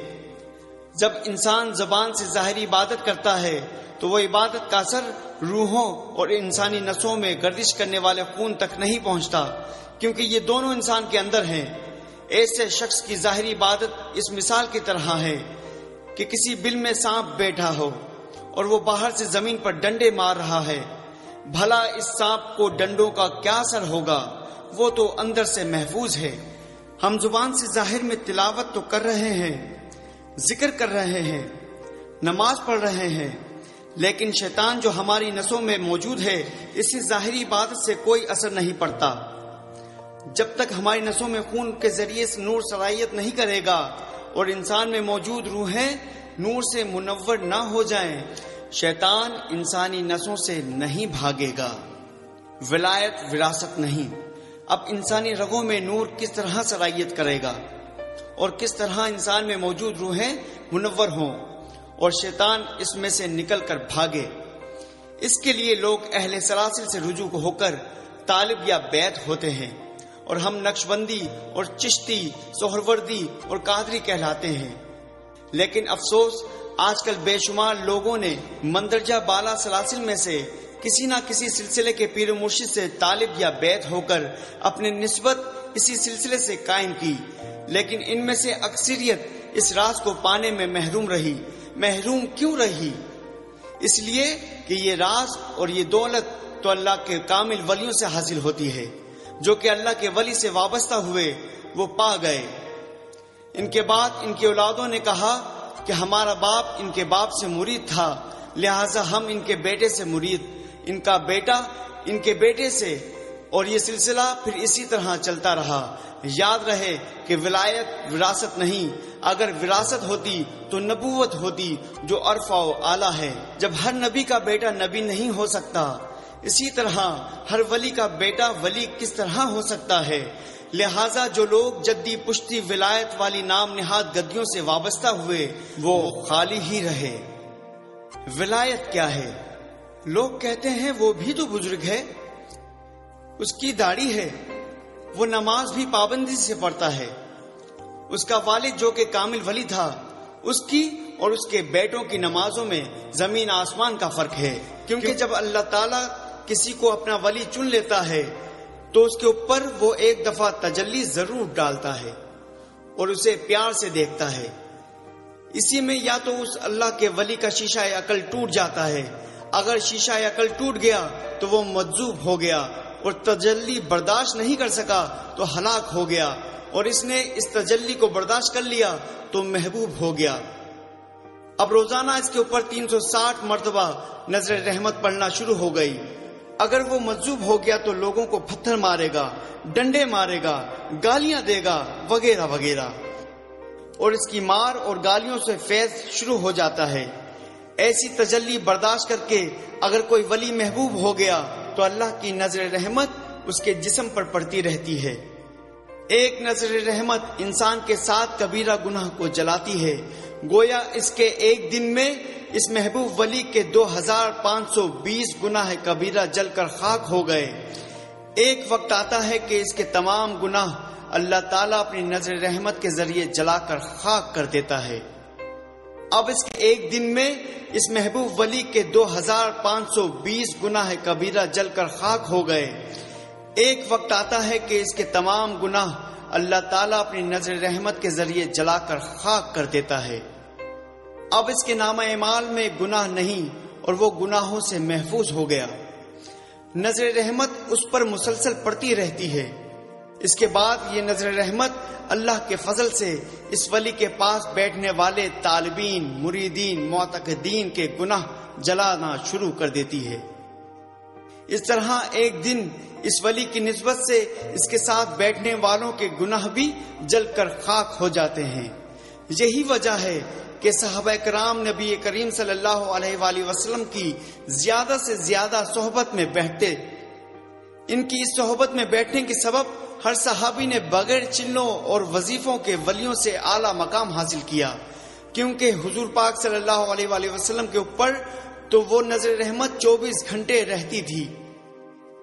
جب انسان زبان سے ظاہری عبادت کرتا ہے تو وہ عبادت کا اثر روحوں اور انسانی نسوں میں گردش کرنے والے خون تک نہیں پہنچتا، کیونکہ یہ دونوں انسان کے اندر ہیں۔ ایسے شخص کی ظاہری عبادت اس مثال کی طرح ہے کہ کسی بل میں سانپ بیٹھا ہو اور وہ باہر سے زمین پر ڈنڈے مار رہا ہے۔ بھلا اس سانپ کو ڈنڈوں کا کیا اثر ہوگا؟ وہ تو اندر سے محفوظ ہے۔ ہم زبان سے ظاہر میں تلاوت تو کر رہے ہیں، ذکر کر رہے ہیں، نماز پڑھ رہے ہیں، لیکن شیطان جو ہماری نسوں میں موجود ہے، اس سے ظاہری عبادت سے کوئی اثر نہیں پڑتا۔ جب تک ہماری نسوں میں خون کے ذریعے سے نور صلاحیت نہیں کرے گا اور انسان میں موجود روحیں نور سے منور نہ ہو جائیں، شیطان انسانی نسوں سے نہیں بھاگے گا۔ ولایت وراثت نہیں۔ اب انسانی رگوں میں نور کس طرح صلاحیت کرے گا اور کس طرح انسان میں موجود روحیں منور ہوں اور شیطان اس میں سے نکل کر بھاگے؟ اس کے لیے لوگ اہل سلاسل سے رجوع ہو کر طالب یا بیت ہوتے ہیں، اور ہم نقشبندی اور چشتی، سہروردی اور قادری کہلاتے ہیں۔ لیکن افسوس، آج کل بے شمار لوگوں نے مندرجہ بالا سلاسل میں سے کسی نہ کسی سلسلے کے پیر و مرشد سے طالب یا بیت ہو کر اپنے نسبت اسی سلسلے سے قائم کی، لیکن ان میں سے اکثریت اس راز کو پانے میں محروم رہی۔ محروم کیوں رہی؟ اس لیے کہ یہ راز اور یہ دولت تو اللہ کے کامل ولیوں سے حاصل ہوتی ہے، جو کہ اللہ کے ولی سے وابستہ ہوئے وہ پا گئے۔ ان کے بعد ان کی اولادوں نے کہا کہ ہمارا باپ ان کے باپ سے مرید تھا، لہٰذا ہم ان کے بیٹے سے مرید، ان کا بیٹا ان کے بیٹے سے، اور یہ سلسلہ پھر اسی طرح چلتا رہا۔ یاد رہے کہ ولایت وراثت نہیں، اگر وراثت ہوتی تو نبوت ہوتی جو عرفہ و اعلیٰ ہے۔ جب ہر نبی کا بیٹا نبی نہیں ہو سکتا، اسی طرح ہر ولی کا بیٹا ولی کس طرح ہو سکتا ہے؟ لہٰذا جو لوگ جدی پشتی ولایت والی نام نہاد گدیوں سے وابستہ ہوئے وہ خالی ہی رہے۔ ولایت کیا ہے؟ لوگ کہتے ہیں وہ بھی تو بزرگ ہے، اس کی داڑھی ہے، وہ نماز بھی پابندی سے پڑھتا ہے، اس کا والد جو کہ کامل ولی تھا، اس کی اور اس کے بیٹوں کی نمازوں میں زمین آسمان کا فرق ہے۔ کیونکہ جب اللہ تعالیٰ کسی کو اپنا ولی چن لیتا ہے تو اس کے اوپر وہ ایک دفعہ تجلی ضرور ڈالتا ہے اور اسے پیار سے دیکھتا ہے۔ اسی میں یا تو اس اللہ کے ولی کا شیشہ عقل ٹوٹ جاتا ہے، اگر شیشہ عقل ٹوٹ گیا تو وہ مجذوب ہو گیا اور تجلی برداشت نہیں کر سکا تو ہلاک ہو گیا، اور اس نے اس تجلی کو برداشت کر لیا تو محبوب ہو گیا۔ اب روزانہ اس کے اوپر 360 مرتبہ نظر رحمت پڑھنا شروع ہو گئی۔ اگر وہ مجذوب ہو گیا تو لوگوں کو پتھر مارے گا، ڈنڈے مارے گا، گالیاں دے گا وغیرہ وغیرہ، اور اس کی مار اور گالیوں سے فیض شروع ہو جاتا ہے۔ ایسی تجلی برداشت کر کے اگر کوئی ولی محبوب ہو گیا تو اللہ کی نظر رحمت اس کے جسم پر پڑتی رہتی ہے۔ ایک نظر رحمت انسان کے 7 کبیرہ گناہ کو جلاتی ہے، گویا اس کے ایک دن میں اس محبوب ولی کے 2520 گناہ کبیرہ جل کر خاک ہو گئے۔ ایک وقت آتا ہے کہ اس کے تمام گناہ اللہ تعالیٰ اپنی نظر رحمت کے ذریعے جلا کر خاک کر دیتا ہے۔ اب اس کے ایک دن میں اس محبوب ولی کے 2520 گناہ کبیرہ جل کر خاک ہو گئے۔ ایک وقت آتا ہے کہ اس کے تمام گناہ اللہ تعالیٰ اپنی نظر رحمت کے ذریعے جلا کر خاک کر دیتا ہے۔ اب اس کے نامہ اعمال میں گناہ نہیں اور وہ گناہوں سے محفوظ ہو گیا۔ نظر رحمت اس پر مسلسل پڑتی رہتی ہے۔ اس کے بعد یہ نظر رحمت اللہ کے فضل سے اس ولی کے پاس بیٹھنے والے طالبین، مریدین، معتقدین کے گناہ جلانا شروع کر دیتی ہے۔ اس طرح ایک دن اس ولی کی نسبت سے اس کے ساتھ بیٹھنے والوں کے گناہ بھی جل کر خاک ہو جاتے ہیں۔ یہی وجہ ہے کہ صحابہ کرام نبی کریم صلی اللہ علیہ وآلہ وسلم کی زیادہ سے زیادہ صحبت میں بیٹھتے۔ ان کی اس صحبت میں بیٹھنے کے سبب ہر صحابی نے بغیر چلوں اور وظیفوں کے ولیوں سے اعلیٰ مقام حاصل کیا، کیونکہ حضور پاک صلی اللہ علیہ وآلہ وسلم کے اوپر تو وہ نظر رحمت 24 گھنٹے رہتی تھی۔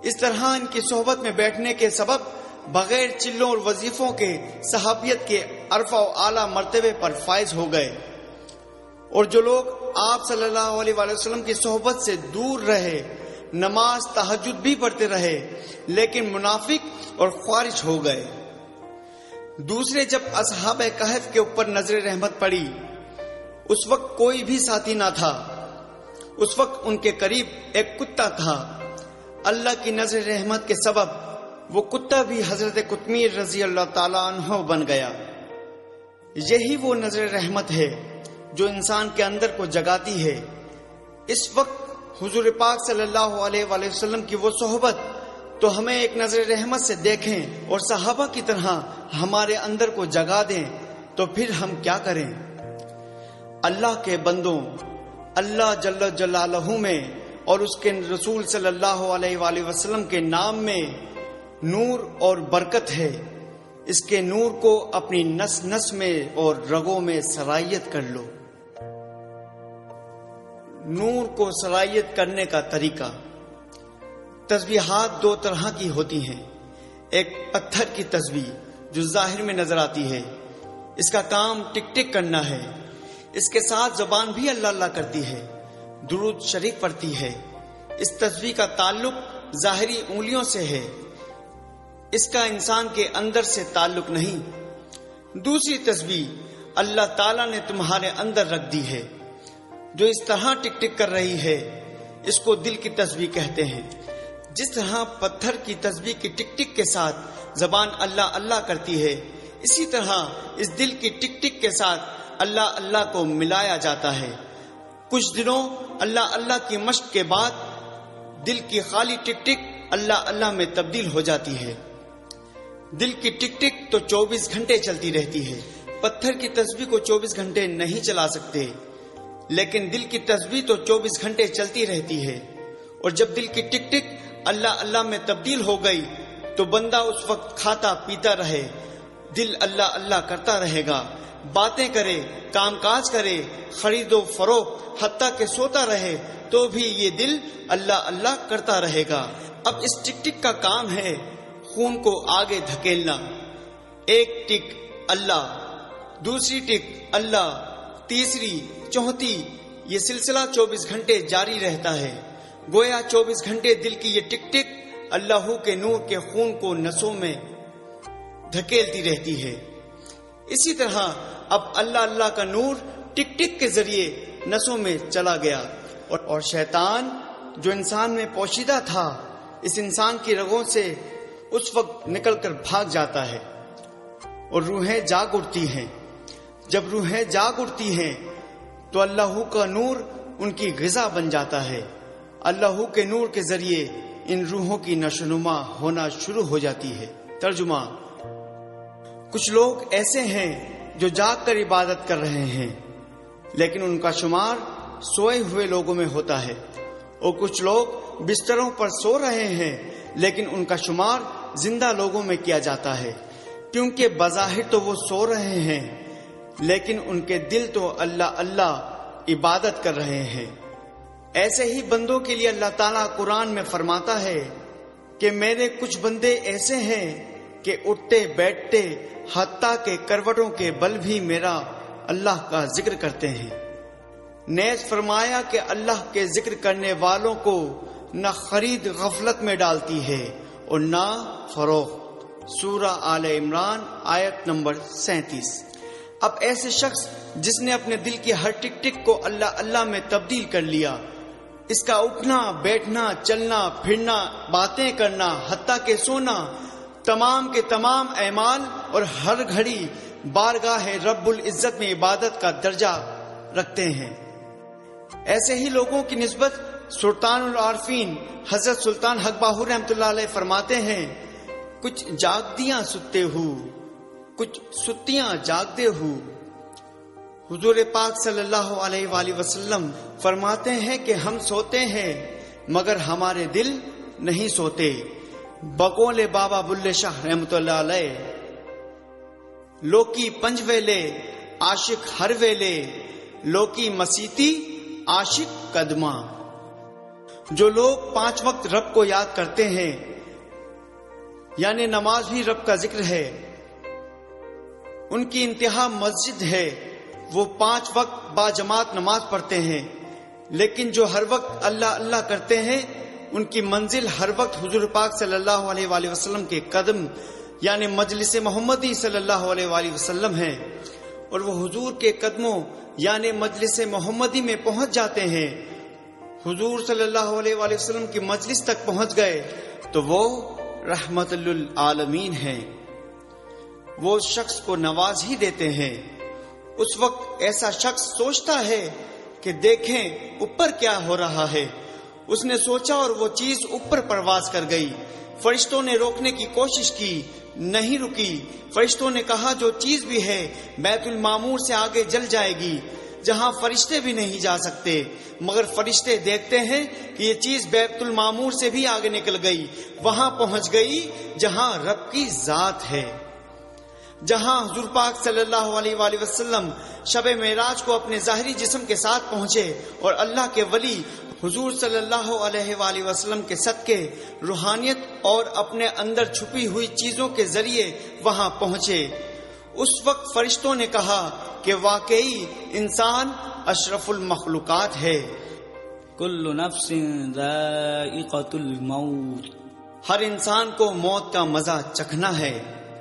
اس طرح ان کی صحبت میں بیٹھنے کے سبب بغیر چلوں اور وظیفوں کے صحابیت کے عرفہ و اعلیٰ مرتبے پر فائز ہو گئے، اور جو لوگ آپ صلی اللہ علیہ وآلہ وسلم کی صحبت سے دور رہے، نماز تہجد بھی پڑھتے رہے لیکن منافق اور خوارج ہو گئے۔ دوسرے، جب اصحاب کہف کے اوپر نظر رحمت پڑی، اس وقت کوئی بھی ساتھی نہ تھا، اس وقت ان کے قریب ایک کتا تھا۔ اللہ کی نظر رحمت کے سبب وہ کتا بھی حضرت قطمیر رضی اللہ تعالیٰ عنہ بن گیا۔ یہی وہ نظر رحمت ہے جو انسان کے اندر کو جگاتی ہے۔ اس وقت حضور پاک صلی اللہ علیہ وآلہ وسلم کی وہ صحبت تو ہمیں ایک نظر رحمت سے دیکھیں اور صحابہ کی طرح ہمارے اندر کو جگا دیں، تو پھر ہم کیا کریں؟ اللہ کے بندوں، اللہ جل جلالہ میں اور اس کے رسول صلی اللہ علیہ وآلہ وسلم کے نام میں نور اور برکت ہے۔ اس کے نور کو اپنی نس نس میں اور رگوں میں سرایت کر لو۔ نور کو سرایت کرنے کا طریقہ، تسبیحات دو طرح کی ہوتی ہیں۔ ایک پتھر کی تسبیح جو ظاہر میں نظر آتی ہے، اس کا کام ٹک ٹک کرنا ہے، اس کے ساتھ زبان بھی اللہ اللہ کرتی ہے، درود شریف پڑھتی ہے۔ اس تسبیح کا تعلق ظاہری انگلیوں سے ہے، اس کا انسان کے اندر سے تعلق نہیں۔ دوسری تسبیح اللہ تعالیٰ نے تمہارے اندر رکھ دی ہے، جو اس طرح ٹک ٹک کر رہی ہے، اس کو دل کی تسبیح کہتے ہیں۔ جس طرح پتھر کی تسبیح کی ٹک ٹک کے ساتھ زبان اللہ اللہ کرتی ہے، اسی طرح اس دل کی ٹک ٹک کے ساتھ اللہ اللہ کو ملایا جاتا ہے۔ کچھ دنوں اللہ اللہ کی مشق کے بعد دل کی خالی ٹک ٹک اللہ اللہ میں تبدیل ہو جاتی ہے۔ دل کی ٹک ٹک تو 24 گھنٹے چلتی رہتی ہے۔ پتھر کی تسبیح کو 24 گھنٹے نہیں چلا سکتے، لیکن دل کی تسبیح تو 24 گھنٹے چلتی رہتی ہے۔ اور جب دل کی ٹک ٹک اللہ اللہ میں تبدیل ہو گئی تو بندہ اس وقت کھاتا پیتا رہے، دل اللہ اللہ کرتا رہے گا، باتیں کرے، کام کاج کرے، خرید و فروخت، حتیٰ کہ سوتا رہے تو بھی یہ دل اللہ اللہ کرتا رہے گا۔ اب اس ٹک ٹک کا کام ہے خون کو آگے دھکیلنا۔ ایک ٹک اللہ، دوسری ٹک اللہ، تیسری، چوتھی، یہ سلسلہ 24 گھنٹے جاری رہتا ہے۔ گویا 24 گھنٹے دل کی یہ ٹک ٹک اللہ کے نور کے خون کو نسوں میں دھکیلتی رہتی ہے۔ اسی طرح اب اللہ اللہ کا نور ٹک ٹک کے ذریعے نسوں میں چلا گیا، اور شیطان جو انسان میں پوشیدہ تھا اس انسان کی رگوں سے اس وقت نکل کر بھاگ جاتا ہے اور روحیں جاگ اٹھتی ہیں۔ جب روحیں جاگ اٹھتی ہیں تو اللہ کا نور ان کی غذا بن جاتا ہے۔ اللہ کے نور کے ذریعے ان روحوں کی نشوونما ہونا شروع ہو جاتی ہے۔ ترجمہ: کچھ لوگ ایسے ہیں جو جاگ کر عبادت کر رہے ہیں لیکن ان کا شمار سوئے ہوئے لوگوں میں ہوتا ہے، اور کچھ لوگ بستروں پر سو رہے ہیں لیکن ان کا شمار زندہ لوگوں میں کیا جاتا ہے، کیونکہ بظاہر تو وہ سو رہے ہیں لیکن ان کے دل تو اللہ اللہ عبادت کر رہے ہیں۔ ایسے ہی بندوں کے لیے اللہ تعالیٰ قرآن میں فرماتا ہے کہ میرے کچھ بندے ایسے ہیں کہ اٹھتے بیٹھتے حتیٰ کہ کروٹوں کے بل بھی میرا اللہ کا ذکر کرتے ہیں۔ نیز فرمایا کہ اللہ کے ذکر کرنے والوں کو نہ خرید غفلت میں ڈالتی ہے اور نہ فروخت۔ سورہ آل عمران آیت نمبر 37۔ اب ایسے شخص جس نے اپنے دل کی ہر ٹک ٹک کو اللہ اللہ میں تبدیل کر لیا، اس کا اٹھنا بیٹھنا چلنا پھرنا باتیں کرنا حتیٰ کہ سونا، تمام کے تمام اعمال اور ہر گھڑی بارگاہ رب العزت میں عبادت کا درجہ رکھتے ہیں۔ ایسے ہی لوگوں کی نسبت سلطان العارفین حضرت سلطان حق باہو رحمۃ اللہ علیہ فرماتے ہیں، کچھ جاگدیاں ستے ہو، کچھ ستیاں جاگدے ہو۔ حضور پاک صلی اللہ علیہ وآلہ وسلم فرماتے ہیں کہ ہم سوتے ہیں مگر ہمارے دل نہیں سوتے۔ بقول بابا بلے شاہ رحمۃ اللہ علیہ، لوکی پنج ویلے عاشق ہر ویلے، لوکی مسیتی عاشق قدمہ۔ جو لوگ 5 وقت رب کو یاد کرتے ہیں، یعنی نماز بھی رب کا ذکر ہے، ان کی انتہا مسجد ہے، وہ 5 وقت با جماعت نماز پڑھتے ہیں، لیکن جو ہر وقت اللہ اللہ کرتے ہیں ان کی منزل ہر وقت حضور پاک صلی اللہ علیہ وآلہ وسلم کے قدم یعنی مجلس محمدی صلی اللہ علیہ وآلہ وسلم ہے، اور وہ حضور کے قدموں یعنی مجلس محمدی میں پہنچ جاتے ہیں، حضور صلی اللہ علیہ وآلہ وسلم کی مجلس تک پہنچ گئے تو وہ رحمت للعالمین ہیں، وہ شخص کو نواز ہی دیتے ہیں۔ اس وقت ایسا شخص سوچتا ہے کہ دیکھیں اوپر کیا ہو رہا ہے، اس نے سوچا اور وہ چیز اوپر پرواز کر گئی۔ فرشتوں نے روکنے کی کوشش کی، نہیں رکی۔ فرشتوں نے کہا جو چیز بھی ہے بیت المعمور سے آگے جل جائے گی، جہاں فرشتے بھی نہیں جا سکتے، مگر فرشتے دیکھتے ہیں کہ یہ چیز بیت المعمور سے بھی آگے نکل گئی، وہاں پہنچ گئی جہاں رب کی ذات ہے، جہاں حضور پاک صلی اللہ علیہ وآلہ وسلم شب معراج کو اپنے ظاہری جسم کے ساتھ پہنچے، اور اللہ کے ولی حضور صلی اللہ علیہ وآلہ وسلم کے صدقے روحانیت اور اپنے اندر چھپی ہوئی چیزوں کے ذریعے وہاں پہنچے۔ اس وقت فرشتوں نے کہا کہ واقعی انسان اشرف المخلوقات ہے۔ کل نفس ذائقۃ الموت، ہر انسان کو موت کا مزہ چکھنا ہے،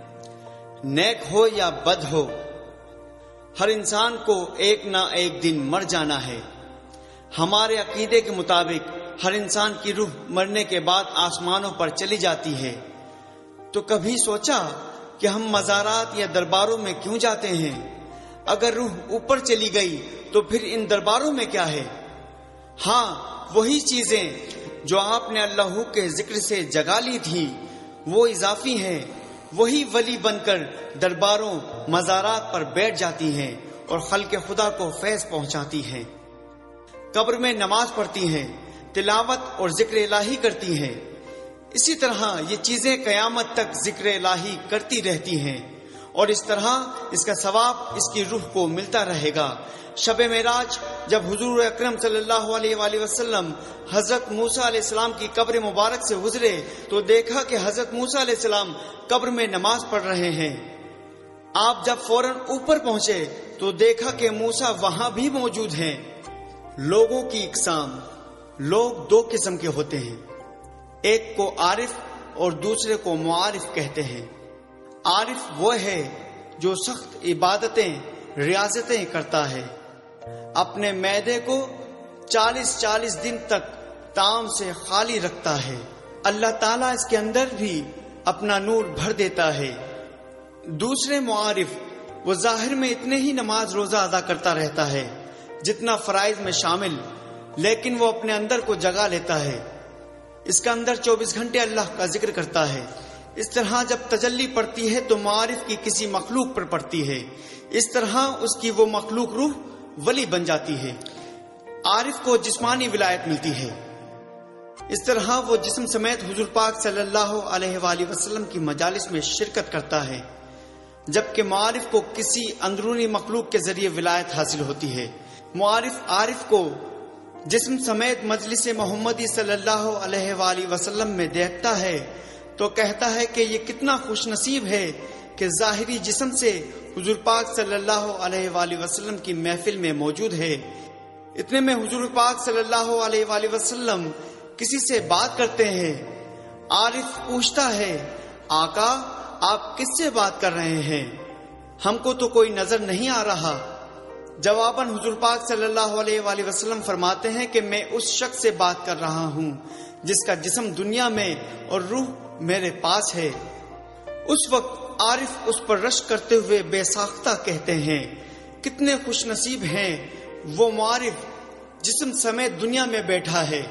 نیک ہو یا بد ہو، ہر انسان کو ایک نہ ایک دن مر جانا ہے۔ ہمارے عقیدے کے مطابق ہر انسان کی روح مرنے کے بعد آسمانوں پر چلی جاتی ہے، تو کبھی سوچا کہ ہم مزارات یا درباروں میں کیوں جاتے ہیں؟ اگر روح اوپر چلی گئی تو پھر ان درباروں میں کیا ہے؟ ہاں، وہی چیزیں جو آپ نے اللہ کے ذکر سے جگا لی تھی وہ اضافی ہیں، وہی ولی بن کر درباروں مزارات پر بیٹھ جاتی ہیں اور خلق خدا کو فیض پہنچاتی ہیں، قبر میں نماز پڑھتی ہیں، تلاوت اور ذکر الہی کرتی ہیں۔ اسی طرح یہ چیزیں قیامت تک ذکر الہی کرتی رہتی ہیں، اور اس طرح اس کا ثواب اس کی روح کو ملتا رہے گا۔ شب معراج جب حضور اکرم صلی اللہ علیہ وآلہ وسلم حضرت موسیٰ علیہ السلام کی قبر مبارک سے گزرے تو دیکھا کہ حضرت موسیٰ علیہ السلام قبر میں نماز پڑھ رہے ہیں۔ آپ جب فوراً اوپر پہنچے تو دیکھا کہ موسیٰ وہاں بھی موجود ہیں۔ لوگوں کی اقسام، لوگ 2 قسم کے ہوتے ہیں، ایک کو عارف اور دوسرے کو معارف کہتے ہیں۔ عارف وہ ہے جو سخت عبادتیں ریاضتیں کرتا ہے، اپنے معدے کو 40 دن تک طعام سے خالی رکھتا ہے، اللہ تعالیٰ اس کے اندر بھی اپنا نور بھر دیتا ہے۔ دوسرے معارف وہ ظاہر میں اتنے ہی نماز روزہ ادا کرتا رہتا ہے جتنا فرائض میں شامل، لیکن وہ اپنے اندر کو جگا لیتا ہے، اس کا اندر 24 گھنٹے اللہ کا ذکر کرتا ہے۔ اس طرح جب تجلی پڑتی ہے تو معارف کی کسی مخلوق پر پڑتی ہے، اس طرح اس کی وہ مخلوق روح ولی بن جاتی ہے۔ عارف کو جسمانی ولایت ملتی ہے، اس طرح وہ جسم سمیت حضور پاک صلی اللہ علیہ وآلہ وسلم کی مجالس میں شرکت کرتا ہے، جبکہ معارف کو کسی اندرونی مخلوق کے ذریعے ولایت حاصل ہوتی ہے۔ معارف عارف کو جسم سمیت مجلس محمدی صلی اللہ علیہ وآلہ وسلم میں دیکھتا ہے تو کہتا ہے کہ یہ کتنا خوش نصیب ہے کہ ظاہری جسم سے حضور پاک صلی اللہ علیہ وآلہ وسلم کی محفل میں موجود ہے۔ اتنے میں حضور پاک صلی اللہ علیہ وآلہ وسلم کسی سے بات کرتے ہیں۔ عارف پوچھتا ہے، آقا آپ کس سے بات کر رہے ہیں؟ ہم کو تو کوئی نظر نہیں آ رہا۔ جواباً حضور پاک صلی اللہ علیہ وآلہ وسلم فرماتے ہیں کہ میں اس شخص سے بات کر رہا ہوں جس کا جسم دنیا میں اور روح میرے پاس ہے۔ اس وقت عارف اس پر رشک کرتے ہوئے بے ساختہ کہتے ہیں، کتنے خوش نصیب ہیں وہ معارف جسم سمیت دنیا میں بیٹھا ہے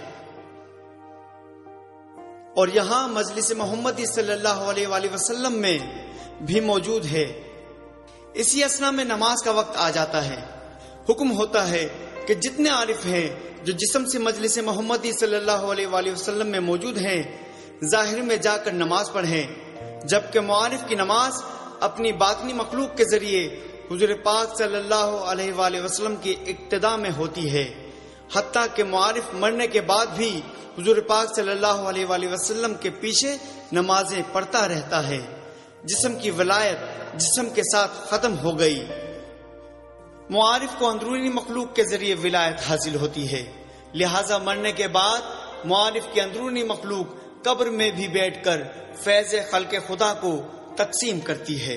اور یہاں مجلس محمدی صلی اللہ علیہ وآلہ وسلم میں بھی موجود ہے۔ اسی اثنا میں نماز کا وقت آ جاتا ہے۔ حکم ہوتا ہے کہ جتنے عارف ہیں جو جسم سے مجلس محمدی صلی اللہ علیہ وآلہ وسلم میں موجود ہیں ظاہر میں جا کر نماز پڑھیں، جبکہ معارف کی نماز اپنی باطنی مخلوق کے ذریعے حضور پاک صلی اللہ علیہ وآلہ وسلم کی اقتداء میں ہوتی ہے۔ حتیٰ کہ معارف مرنے کے بعد بھی حضور پاک صلی اللہ علیہ وآلہ وسلم کے پیچھے نمازیں پڑھتا رہتا ہے۔ جسم کی ولایت جسم کے ساتھ ختم ہو گئی۔ معارف کو اندرونی مخلوق کے ذریعے ولایت حاصل ہوتی ہے، لہذا مرنے کے بعد معارف کی اندرونی مخلوق قبر میں بھی بیٹھ کر فیض خلق خدا کو تقسیم کرتی ہے۔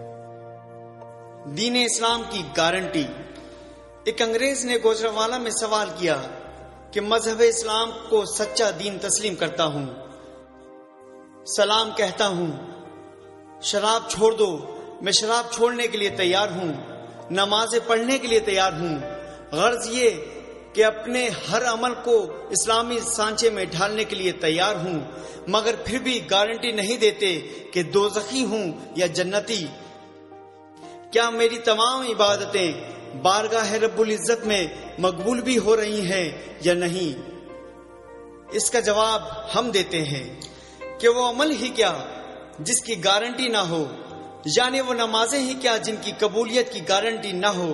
دین اسلام کی گارنٹی۔ ایک انگریز نے گوجرانوالہ میں سوال کیا کہ مذہب اسلام کو سچا دین تسلیم کرتا ہوں، سلام کہتا ہوں، شراب چھوڑ دو، میں شراب چھوڑنے کے لیے تیار ہوں، نمازیں پڑھنے کے لیے تیار ہوں، غرض یہ کہ اپنے ہر عمل کو اسلامی سانچے میں ڈھالنے کے لیے تیار ہوں، مگر پھر بھی گارنٹی نہیں دیتے کہ دوزخی ہوں یا جنتی۔ کیا میری تمام عبادتیں بارگاہ رب العزت میں مقبول بھی ہو رہی ہیں یا نہیں؟ اس کا جواب ہم دیتے ہیں کہ وہ عمل ہی کیا جس کی گارنٹی نہ ہو، یعنی وہ نمازیں ہی کیا جن کی قبولیت کی گارنٹی نہ ہو۔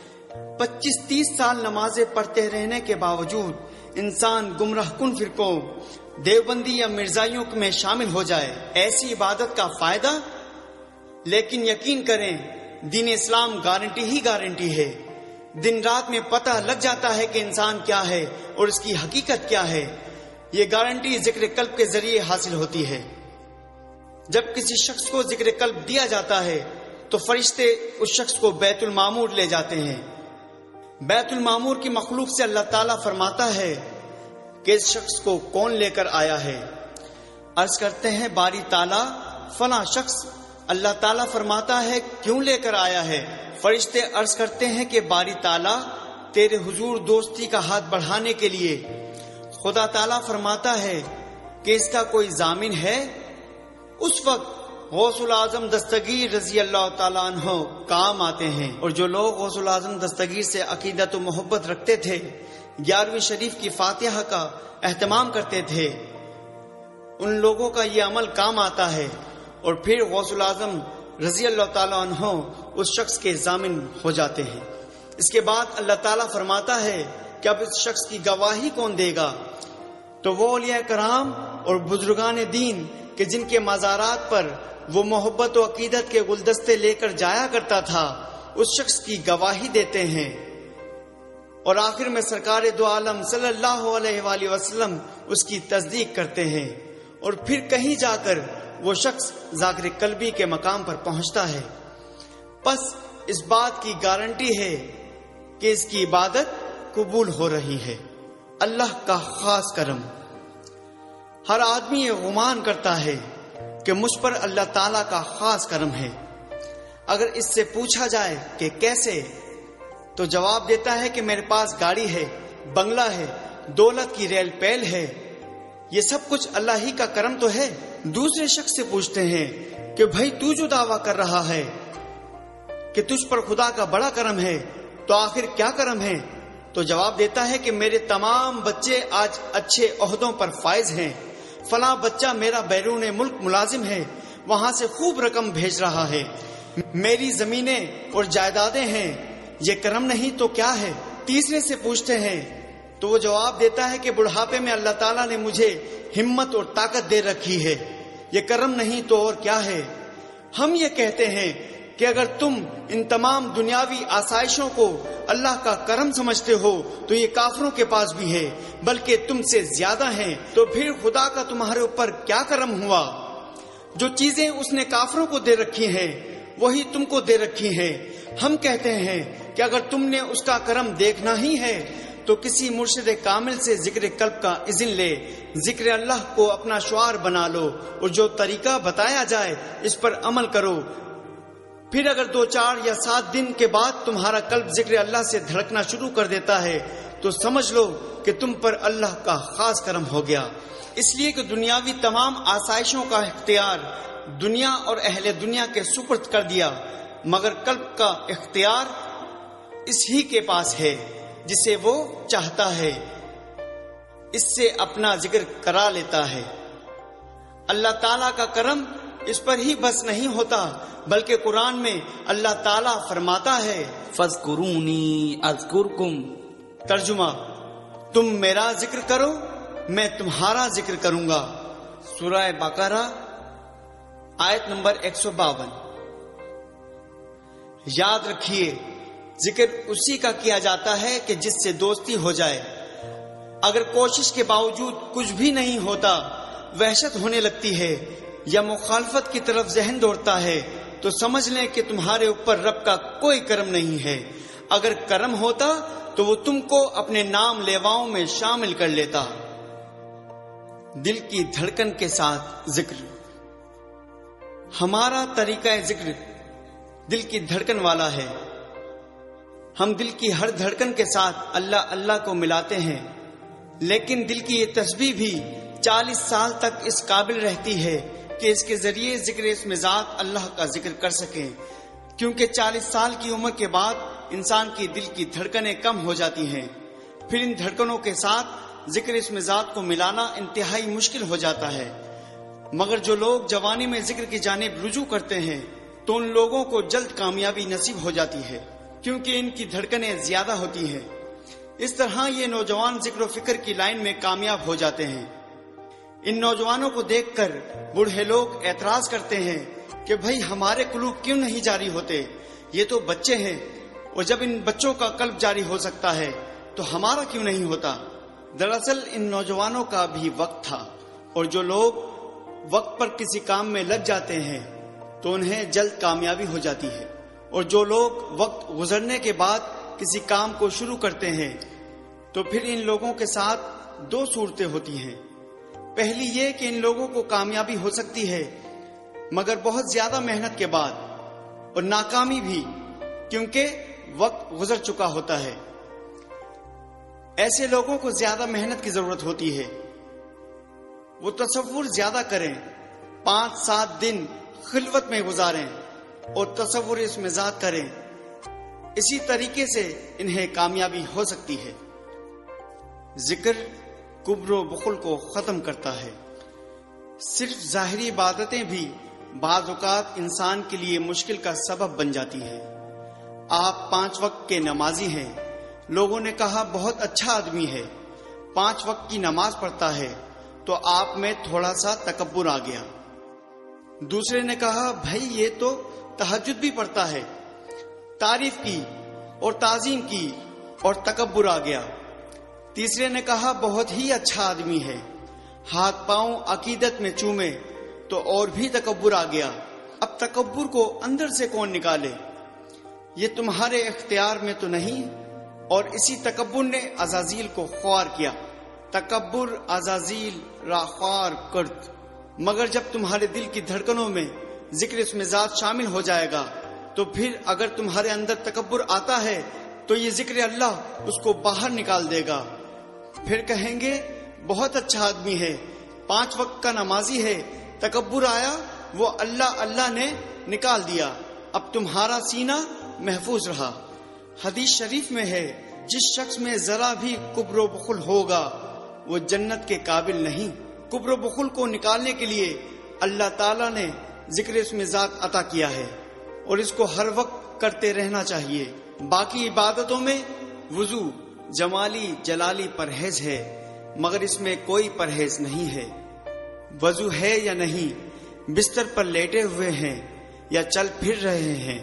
25-30 سال نمازیں پڑھتے رہنے کے باوجود انسان گمراہ کن فرقوں، دیوبندی یا مرزائیوں میں شامل ہو جائے، ایسی عبادت کا فائدہ؟ لیکن یقین کریں، دین اسلام گارنٹی ہی گارنٹی ہے۔ دن رات میں پتہ لگ جاتا ہے کہ انسان کیا ہے اور اس کی حقیقت کیا ہے۔ یہ گارنٹی ذکر قلب کے ذریعے حاصل ہوتی ہے۔ جب کسی شخص کو ذکر قلب دیا جاتا ہے تو فرشتے اس شخص کو بیت المعمور لے جاتے ہیں۔ بیت المعمور کی مخلوق سے اللہ تعالیٰ فرماتا ہے کہ اس شخص کو کون لے کر آیا ہے؟ عرض کرتے ہیں باری تعالیٰ فلاں شخص۔ اللہ تعالیٰ فرماتا ہے کیوں لے کر آیا ہے؟ فرشتے عرض کرتے ہیں کہ باری تعالیٰ تیرے حضور دوستی کا ہاتھ بڑھانے کے لیے۔ خدا تعالیٰ فرماتا ہے کہ اس کا کوئی ضامن ہے؟ اس وقت غوث العظم دستگیر رضی اللہ تعالیٰ عنہ کام آتے ہیں، اور جو لوگ غوث العظم دستگیر سے عقیدت و محبت رکھتے تھے، 11ویں شریف کی فاتحہ کا اہتمام کرتے تھے، ان لوگوں کا یہ عمل کام آتا ہے، اور پھر غوث العظم رضی اللہ تعالیٰ عنہ اس شخص کے ضامن ہو جاتے ہیں۔ اس کے بعد اللہ تعالیٰ فرماتا ہے کہ اب اس شخص کی گواہی کون دے گا؟ تو وہ اولیاء کرام اور بزرگان دین کہ جن کے مزارات پر وہ محبت و عقیدت کے گلدستے لے کر جایا کرتا تھا، اس شخص کی گواہی دیتے ہیں، اور آخر میں سرکار دو عالم صلی اللہ علیہ وآلہ وسلم اس کی تصدیق کرتے ہیں، اور پھر کہیں جا کر وہ شخص ذاکر قلبی کے مقام پر پہنچتا ہے۔ پس اس بات کی گارنٹی ہے کہ اس کی عبادت قبول ہو رہی ہے۔ اللہ کا خاص کرم۔ ہر آدمی یہ گمان کرتا ہے کہ مجھ پر اللہ تعالیٰ کا خاص کرم ہے۔ اگر اس سے پوچھا جائے کہ کیسے، تو جواب دیتا ہے کہ میرے پاس گاڑی ہے، بنگلہ ہے، دولت کی ریل پیل ہے، یہ سب کچھ اللہ ہی کا کرم تو ہے۔ دوسرے شخص سے پوچھتے ہیں کہ بھائی تو جو دعویٰ کر رہا ہے کہ تجھ پر خدا کا بڑا کرم ہے، تو آخر کیا کرم ہے؟ تو جواب دیتا ہے کہ میرے تمام بچے آج اچھے عہدوں پر فائز ہیں، فلاں بچہ میرا بیرون ملک ملازم ہے، وہاں سے خوب رقم بھیج رہا ہے، میری زمینیں اور جائیدادیں ہیں، یہ کرم نہیں تو کیا ہے؟ تیسرے سے پوچھتے ہیں تو وہ جواب دیتا ہے کہ بڑھاپے میں اللہ تعالیٰ نے مجھے ہمت اور طاقت دے رکھی ہے، یہ کرم نہیں تو اور کیا ہے؟ ہم یہ کہتے ہیں کہ اگر تم ان تمام دنیاوی آسائشوں کو اللہ کا کرم سمجھتے ہو تو یہ کافروں کے پاس بھی ہے، بلکہ تم سے زیادہ ہیں، تو پھر خدا کا تمہارے اوپر کیا کرم ہوا؟ جو چیزیں اس نے کافروں کو دے رکھی ہیں وہی تم کو دے رکھی ہیں۔ ہم کہتے ہیں کہ اگر تم نے اس کا کرم دیکھنا ہی ہے تو کسی مرشد کامل سے ذکر قلب کا اذن لے، ذکر اللہ کو اپنا شعار بنا لو، اور جو طریقہ بتایا جائے اس پر عمل کرو۔ پھر اگر 2, 4 یا 7 دن کے بعد تمہارا قلب ذکر اللہ سے دھڑکنا شروع کر دیتا ہے تو سمجھ لو کہ تم پر اللہ کا خاص کرم ہو گیا، اس لیے کہ دنیاوی تمام آسائشوں کا اختیار دنیا اور اہل دنیا کے سپرد کر دیا، مگر قلب کا اختیار اس ہی کے پاس ہے جسے وہ چاہتا ہے، اس سے اپنا ذکر کرا لیتا ہے۔ اللہ تعالیٰ کا کرم اس پر ہی بس نہیں ہوتا، بلکہ قرآن میں اللہ تعالیٰ فرماتا ہے فَاذْكُرُونِي أَذْكُرْكُمْ۔ ترجمہ، تم میرا ذکر کرو میں تمہارا ذکر کروں گا۔ سورہ بقرہ آیت نمبر 152۔ یاد رکھیے ذکر اسی کا کیا جاتا ہے کہ جس سے دوستی ہو جائے۔ اگر کوشش کے باوجود کچھ بھی نہیں ہوتا، وحشت ہونے لگتی ہے یا مخالفت کی طرف ذہن دوڑتا ہے تو سمجھ لیں کہ تمہارے اوپر رب کا کوئی کرم نہیں ہے۔ اگر کرم ہوتا تو وہ تم کو اپنے نام لیواؤں میں شامل کر لیتا۔ دل کی دھڑکن کے ساتھ ذکر۔ ہمارا طریقہ ذکر دل کی دھڑکن والا ہے۔ ہم دل کی ہر دھڑکن کے ساتھ اللہ اللہ کو ملاتے ہیں، لیکن دل کی یہ تسبیح بھی 40 سال تک اس قابل رہتی ہے کہ اس کے ذریعے ذکر اسم ذات اللہ کا ذکر کر سکیں، کیونکہ 40 سال کی عمر کے بعد انسان کی دل کی دھڑکنیں کم ہو جاتی ہیں۔ پھر ان دھڑکنوں کے ساتھ ذکر اسم ذات کو ملانا انتہائی مشکل ہو جاتا ہے۔ مگر جو لوگ جوانی میں ذکر کی جانب رجوع کرتے ہیں تو ان لوگوں کو جلد کامیابی نصیب ہو جاتی ہے، کیونکہ ان کی دھڑکنیں زیادہ ہوتی ہیں۔ اس طرح یہ نوجوان ذکر و فکر کی لائن میں کامیاب ہو جاتے ہیں۔ ان نوجوانوں کو دیکھ کر بوڑھے لوگ اعتراض کرتے ہیں کہ بھئی ہمارے قلوب کیوں نہیں جاری ہوتے؟ یہ تو بچے ہیں، اور جب ان بچوں کا قلب جاری ہو سکتا ہے تو ہمارا کیوں نہیں ہوتا؟ دراصل ان نوجوانوں کا بھی وقت تھا، اور جو لوگ وقت پر کسی کام میں لگ جاتے ہیں تو انہیں جلد کامیابی ہو جاتی ہے، اور جو لوگ وقت گزرنے کے بعد کسی کام کو شروع کرتے ہیں تو پھر ان لوگوں کے ساتھ دو صورتیں ہوتی ہیں۔ پہلی یہ کہ ان لوگوں کو کامیابی ہو سکتی ہے مگر بہت زیادہ محنت کے بعد، اور ناکامی بھی کیونکہ وقت گزر چکا ہوتا ہے۔ ایسے لوگوں کو زیادہ محنت کی ضرورت ہوتی ہے۔ وہ تصور زیادہ کریں، 5-7 دن خلوت میں گزاریں اور تصور اس میں ذات کریں، اسی طریقے سے انہیں کامیابی ہو سکتی ہے۔ ذکر کبر و بخل کو ختم کرتا ہے۔ صرف ظاہری عبادتیں بھی بعض اوقات انسان کے لیے مشکل کا سبب بن جاتی ہیں۔ آپ 5 وقت کے نمازی ہیں، لوگوں نے کہا بہت اچھا آدمی ہے، 5 وقت کی نماز پڑھتا ہے، تو آپ میں تھوڑا سا تکبر آ گیا۔ دوسرے نے کہا بھائی یہ تو تہجد بھی پڑھتا ہے، تعریف کی اور تعظیم کی اور تکبر آ گیا۔ تیسرے نے کہا بہت ہی اچھا آدمی ہے، ہاتھ پاؤں عقیدت میں چومے، تو اور بھی تکبر آ گیا۔ اب تکبر کو اندر سے کون نکالے؟ یہ تمہارے اختیار میں تو نہیں۔ اور اسی تکبر نے عزازیل کو خوار کیا۔ تکبر عزازیل را خوار کرد۔ مگر جب تمہارے دل کی دھڑکنوں میں ذکر اسم ذات شامل ہو جائے گا تو پھر اگر تمہارے اندر تکبر آتا ہے تو یہ ذکر اللہ اس کو باہر نکال دے گا۔ پھر کہیں گے بہت اچھا آدمی ہے، 5 وقت کا نمازی ہے، تکبر آیا، وہ اللہ اللہ نے نکال دیا، اب تمہارا سینہ محفوظ رہا۔ حدیث شریف میں ہے جس شخص میں ذرا بھی کبر و بخل ہوگا وہ جنت کے قابل نہیں۔ کبر و بخل کو نکالنے کے لیے اللہ تعالیٰ نے ذکر اسم ذات عطا کیا ہے اور اس کو ہر وقت کرتے رہنا چاہیے۔ باقی عبادتوں میں وضو جمالی جلالی پرہیز ہے، مگر اس میں کوئی پرہیز نہیں ہے۔ وضو ہے یا نہیں، بستر پر لیٹے ہوئے ہیں یا چل پھر رہے ہیں،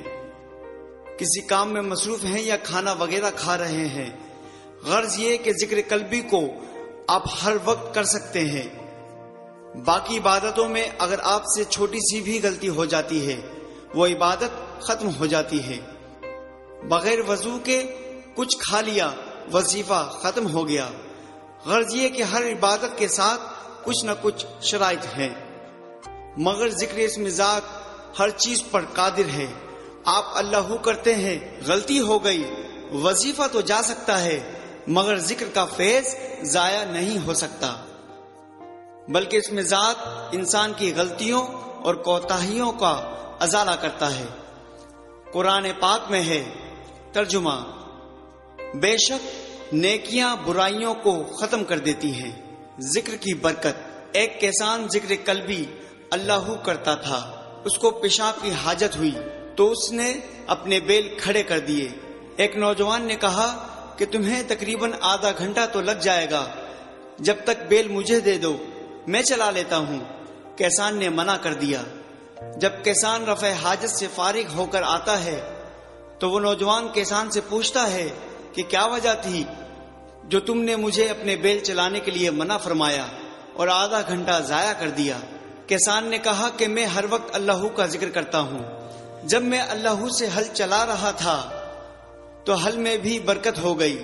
کسی کام میں مصروف ہیں یا کھانا وغیرہ کھا رہے ہیں، غرض یہ کہ ذکر قلبی کو آپ ہر وقت کر سکتے ہیں۔ باقی عبادتوں میں اگر آپ سے چھوٹی سی بھی غلطی ہو جاتی ہے وہ عبادت ختم ہو جاتی ہے۔ بغیر وضو کے کچھ کھا لیا، وظیفہ ختم ہو گیا۔ غرض یہ کہ ہر عبادت کے ساتھ کچھ نہ کچھ شرائط ہیں، مگر ذکر اسم ذات ہر چیز پر قادر ہے۔ آپ اللہ کرتے ہیں، غلطی ہو گئی، وظیفہ تو جا سکتا ہے مگر ذکر کا فیض ضائع نہیں ہو سکتا، بلکہ اس میں ذات انسان کی غلطیوں اور کوتاہیوں کا ازالہ کرتا ہے۔ قرآن پاک میں ہے ترجمہ، بے شک نیکیاں برائیوں کو ختم کر دیتی ہیں۔ ذکر کی برکت۔ ایک کسان ذکر قلبی اللہ کرتا تھا، اس کو پیشاب کی حاجت ہوئی تو اس نے اپنے بیل کھڑے کر دیے۔ ایک نوجوان نے کہا کہ تمہیں تقریباً آدھا گھنٹہ تو لگ جائے گا، جب تک بیل مجھے دے دو، میں چلا لیتا ہوں۔ کیسان نے منع کر دیا۔ جب کیسان رفع حاجت سے فارغ ہو کر آتا ہے تو وہ نوجوان کیسان سے پوچھتا ہے کہ کیا وجہ تھی جو تم نے مجھے اپنے بیل چلانے کے لیے منع فرمایا اور آدھا گھنٹہ ضائع کر دیا؟ کیسان نے کہا کہ میں ہر وقت اللہ کا ذکر کرتا ہوں۔ جب میں اللہ سے ہل چلا رہا تھا تو ہل میں بھی برکت ہو گئی،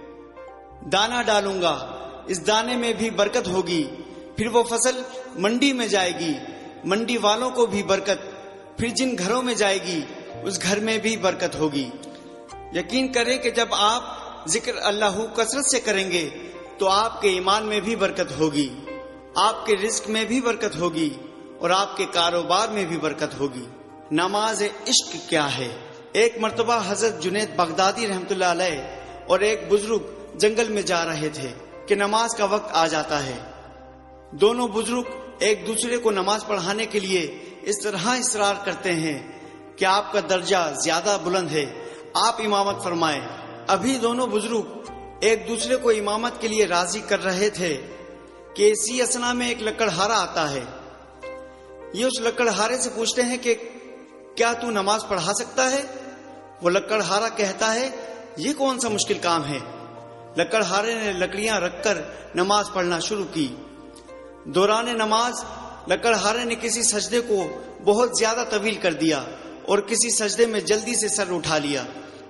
دانہ ڈالوں گا، اس دانے میں بھی برکت ہوگی، پھر وہ فصل منڈی میں جائے گی، منڈی والوں کو بھی برکت، پھر جن گھروں میں جائے گی اس گھر میں بھی برکت ہوگی۔ یقین کریں کہ جب آپ ذکر اللہ کثرت سے کریں گے تو آپ کے ایمان میں بھی برکت ہوگی، آپ کے رزق میں بھی برکت ہوگی اور آپ کے کاروبار میں بھی برکت ہوگی۔ نماز عشق کیا ہے؟ ایک مرتبہ حضرت جنید بغدادی رحمۃ اللہ علیہ اور ایک بزرگ جنگل میں جا رہے تھے کہ نماز کا وقت آ جاتا ہے۔ دونوں بزرگ ایک دوسرے کو نماز پڑھانے کے لیے اس طرح اصرار کرتے ہیں کہ آپ کا درجہ زیادہ بلند ہے، آپ امامت فرمائیں۔ ابھی دونوں بزرگ ایک دوسرے کو امامت کے لیے راضی کر رہے تھے کہ اسی اسنا میں ایک لکڑہارا آتا ہے۔ یہ اس لکڑہارے سے پوچھتے ہیں کہ کیا تو نماز پڑھا سکتا ہے؟ وہ لکڑہارا کہتا ہے یہ کون سا مشکل کام ہے۔ لکڑہارے نے لکڑیاں رکھ کر نماز پڑھنا شروع کی۔ دوران نماز لکڑہارے نے کسی سجدے کو بہت زیادہ طویل کر دیا اور کسی سجدے میں جلدی سے سر اٹھا لیا۔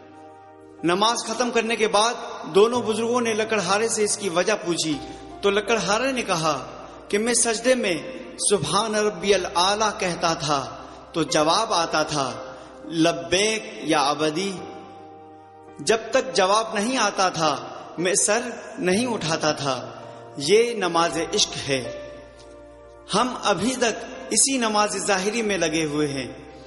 نماز ختم کرنے کے بعد دونوں بزرگوں نے لکڑہارے سے اس کی وجہ پوچھی تو لکڑہارے نے کہا کہ میں سجدے میں سبحان ربی الاعلیٰ کہتا تھا تو جواب آتا تھا لبیک یا عبدی۔ جب تک جواب نہیں آتا تھا میں سر نہیں اٹھاتا تھا۔ یہ نماز عشق ہے۔ ہم ابھی تک اسی نماز ظاہری میں لگے ہوئے ہیں،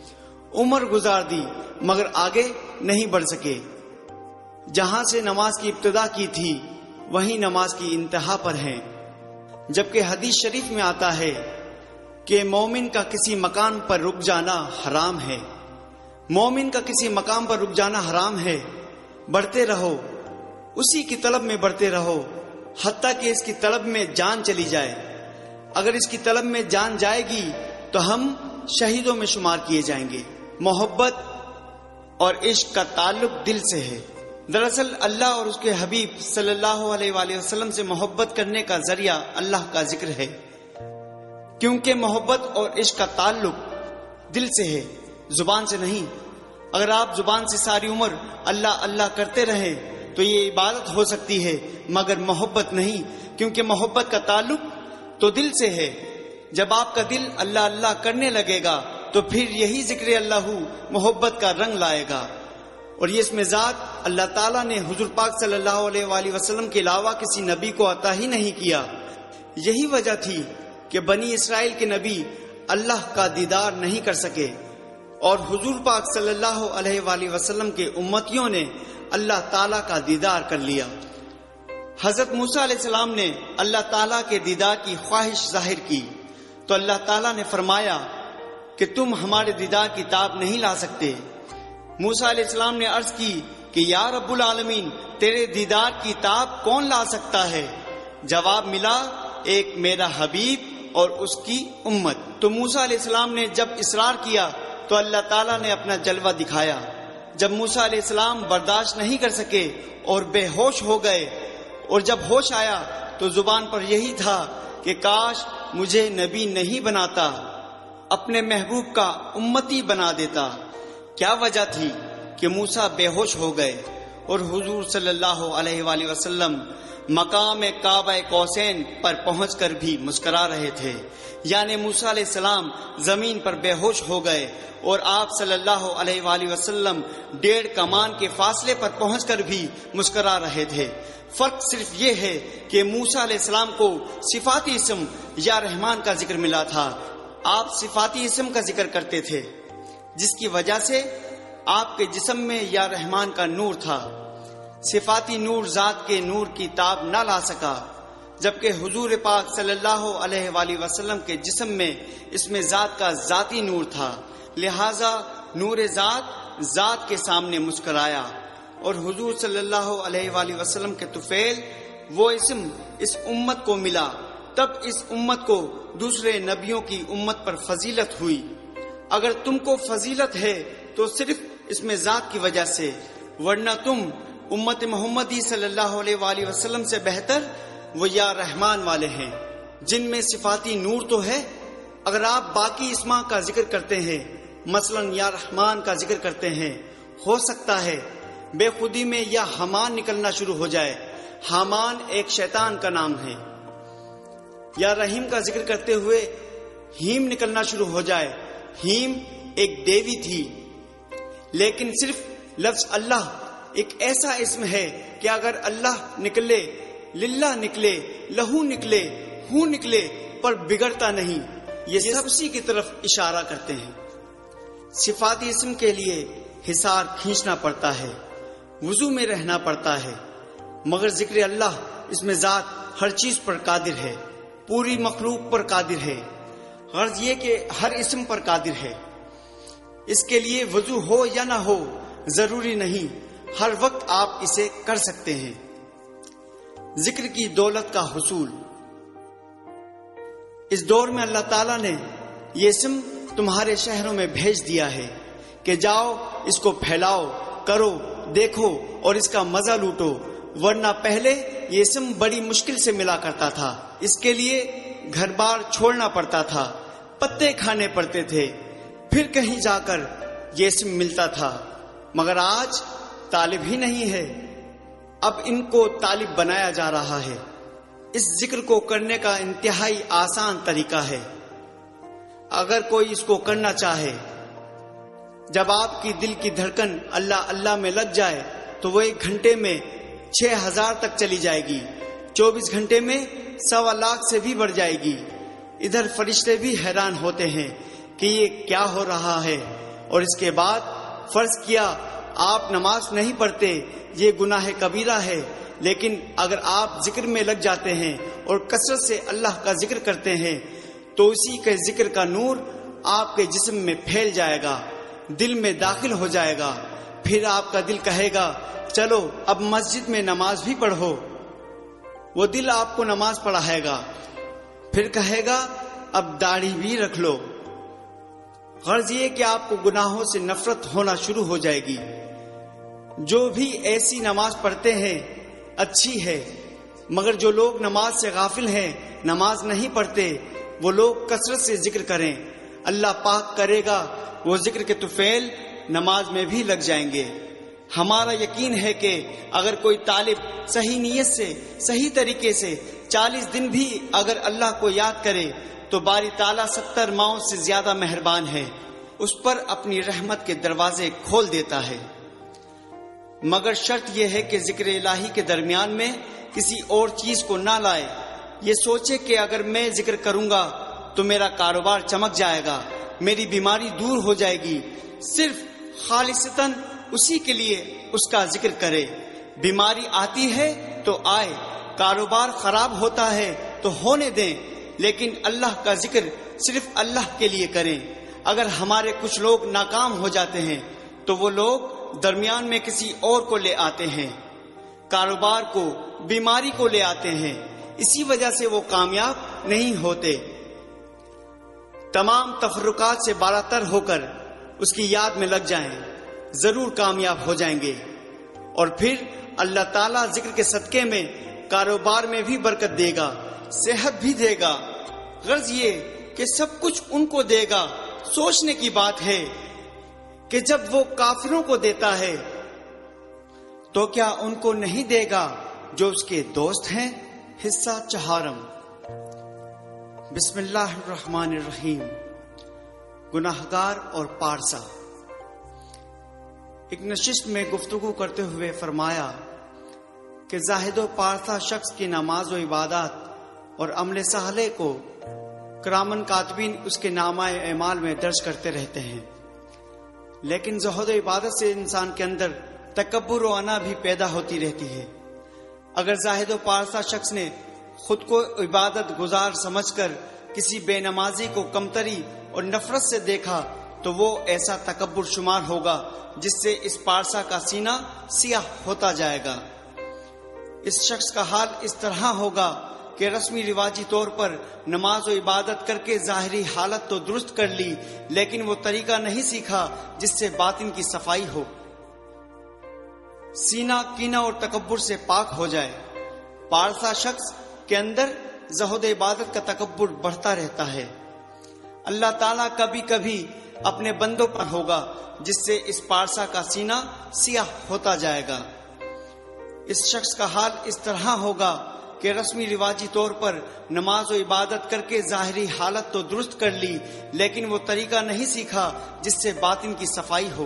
عمر گزار دی مگر آگے نہیں بڑھ سکے۔ جہاں سے نماز کی ابتدا کی تھی وہیں نماز کی انتہا پر ہیں۔ جبکہ حدیث شریف میں آتا ہے کہ مومن کا کسی مکان پر رک جانا حرام ہے، مومن کا کسی مقام پر رک جانا حرام ہے۔ بڑھتے رہو، اسی کی طلب میں بڑھتے رہو حتیٰ کہ اس کی طلب میں جان چلی جائے۔ اگر اس کی طلب میں جان جائے گی تو ہم شہیدوں میں شمار کیے جائیں گے۔ محبت اور عشق کا تعلق دل سے ہے۔ دراصل اللہ اور اس کے حبیب صلی اللہ علیہ وآلہ وسلم سے محبت کرنے کا ذریعہ اللہ کا ذکر ہے، کیونکہ محبت اور عشق کا تعلق دل سے ہے، زبان سے نہیں۔ اگر آپ زبان سے ساری عمر اللہ اللہ کرتے رہیں تو یہ عبادت ہو سکتی ہے مگر محبت نہیں، کیونکہ محبت کا تعلق تو دل سے ہے۔ جب آپ کا دل اللہ اللہ کرنے لگے گا تو پھر یہی ذکر اللہ محبت کا رنگ لائے گا، اور یہ اس میں ذات اللہ تعالیٰ نے حضور پاک صلی اللہ علیہ وآلہ وسلم کے علاوہ کسی نبی کو عطا ہی نہیں کیا۔ یہی وجہ تھی کہ بنی اسرائیل کے نبی اللہ کا دیدار نہیں کر سکے، اور حضور پاک صلی اللہ علیہ وآلہ وسلم کے امتیوں نے اللہ تعالیٰ کا دیدار کر لیا۔ حضرت موسیٰ علیہ السلام نے اللہ تعالیٰ کے دیدار کی خواہش ظاہر کی تو اللہ تعالیٰ نے فرمایا کہ تم ہمارے دیدار کی تاب نہیں لا سکتے۔ موسیٰ علیہ السلام نے عرض کی کہ یا رب العالمین، تیرے دیدار کی تاب کون لا سکتا ہے؟ جواب ملا، ایک میرا حبیب اور اس کی امت۔ تو موسیٰ علیہ السلام نے جب اصرار کیا تو اللہ تعالیٰ نے اپنا جلوہ دکھایا۔ جب موسیٰ علیہ السلام برداشت نہیں کر سکے اور بے ہوش ہو گئے، اور جب ہوش آیا تو زبان پر یہی تھا کہ کاش مجھے نبی نہیں بناتا، اپنے محبوب کا امتی بنا دیتا۔ کیا وجہ تھی کہ موسیٰ بے ہوش ہو گئے اور حضور صلی اللہ علیہ وآلہ وسلم مقام کعبہ قوسین پر پہنچ کر بھی مسکرا رہے تھے؟ یعنی موسیٰ علیہ السلام زمین پر بے ہوش ہو گئے اور آپ صلی اللہ علیہ وآلہ وسلم 1.5 کمان کے فاصلے پر پہنچ کر بھی مسکرا رہے تھے۔ فرق صرف یہ ہے کہ موسیٰ علیہ السلام کو صفاتی اسم یا رحمان کا ذکر ملا تھا، آپ صفاتی اسم کا ذکر کرتے تھے، جس کی وجہ سے آپ کے جسم میں یا رحمان کا نور تھا۔ صفاتی نور ذات کے نور کی تاب نہ لا سکا، جبکہ حضور پاک صلی اللہ علیہ وآلہ وسلم کے جسم میں اس میں ذات کا ذاتی نور تھا، لہذا نور ذات ذات کے سامنے مسکرایا اور حضور صلی اللہ علیہ وآلہ وسلم کے طفیل وہ اسم اس امت کو ملا، تب اس امت کو دوسرے نبیوں کی امت پر فضیلت ہوئی۔ اگر تم کو فضیلت ہے تو صرف اس میں ذات کی وجہ سے، ورنہ تم امت محمدی صلی اللہ علیہ وآلہ وسلم سے بہتر وہ یا رحمان والے ہیں، جن میں صفاتی نور تو ہے۔ اگر آپ باقی اسماء کا ذکر کرتے ہیں، مثلا یا رحمان کا ذکر کرتے ہیں، ہو سکتا ہے بے خودی میں یا حمان نکلنا شروع ہو جائے۔ حامان ایک شیطان کا نام ہے۔ یا رحیم کا ذکر کرتے ہوئے ہیم نکلنا شروع ہو جائے۔ ہیم ایک دیوی تھی، لیکن صرف لفظ اللہ ایک ایسا اسم ہے کہ اگر اللہ نکلے، للہ نکلے، لہو نکلے، ہو نکلے، پر بگڑتا نہیں۔ یہ سب اسی کی طرف اشارہ کرتے ہیں۔ صفاتی اسم کے لیے حصار کھینچنا پڑتا ہے، وضو میں رہنا پڑتا ہے، مگر ذکر اللہ اس میں ذات ہر چیز پر قادر ہے، پوری مخلوق پر قادر ہے۔ غرض یہ کہ ہر اسم پر قادر ہے۔ اس کے لیے وضو ہو یا نہ ہو ضروری نہیں، ہر وقت آپ اسے کر سکتے ہیں۔ ذکر کی دولت کا حصول۔ اس دور میں اللہ تعالیٰ نے یہ اسم تمہارے شہروں میں بھیج دیا ہے کہ جاؤ اس کو پھیلاؤ، کرو، دیکھو اور اس کا مزہ لوٹو، ورنہ پہلے یہ اسم بڑی مشکل سے ملا کرتا تھا۔ اس کے لیے گھر بار چھوڑنا پڑتا تھا، پتے کھانے پڑتے تھے، پھر کہیں جا کر یہ اسم ملتا تھا۔ مگر آج طالب ہی نہیں ہے، اب ان کو طالب بنایا جا رہا ہے۔ اس ذکر کو کرنے کا انتہائی آسان طریقہ ہے، اگر کوئی اس کو کرنا چاہے۔ جب آپ کی دل کی دھڑکن اللہ اللہ میں لگ جائے تو وہ 1 گھنٹے میں 6000 تک چلی جائے گی، 24 گھنٹے میں 1.25 لاکھ سے بھی بڑھ جائے گی۔ ادھر فرشتے بھی حیران ہوتے ہیں کہ یہ کیا ہو رہا ہے۔ اور اس کے بعد فرض کیا آپ نماز نہیں پڑھتے، یہ گناہ کبیرہ ہے، لیکن اگر آپ ذکر میں لگ جاتے ہیں اور کثرت سے اللہ کا ذکر کرتے ہیں تو اسی کے ذکر کا نور آپ کے جسم میں پھیل جائے گا، دل میں داخل ہو جائے گا۔ پھر آپ کا دل کہے گا چلو اب مسجد میں نماز بھی پڑھو، وہ دل آپ کو نماز پڑھائے گا۔ پھر کہے گا اب داڑھی بھی رکھ لو۔ غرض یہ کہ آپ کو گناہوں سے نفرت ہونا شروع ہو جائے گی۔ جو بھی ایسی نماز پڑھتے ہیں اچھی ہے، مگر جو لوگ نماز سے غافل ہیں، نماز نہیں پڑھتے، وہ لوگ کثرت سے ذکر کریں، اللہ پاک کرے گا وہ ذکر کے طفیل نماز میں بھی لگ جائیں گے۔ ہمارا یقین ہے کہ اگر کوئی طالب صحیح نیت سے، صحیح طریقے سے 40 دن بھی اگر اللہ کو یاد کرے تو باری تعالیٰ 70 ماؤں سے زیادہ مہربان ہے، اس پر اپنی رحمت کے دروازے کھول دیتا ہے۔ مگر شرط یہ ہے کہ ذکر الہی کے درمیان میں کسی اور چیز کو نہ لائے۔ یہ سوچے کہ اگر میں ذکر کروں گا تو میرا کاروبار چمک جائے گا، میری بیماری دور ہو جائے گی۔ صرف خالصتاً اسی کے لیے اس کا ذکر کرے۔ بیماری آتی ہے تو آئے، کاروبار خراب ہوتا ہے تو ہونے دیں، لیکن اللہ کا ذکر صرف اللہ کے لیے کریں۔ اگر ہمارے کچھ لوگ ناکام ہو جاتے ہیں تو وہ لوگ درمیان میں کسی اور کو لے آتے ہیں، کاروبار کو، بیماری کو لے آتے ہیں، اسی وجہ سے وہ کامیاب نہیں ہوتے۔ تمام تفرقات سے بالاتر ہو کر اس کی یاد میں لگ جائیں، ضرور کامیاب ہو جائیں گے۔ اور پھر اللہ تعالیٰ ذکر کے صدقے میں کاروبار میں بھی برکت دے گا، صحت بھی دے گا۔ غرض یہ کہ سب کچھ ان کو دے گا۔ سوچنے کی بات ہے کہ جب وہ کافروں کو دیتا ہے تو کیا ان کو نہیں دے گا جو اس کے دوست ہیں؟ حصہ 4۔ بسم اللہ الرحمن الرحیم۔ گناہگار اور پارسا۔ ایک نشست میں گفتگو کرتے ہوئے فرمایا کہ زاہد و پارسا شخص کی نماز و عبادات اور عمل صالح کو کرامن کاتبین اس کے نامہ اعمال میں درج کرتے رہتے ہیں، لیکن زہد و عبادت سے انسان کے اندر تکبر و انا بھی پیدا ہوتی رہتی ہے۔ اگر زاہد و پارسا شخص نے خود کو عبادت گزار سمجھ کر کسی بے نمازی کو کمتری اور نفرت سے دیکھا تو وہ ایسا تکبر شمار ہوگا جس سے اس پارسا کا سینہ سیاہ ہوتا جائے گا۔ اس شخص کا حال اس طرح ہوگا کہ رسمی رواجی طور پر نماز و عبادت کر کے ظاہری حالت تو درست کر لی، لیکن وہ طریقہ نہیں سیکھا جس سے باطن کی صفائی ہو، سینہ کینہ اور تکبر سے پاک ہو جائے۔ پارسا شخص کے اندر زہد عبادت کا تکبر بڑھتا رہتا ہے۔ اللہ تعالیٰ کبھی کبھی اپنے بندوں پر ہوگا جس سے اس پارسا کا سینہ سیاہ ہوتا جائے گا۔ اس شخص کا حال اس طرح ہوگا کہ رسمی رواجی طور پر نماز و عبادت کر کے ظاہری حالت تو درست کر لی، لیکن وہ طریقہ نہیں سیکھا جس سے باطن کی صفائی ہو،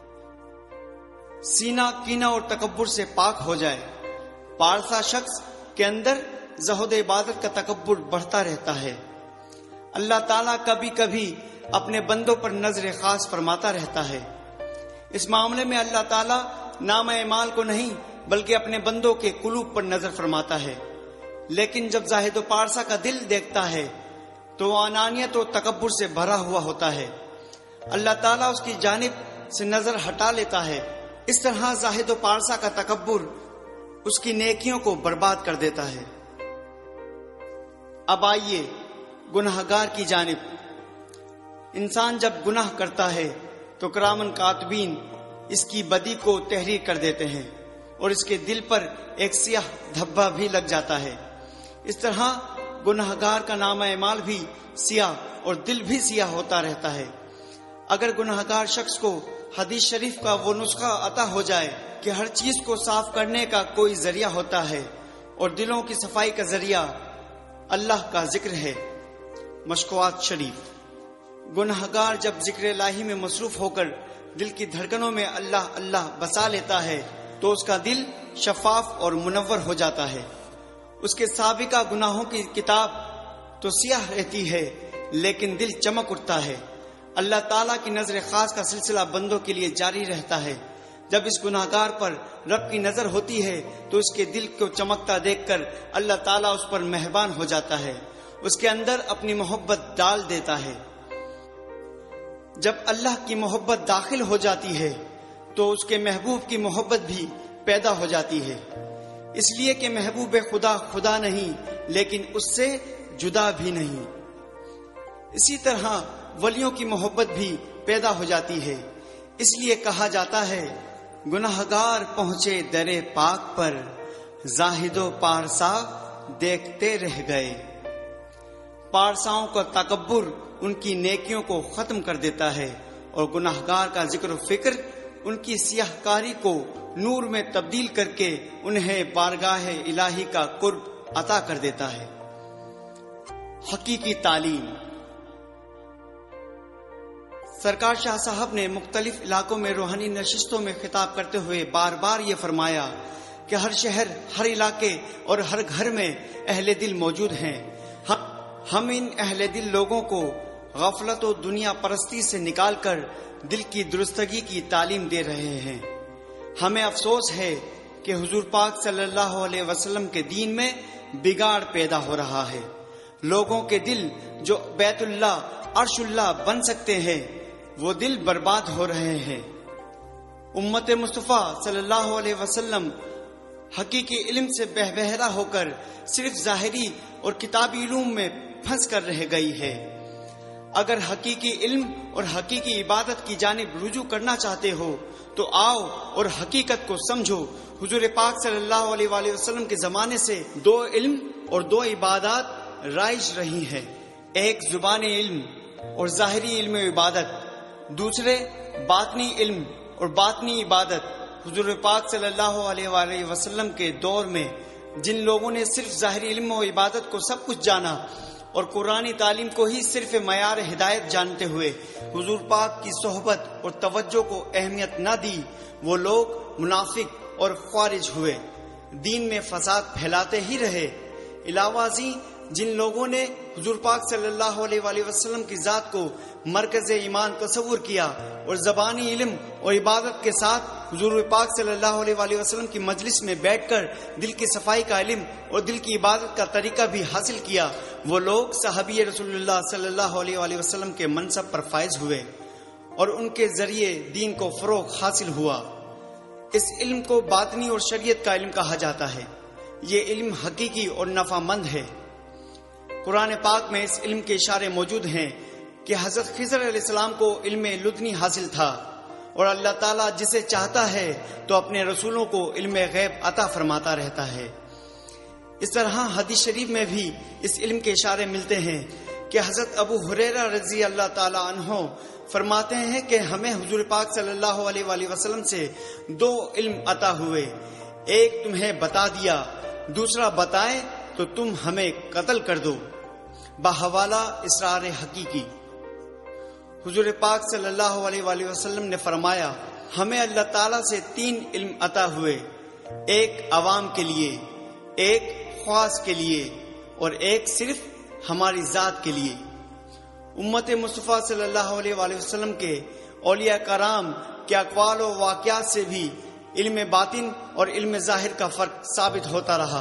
سینہ کینہ اور تکبر سے پاک ہو جائے۔ پارسا شخص کے اندر زہد عبادت کا تکبر بڑھتا رہتا ہے۔ اللہ تعالیٰ کبھی کبھی اپنے بندوں پر نظر خاص فرماتا رہتا ہے۔ اس معاملے میں اللہ تعالیٰ نام اعمال کو نہیں بلکہ اپنے بندوں کے قلوب پر نظر فرماتا ہے، لیکن جب زاہد و پارسا کا دل دیکھتا ہے تو وہ انانیت و تکبر سے بھرا ہوا ہوتا ہے۔ اللہ تعالیٰ اس کی جانب سے نظر ہٹا لیتا ہے۔ اس طرح زاہد و پارسا کا تکبر اس کی نیکیوں کو برباد کر دیتا ہے۔ اب آئیے گناہگار کی جانب۔ انسان جب گناہ کرتا ہے تو کرامن کاتبین اس کی بدی کو تحریر کر دیتے ہیں اور اس کے دل پر ایک سیاہ دھبا بھی لگ جاتا ہے۔ اس طرح گناہگار کا نام اعمال بھی سیاہ اور دل بھی سیاہ ہوتا رہتا ہے۔ اگر گناہگار شخص کو حدیث شریف کا وہ نسخہ عطا ہو جائے کہ ہر چیز کو صاف کرنے کا کوئی ذریعہ ہوتا ہے اور دلوں کی صفائی کا ذریعہ اللہ کا ذکر ہے۔ مشکوات شریف۔ گناہگار جب ذکر الہی میں مصروف ہو کر دل کی دھڑکنوں میں اللہ اللہ بسا لیتا ہے تو اس کا دل شفاف اور منور ہو جاتا ہے۔ اس کے سابقہ گناہوں کی کتاب تو سیاہ رہتی ہے لیکن دل چمک اٹھتا ہے۔ اللہ تعالیٰ کی نظر خاص کا سلسلہ بندوں کے لیے جاری رہتا ہے۔ جب اس گناہگار پر رب کی نظر ہوتی ہے تو اس کے دل کو چمکتا دیکھ کر اللہ تعالیٰ اس پر مہربان ہو جاتا ہے، اس کے اندر اپنی محبت ڈال دیتا ہے۔ جب اللہ کی محبت داخل ہو جاتی ہے تو اس کے محبوب کی محبت بھی پیدا ہو جاتی ہے، اس لیے کہ محبوب خدا خدا نہیں لیکن اس سے جدا بھی نہیں۔ اسی طرح ولیوں کی محبت بھی پیدا ہو جاتی ہے، اس لیے کہا جاتا ہے گناہگار پہنچے در پاک پر، زاہد و پارسا دیکھتے رہ گئے۔ پارساؤں کا تکبر ان کی نیکیوں کو ختم کر دیتا ہے اور گناہگار کا ذکر و فکر ان کی سیاہ کاری کو نور میں تبدیل کر کے انہیں بارگاہ الہی کا قرب عطا کر دیتا ہے۔ حقیقی تعلیم۔ سرکار شاہ صاحب نے مختلف علاقوں میں روحانی نشستوں میں خطاب کرتے ہوئے بار بار یہ فرمایا کہ ہر شہر، ہر علاقے اور ہر گھر میں اہل دل موجود ہیں۔ ہم ان اہل دل لوگوں کو غفلت و دنیا پرستی سے نکال کر دل کی درستگی کی تعلیم دے رہے ہیں۔ ہمیں افسوس ہے کہ حضور پاک صلی اللہ علیہ وسلم کے دین میں بگاڑ پیدا ہو رہا ہے۔ لوگوں کے دل جو بیت اللہ، عرش اللہ بن سکتے ہیں، وہ دل برباد ہو رہے ہیں۔ امت مصطفیٰ صلی اللہ علیہ وسلم حقیقی علم سے بہرا ہو کر صرف ظاہری اور کتابی علوم میں پھنس کر رہ گئی ہے۔ اگر حقیقی علم اور حقیقی عبادت کی جانب رجوع کرنا چاہتے ہو تو آؤ اور حقیقت کو سمجھو۔ حضور پاک صلی اللہ علیہ وآلہ وسلم کے زمانے سے دو علم اور دو عبادات رائج رہی ہیں، ایک زبانی علم اور ظاہری علم و عبادت، دوسرے باطنی علم اور باطنی عبادت۔ حضور پاک صلی اللہ علیہ وآلہ وسلم کے دور میں جن لوگوں نے صرف ظاہری علم و عبادت کو سب کچھ جانا اور قرآنی تعلیم کو ہی صرف معیار ہدایت جانتے ہوئے حضور پاک کی صحبت اور توجہ کو اہمیت نہ دی، وہ لوگ منافق اور خوارج ہوئے، دین میں فساد پھیلاتے ہی رہے۔ علاوہ ازیں جن لوگوں نے حضور پاک صلی اللہ علیہ وآلہ وسلم کی ذات کو مرکز ایمان تصور کیا اور زبانی علم اور عبادت کے ساتھ حضور پاک صلی اللہ علیہ وآلہ وسلم کی مجلس میں بیٹھ کر دل کی صفائی کا علم اور دل کی عبادت کا طریقہ بھی حاصل کیا، وہ لوگ صحابی رسول اللہ صلی اللہ علیہ وآلہ وسلم کے منصب پر فائز ہوئے اور ان کے ذریعے دین کو فروغ حاصل ہوا۔ اس علم کو باطنی اور شریعت کا علم کہا جاتا ہے۔ یہ علم حقیقی اور نفع مند ہے۔ قرآن پاک میں اس علم کے اشارے موجود ہیں کہ حضرت خضر علیہ السلام کو علم لدنی حاصل تھا، اور اللہ تعالیٰ جسے چاہتا ہے تو اپنے رسولوں کو علم غیب عطا فرماتا رہتا ہے۔ اس طرح حدیث شریف میں بھی اس علم کے اشارے ملتے ہیں کہ حضرت ابو ہریرہ رضی اللہ تعالیٰ عنہ فرماتے ہیں کہ ہمیں حضور پاک صلی اللہ علیہ وآلہ وسلم سے 2 علم عطا ہوئے، ایک تمہیں بتا دیا، دوسرا بتائے تو تم ہمیں قتل کر دو، بحوالہ اسرار حقیقی۔ حضور پاک صلی اللہ علیہ وآلہ وسلم نے فرمایا ہمیں اللہ تعالیٰ سے 3 علم عطا ہوئے، ایک عوام کے لیے، ایک خاص کے لیے، اور ایک صرف ہماری ذات کے لیے۔ امت مصطفیٰ صلی اللہ علیہ وآلہ وسلم کے اولیاء کرام کے اقوال و واقعات سے بھی علم باطن اور علم ظاہر کا فرق ثابت ہوتا رہا۔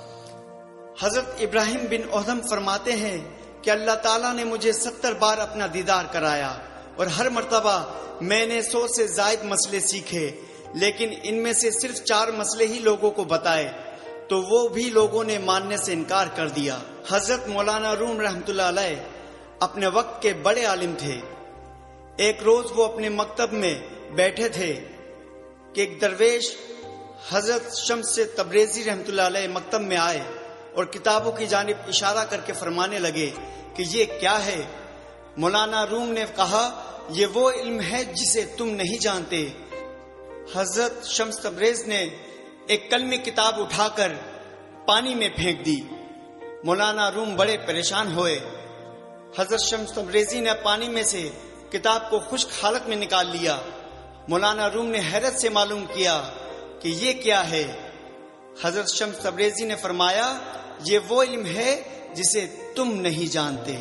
حضرت ابراہیم بن ادھم فرماتے ہیں کہ اللہ تعالیٰ نے مجھے 70 بار اپنا دیدار کرایا، اور ہر مرتبہ میں نے 100 سے زائد مسئلے سیکھے، لیکن ان میں سے صرف 4 مسئلے ہی لوگوں کو بتائے تو وہ بھی لوگوں نے ماننے سے انکار کر دیا۔ حضرت مولانا روم رحمۃ اللہ علیہ اپنے وقت کے بڑے عالم تھے۔ ایک روز وہ اپنے مکتب میں بیٹھے تھے کہ ایک درویش حضرت شمس تبریزی رحمۃ اللہ علیہ مکتب میں آئے اور کتابوں کی جانب اشارہ کر کے فرمانے لگے کہ یہ کیا ہے؟ مولانا روم نے کہا یہ وہ علم ہے جسے تم نہیں جانتے۔ حضرت شمس تبریز نے ایک کلمی کتاب اٹھا کر پانی میں پھینک دی۔ مولانا روم بڑے پریشان ہوئے۔ حضرت شمس تبریزی نے پانی میں سے کتاب کو خشک حالت میں نکال لیا۔ مولانا روم نے حیرت سے معلوم کیا کہ یہ کیا ہے؟ حضرت شمس تبریزی نے فرمایا یہ وہ علم ہے جسے تم نہیں جانتے۔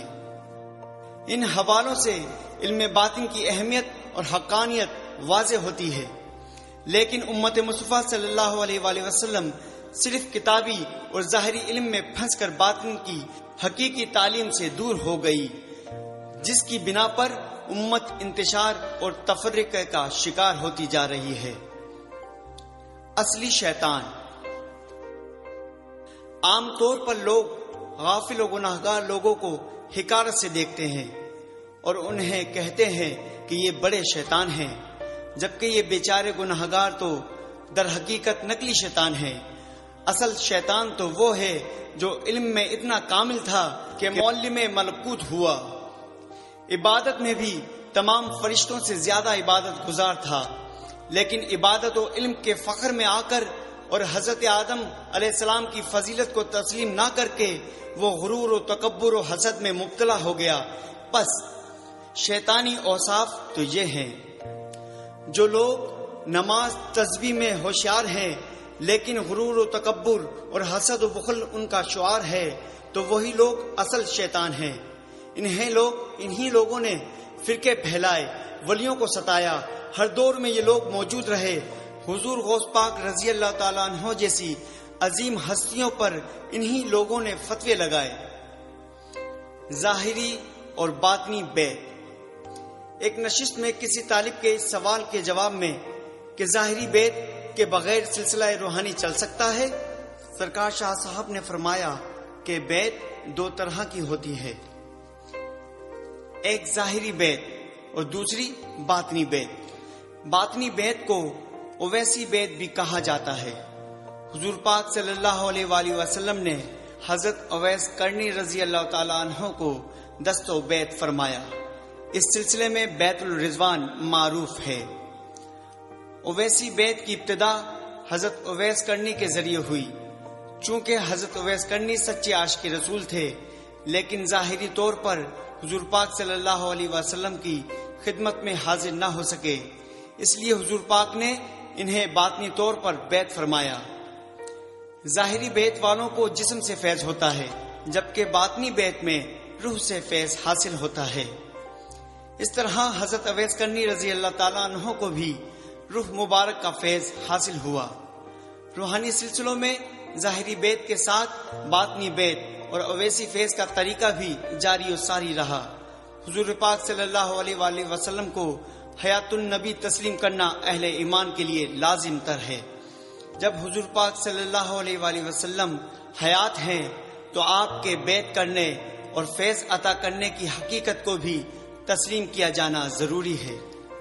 ان حوالوں سے علم باطن کی اہمیت اور حقانیت واضح ہوتی ہے، لیکن امت مصطفیٰ صلی اللہ علیہ وآلہ وسلم صرف کتابی اور ظاہری علم میں پھنس کر باطن کی حقیقی تعلیم سے دور ہو گئی، جس کی بنا پر امت انتشار اور تفرقے کا شکار ہوتی جا رہی ہے۔ اصلی شیطان۔ عام طور پر لوگ غافل و گناہگار لوگوں کو حقارت سے دیکھتے ہیں اور انہیں کہتے ہیں کہ یہ بڑے شیطان ہیں، جبکہ یہ بیچارے گناہگار تو در حقیقت نقلی شیطان ہیں۔ اصل شیطان تو وہ ہے جو علم میں اتنا کامل تھا کہ معلم ملکوت ہوا، عبادت میں بھی تمام فرشتوں سے زیادہ عبادت گزار تھا، لیکن عبادت و علم کے فخر میں آ کر اور حضرت آدم علیہ السلام کی فضیلت کو تسلیم نہ کر کے وہ غرور و تکبر و حسد میں مبتلا ہو گیا۔ پس شیطانی اوصاف تو یہ ہیں، جو لوگ نماز تسبیح میں ہوشیار ہیں لیکن غرور و تکبر اور حسد و بخل ان کا شعار ہے، تو وہی لوگ اصل شیطان ہیں۔ انہی لوگوں نے فرقے پھیلائے، ولیوں کو ستایا، ہر دور میں یہ لوگ موجود رہے۔ حضور غوث پاک رضی اللہ تعالیٰ عنہ جیسی عظیم ہستیوں پر انہی لوگوں نے فتوے لگائے۔ ظاہری اور باطنی بیت۔ ایک نشست میں کسی طالب کے اس سوال کے جواب میں کہ ظاہری بیت کے بغیر سلسلہ روحانی چل سکتا ہے، سرکار شاہ صاحب نے فرمایا کہ بیت 2 طرح کی ہوتی ہے، ایک ظاہری بیت اور دوسری باطنی بیت۔ باطنی بیت کو اویسی بیت بھی کہا جاتا ہے۔ حضور پاک صلی اللہ علیہ وآلہ وسلم نے حضرت اویس کرنی رضی اللہ تعالیٰ عنہ کو دست و بیت فرمایا۔ اس سلسلے میں بیت الرضوان معروف ہے۔ اویسی بیت کی ابتدا حضرت اویس کرنی کے ذریعے ہوئی۔ چونکہ حضرت اویس کرنی سچے عاشق رسول تھے، لیکن ظاہری طور پر حضور پاک صلی اللہ علیہ وسلم کی خدمت میں حاضر نہ ہو سکے، اس لیے حضور پاک نے انہیں باطنی طور پر بیت فرمایا۔ ظاہری بیت والوں کو جسم سے فیض ہوتا ہے، جبکہ باطنی بیت میں روح سے فیض حاصل ہوتا ہے۔ اس طرح حضرت اویس کرنی رضی اللہ تعالیٰ عنہ کو بھی روح مبارک کا فیض حاصل ہوا۔ روحانی سلسلوں میں ظاہری بیت کے ساتھ باطنی بیت اور اویسی فیض کا طریقہ بھی جاری و ساری رہا۔ حضور پاک صلی اللہ علیہ وآلہ وسلم کو حیات النبی تسلیم کرنا اہل ایمان کے لیے لازم تر ہے۔ جب حضور پاک صلی اللہ علیہ وآلہ وسلم حیات ہیں تو آپ کے بیعت کرنے اور فیض عطا کرنے کی حقیقت کو بھی تسلیم کیا جانا ضروری ہے۔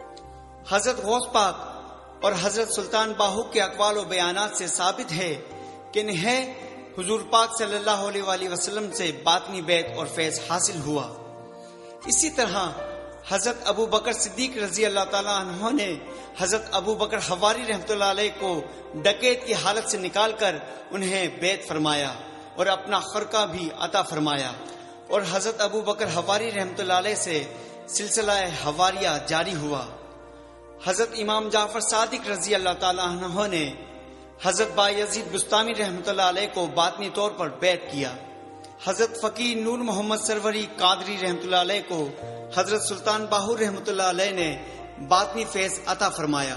حضرت غوث پاک اور حضرت سلطان باہو کے اقوال و بیانات سے ثابت ہے کہ انہیں حضور پاک صلی اللہ علیہ وآلہ وسلم سے باطنی بیعت اور فیض حاصل ہوا۔ اسی طرح حضرت ابو بکر صدیق رضی اللہ تعالیٰ عنہ نے حضرت ابو بکر حواری رحمۃ اللہ علیہ کو ڈکیت کی حالت سے نکال کر انہیں بیعت فرمایا اور اپنا خرقہ بھی عطا فرمایا، اور حضرت ابو بکر حواری رحمۃ اللہ علیہ سے سلسلہ حواریہ جاری ہوا۔ حضرت امام جعفر صادق رضی اللہ تعالیٰ عنہ نے حضرت بایزید بستامی رحمۃ اللہ علیہ کو باطنی طور پر بیعت کیا۔ حضرت فقیر نور محمد سروری قادری رحمۃ اللہ علیہ کو حضرت سلطان باہو رحمۃ اللہ علیہ نے باطنی فیض عطا فرمایا۔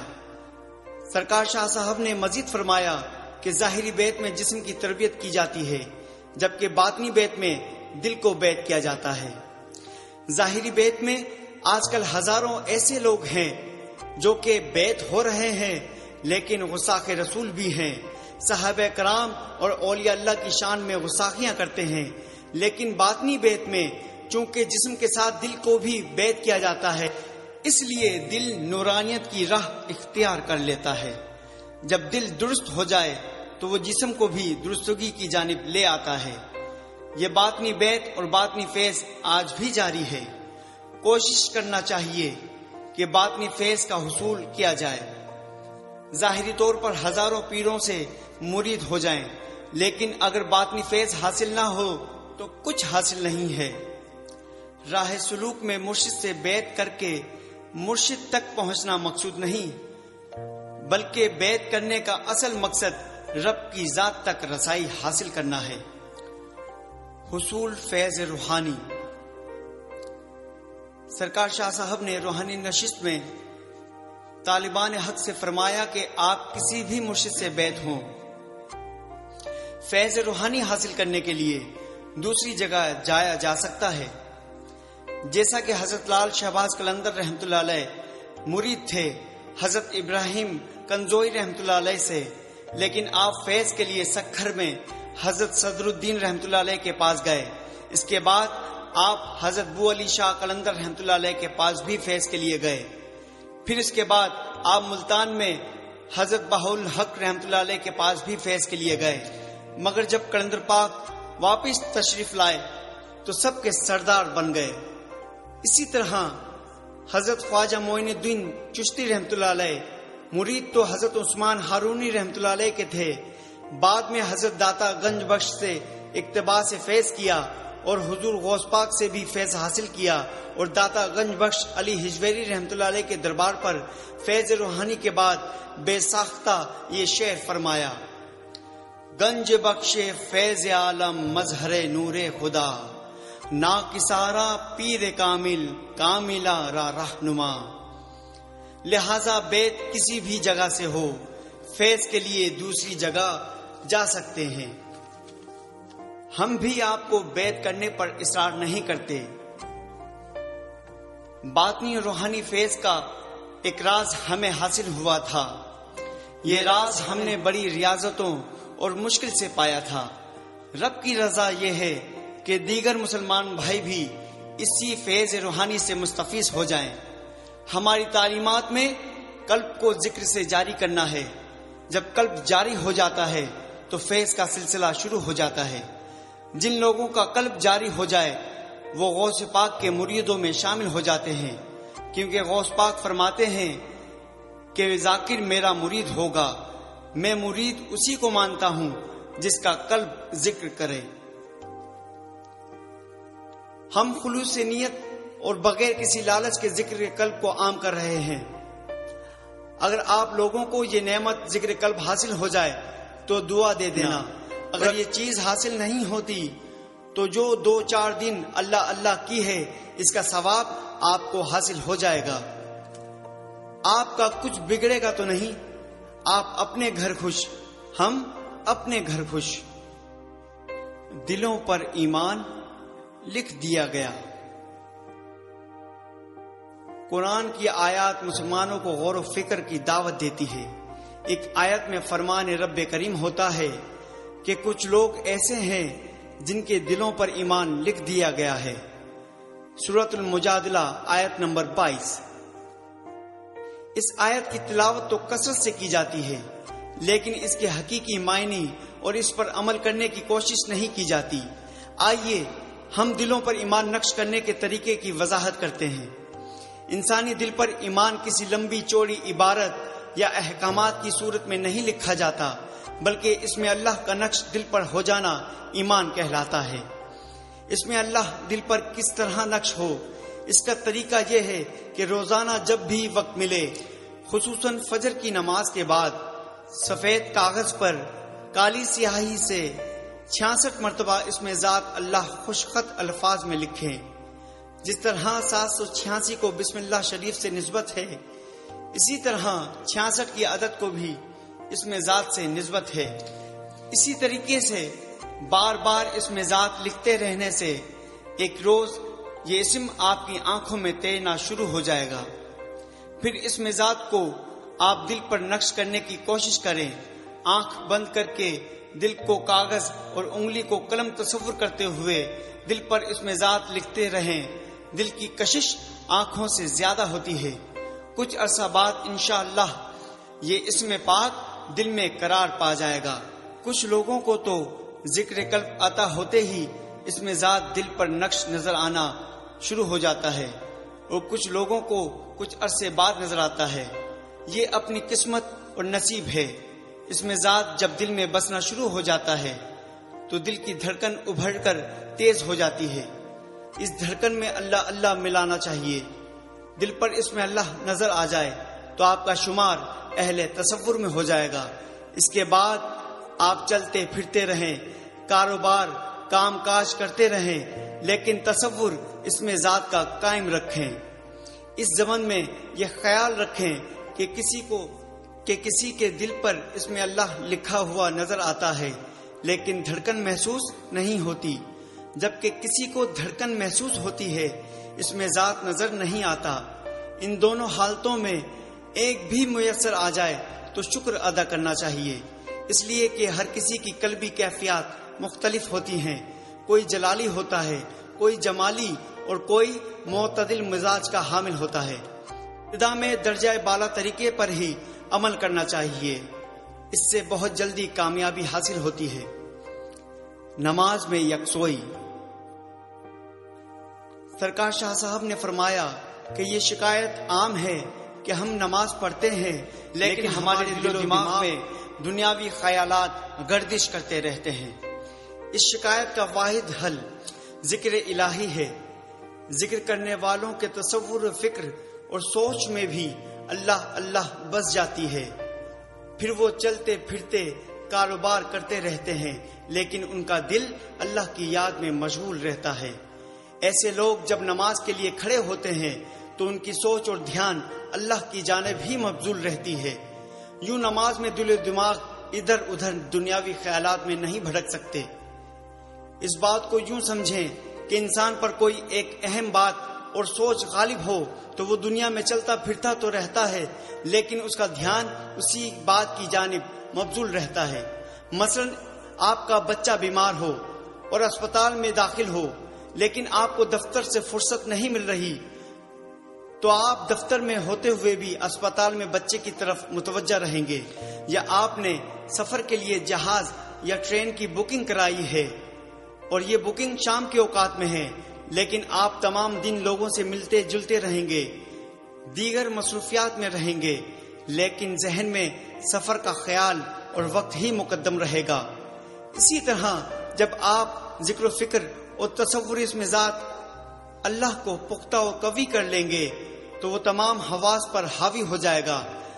سرکار شاہ صاحب نے مزید فرمایا کہ ظاہری بیعت میں جسم کی تربیت کی جاتی ہے، جبکہ باطنی بیعت میں دل کو بیعت کیا جاتا ہے۔ ظاہری بیعت میں آج کل ہزاروں ایسے لوگ ہیں جو کہ بیعت ہو رہے ہیں لیکن غصاخ رسول بھی ہیں، صحابہ کرام اور اولیاء اللہ کی شان میں غصاخیاں کرتے ہیں، لیکن باطنی بیعت میں چونکہ جسم کے ساتھ دل کو بھی بیعت کیا جاتا ہے، اس لیے دل نورانیت کی راہ اختیار کر لیتا ہے۔ جب دل درست ہو جائے تو وہ جسم کو بھی درستگی کی جانب لے آتا ہے۔ یہ باطنی بیعت اور باطنی فیض آج بھی جاری ہے۔ کوشش کرنا چاہیے کہ باطنی فیض کا حصول کیا جائے۔ ظاہری طور پر ہزاروں پیروں سے مرید ہو جائیں، لیکن اگر باطنی فیض حاصل نہ ہو تو کچھ حاصل نہیں ہے۔ راہ سلوک میں مرشد سے بیعت کر کے مرشد تک پہنچنا مقصود نہیں، بلکہ بیعت کرنے کا اصل مقصد رب کی ذات تک رسائی حاصل کرنا ہے۔ حصول فیض روحانی۔ سرکار شاہ صاحب نے روحانی نشست میں طالبان حق سے فرمایا کہ آپ کسی بھی مرشد سے بیعت ہوں۔ فیض روحانی حاصل کرنے کے لیے دوسری جگہ جایا جا سکتا ہے، جیسا کہ حضرت لال شہباز قلندر رحمۃ اللہ علیہ مرید تھے حضرت ابراہیم کنزوئی رحمۃ اللہ علیہ سے، لیکن آپ فیض کے لیے سکھر میں حضرت صدر الدین رحمۃ اللہ علیہ کے پاس گئے۔ اس کے بعد آپ حضرت بو علی شاہ قلندر رحمۃ اللہ علیہ کے پاس بھی فیض کے لیے گئے۔ پھر اس کے بعد آپ ملتان میں حضرت بہاءالحق رحمۃ اللہ علیہ کے پاس بھی فیض کے لیے گئے، مگر جب قلندر پاک واپس تشریف لائے تو سب کے سردار بن گئے۔ اسی طرح حضرت خواجہ معین الدین چشتی رحمۃ اللہ علیہ مرید تو حضرت عثمان ہارونی رحمۃ اللہ علیہ کے تھے، بعد میں حضرت داتا گنج بخش سے اقتباس سے فیض کیا اور حضور غوث پاک سے بھی فیض حاصل کیا، اور داتا گنج بخش علی ہجویری رحمۃ اللہ علیہ کے دربار پر فیض روحانی کے بعد بے ساختہ یہ شعر فرمایا: گنج بخش فیض عالم مظہر نور خدا، نا کسارا پیر کامل کاملہ را رہنما۔ لہذا بیعت کسی بھی جگہ سے ہو، فیض کے لیے دوسری جگہ جا سکتے ہیں۔ ہم بھی آپ کو بیعت کرنے پر اصرار نہیں کرتے۔ باطنی روحانی فیض کا ایک راز ہمیں حاصل ہوا تھا، یہ راز ہم نے بڑی ریاضتوں اور مشکل سے پایا تھا۔ رب کی رضا یہ ہے کہ دیگر مسلمان بھائی بھی اسی فیض روحانی سے مستفیض ہو جائیں۔ ہماری تعلیمات میں قلب کو ذکر سے جاری کرنا ہے، جب قلب جاری ہو جاتا ہے تو فیض کا سلسلہ شروع ہو جاتا ہے۔ جن لوگوں کا قلب جاری ہو جائے وہ غوث پاک کے مریدوں میں شامل ہو جاتے ہیں، کیونکہ غوث پاک فرماتے ہیں کہ ذاکر میرا مرید ہوگا، میں مرید اسی کو مانتا ہوں جس کا قلب ذکر کرے۔ ہم خلوص نیت اور بغیر کسی لالچ کے ذکر قلب کو عام کر رہے ہیں۔ اگر آپ لوگوں کو یہ نعمت ذکر قلب حاصل ہو جائے تو دعا دے دینا، اگر یہ چیز حاصل نہیں ہوتی تو جو 2-4 دن اللہ اللہ کی ہے اس کا ثواب آپ کو حاصل ہو جائے گا۔ آپ کا کچھ بگڑے گا تو نہیں، آپ اپنے گھر خوش، ہم اپنے گھر خوش۔ دلوں پر ایمان لکھ دیا گیا۔ قرآن کی آیات مسلمانوں کو غور و فکر کی دعوت دیتی ہے۔ ایک آیت میں فرمان رب کریم ہوتا ہے کہ کچھ لوگ ایسے ہیں جن کے دلوں پر ایمان لکھ دیا گیا ہے۔ سورۃ المجادلہ آیت نمبر 22۔ اس آیت کی تلاوت تو کثرت سے کی جاتی ہے، لیکن اس کے حقیقی معنی اور اس پر عمل کرنے کی کوشش نہیں کی جاتی۔ آئیے ہم دلوں پر ایمان نقش کرنے کے طریقے کی وضاحت کرتے ہیں۔ انسانی دل پر ایمان کسی لمبی چوڑی عبارت یا احکامات کی صورت میں نہیں لکھا جاتا، بلکہ اس میں اللہ کا نقش دل پر ہو جانا ایمان کہلاتا ہے۔ اس میں اللہ دل پر کس طرح نقش ہو، اس کا طریقہ یہ ہے کہ روزانہ جب بھی وقت ملے، خصوصاً فجر کی نماز کے بعد، سفید کاغذ پر کالی سیاہی سے 66 مرتبہ اس میں ذات اللہ خوشخط الفاظ میں لکھیں۔ جس طرح 786 کو بسم اللہ شریف سے نسبت ہے، اسی طرح 66 کی عدد کو بھی اس میں ذات سے نسبت ہے۔ اسی طریقے سے بار بار اس میں ذات لکھتے رہنے سے ایک روز یہ اسم آپ کی آنکھوں میں تیرنا شروع ہو جائے گا۔ پھر اس میں ذات کو آپ دل پر نقش کرنے کی کوشش کریں۔ آنکھ بند کر کے دل کو کاغذ اور انگلی کو قلم تصور کرتے ہوئے دل پر اس میں ذات لکھتے رہیں۔ دل کی کشش آنکھوں سے زیادہ ہوتی ہے۔ کچھ عرصہ بعد انشاءاللہ یہ اسم پاک دل میں قرار پا جائے گا۔ کچھ لوگوں کو تو ذکر قلب عطا ہوتے ہی اس میں ذات دل پر نقش نظر آنا شروع ہو جاتا ہے، اور کچھ لوگوں کو کچھ عرصے بعد نظر آتا ہے۔ یہ اپنی قسمت اور نصیب ہے۔ اس میں ذات جب دل میں بسنا شروع ہو جاتا ہے تو دل کی دھڑکن ابھر کر تیز ہو جاتی ہے۔ اس دھڑکن میں اللہ اللہ ملانا چاہیے۔ دل پر اس میں اللہ نظر آ جائے تو آپ کا شمار اہل تصور میں ہو جائے گا۔ اس کے بعد آپ چلتے پھرتے رہیں، کاروبار کام کاج کرتے رہیں، لیکن تصور اس میں ذات کا قائم رکھیں۔ اس زمن میں یہ خیال رکھیں کہ کسی کے دل پر اس میں اللہ لکھا ہوا نظر آتا ہے، لیکن دھڑکن محسوس نہیں ہوتی۔ جبکہ کسی کو دھڑکن محسوس ہوتی ہے، اس میں ذات نظر نہیں آتا۔ ان دونوں حالتوں میں ایک بھی میسر آ جائے تو شکر ادا کرنا چاہیے، اس لیے کہ ہر کسی کی قلبی کیفیات مختلف ہوتی ہیں۔ کوئی جلالی ہوتا ہے، کوئی جمالی، اور کوئی معتدل مزاج کا حامل ہوتا ہے۔ ابتدا میں درجہ بالا طریقے پر ہی عمل کرنا چاہیے، اس سے بہت جلدی کامیابی حاصل ہوتی ہے۔ نماز میں یکسوئی۔ سرکار شاہ صاحب نے فرمایا کہ یہ شکایت عام ہے کہ ہم نماز پڑھتے ہیں لیکن ہمارے دل و دماغ میں دنیاوی خیالات گردش کرتے رہتے ہیں۔ اس شکایت کا واحد حل ذکر الہی ہے۔ ذکر کرنے والوں کے تصور، فکر اور سوچ میں بھی اللہ اللہ بس جاتی ہے۔ پھر وہ چلتے پھرتے کاروبار کرتے رہتے ہیں، لیکن ان کا دل اللہ کی یاد میں مشغول رہتا ہے۔ ایسے لوگ جب نماز کے لیے کھڑے ہوتے ہیں تو ان کی سوچ اور دھیان اللہ کی جانب ہی مبذول رہتی ہے۔ یوں نماز میں دل و دماغ ادھر ادھر دنیاوی خیالات میں نہیں بھٹک سکتے۔ اس بات کو یوں سمجھیں کہ انسان پر کوئی ایک اہم بات اور سوچ غالب ہو تو وہ دنیا میں چلتا پھرتا تو رہتا ہے، لیکن اس کا دھیان اسی بات کی جانب مبذول رہتا ہے۔ مثلا آپ کا بچہ بیمار ہو اور اسپتال میں داخل ہو، لیکن آپ کو دفتر سے فرصت نہیں مل رہی، تو آپ دفتر میں ہوتے ہوئے بھی اسپتال میں بچے کی طرف متوجہ رہیں گے۔ یا آپ نے سفر کے لیے جہاز یا ٹرین کی بکنگ کرائی ہے اور یہ بکنگ شام کے اوقات میں ہے، لیکن آپ تمام دن لوگوں سے ملتے جلتے رہیں گے، دیگر مصروفیات میں رہیں گے، لیکن ذہن میں سفر کا خیال اور وقت ہی مقدم رہے گا۔ اسی طرح جب آپ ذکر و فکر اور تصور اس میں ذات اللہ کو پختہ و قوی کر لیں گے تو وہ تمام حواس پر حاوی ہو جائے گا۔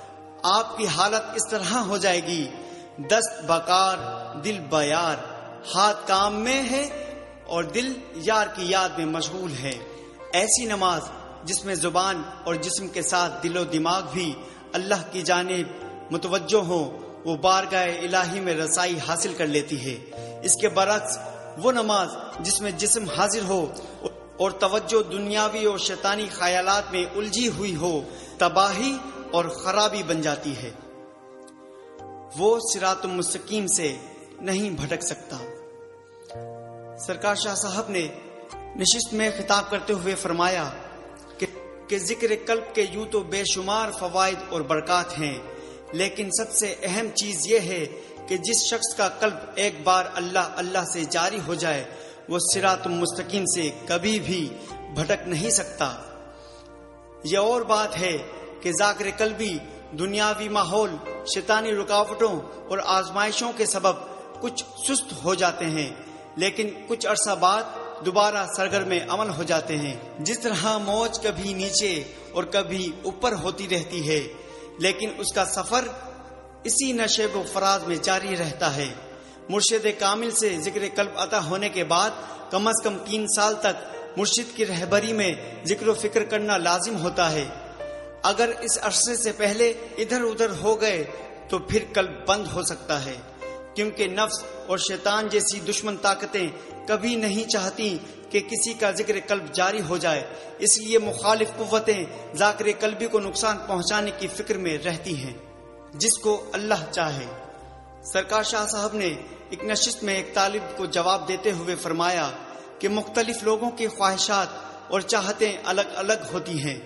آپ کی حالت اس طرح ہو جائے گی: دست بکار دل بیار، ہاتھ کام میں ہے اور دل یار کی یاد میں مشغول ہے۔ ایسی نماز جس میں زبان اور جسم کے ساتھ دل و دماغ بھی اللہ کی جانب متوجہ ہو، وہ بارگاہ الہی میں رسائی حاصل کر لیتی ہے۔ اس کے برعکس وہ نماز جس میں جسم حاضر ہو اور توجہ دنیاوی اور شیطانی خیالات میں الجھی ہوئی ہو، تباہی اور خرابی بن جاتی ہے، وہ صراط المستقیم سے نہیں بھٹک سکتا۔ سرکار شاہ صاحب نے نشست میں خطاب کرتے ہوئے فرمایا کہ ذکر قلب کے یوں تو بے شمار فوائد اور برکات ہیں، لیکن سب سے اہم چیز یہ ہے کہ جس شخص کا قلب ایک بار اللہ اللہ سے جاری ہو جائے وہ صراط المستقیم سے کبھی بھی بھٹک نہیں سکتا۔ یہ اور بات ہے کہ ذاکر قلبی دنیاوی ماحول، شیطانی رکاوٹوں اور آزمائشوں کے سبب کچھ سست ہو جاتے ہیں، لیکن کچھ عرصہ بعد دوبارہ سرگرم عمل ہو جاتے ہیں۔ جس طرح موج کبھی نیچے اور کبھی اوپر ہوتی رہتی ہے، لیکن اس کا سفر اسی نشیب و فراز میں جاری رہتا ہے۔ مرشد کامل سے ذکر قلب عطا ہونے کے بعد کم از کم 3 سال تک مرشد کی رہبری میں ذکر و فکر کرنا لازم ہوتا ہے۔ اگر اس عرصے سے پہلے ادھر ادھر ہو گئے تو پھر قلب بند ہو سکتا ہے، کیونکہ نفس اور شیطان جیسی دشمن طاقتیں کبھی نہیں چاہتی کہ کسی کا ذکر قلب جاری ہو جائے، اس لیے مخالف قوتیں ذاکر قلبی کو نقصان پہنچانے کی فکر میں رہتی ہیں، جس کو اللہ چاہے۔ سرکار شاہ صاحب نے ایک نشست میں ایک طالب کو جواب دیتے ہوئے فرمایا کہ مختلف لوگوں کی خواہشات اور چاہتیں الگ الگ ہوتی ہیں۔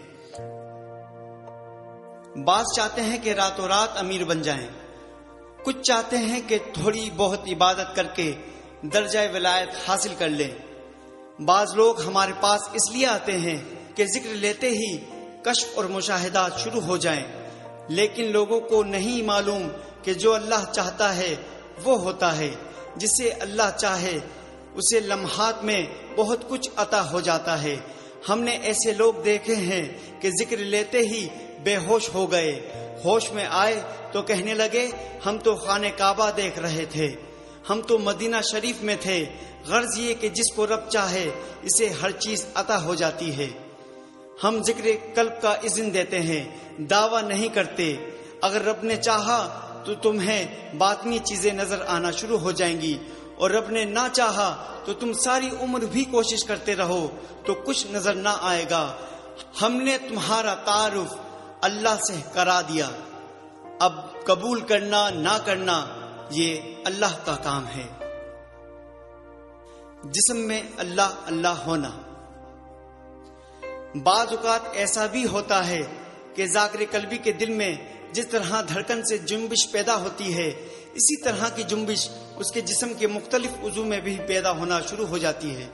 بعض چاہتے ہیں کہ راتوں رات امیر بن جائیں، کچھ چاہتے ہیں کہ تھوڑی بہت عبادت کر کے درجہ ولایت حاصل کر لیں۔ بعض لوگ ہمارے پاس اس لیے آتے ہیں کہ ذکر لیتے ہی کشف اور مشاہدات شروع ہو جائیں، لیکن لوگوں کو نہیں معلوم کہ جو اللہ چاہتا ہے وہ ہوتا ہے، جسے اللہ چاہے اسے لمحات میں بہت کچھ عطا ہو جاتا ہے۔ ہم نے ایسے لوگ دیکھے ہیں کہ ذکر لیتے ہی بے ہوش ہو گئے، ہوش میں آئے تو کہنے لگے ہم تو خانہ کعبہ دیکھ رہے تھے، ہم تو مدینہ شریف میں تھے۔ غرض یہ کہ جس کو رب چاہے اسے ہر چیز عطا ہو جاتی ہے۔ ہم ذکر قلب کا اذن دیتے ہیں، دعویٰ نہیں کرتے۔ اگر رب نے چاہا تو تمہیں باطنی چیزیں نظر آنا شروع ہو جائیں گی، اور رب نے نہ چاہا تو تم ساری عمر بھی کوشش کرتے رہو تو کچھ نظر نہ آئے گا۔ ہم نے تمہارا تعارف اللہ سے کرا دیا، اب قبول کرنا نہ کرنا یہ اللہ کا کام ہے۔ جسم میں اللہ اللہ ہونا۔ بعض اوقات ایسا بھی ہوتا ہے کہ ذاکر قلبی کے دل میں جس طرح دھڑکن سے جنبش پیدا ہوتی ہے، اسی طرح کی جنبش اس کے جسم کے مختلف عضو میں بھی پیدا ہونا شروع ہو جاتی ہے۔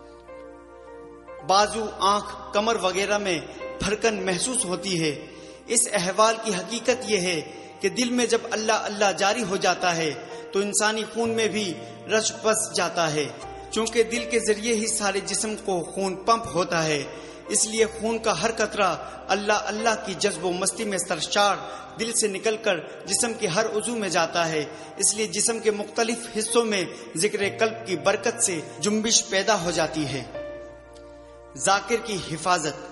بازو، آنکھ، کمر وغیرہ میں دھڑکن محسوس ہوتی ہے۔ اس احوال کی حقیقت یہ ہے کہ دل میں جب اللہ اللہ جاری ہو جاتا ہے تو انسانی خون میں بھی رش بس جاتا ہے، چونکہ دل کے ذریعے ہی سارے جسم کو خون پمپ ہوتا ہے، اس لیے خون کا ہر قطرہ اللہ اللہ کی جذب و مستی میں سرشار دل سے نکل کر جسم کے ہر عضو میں جاتا ہے۔ اس لیے جسم کے مختلف حصوں میں ذکر قلب کی برکت سے جنبش پیدا ہو جاتی ہے۔ ذاکر کی حفاظت۔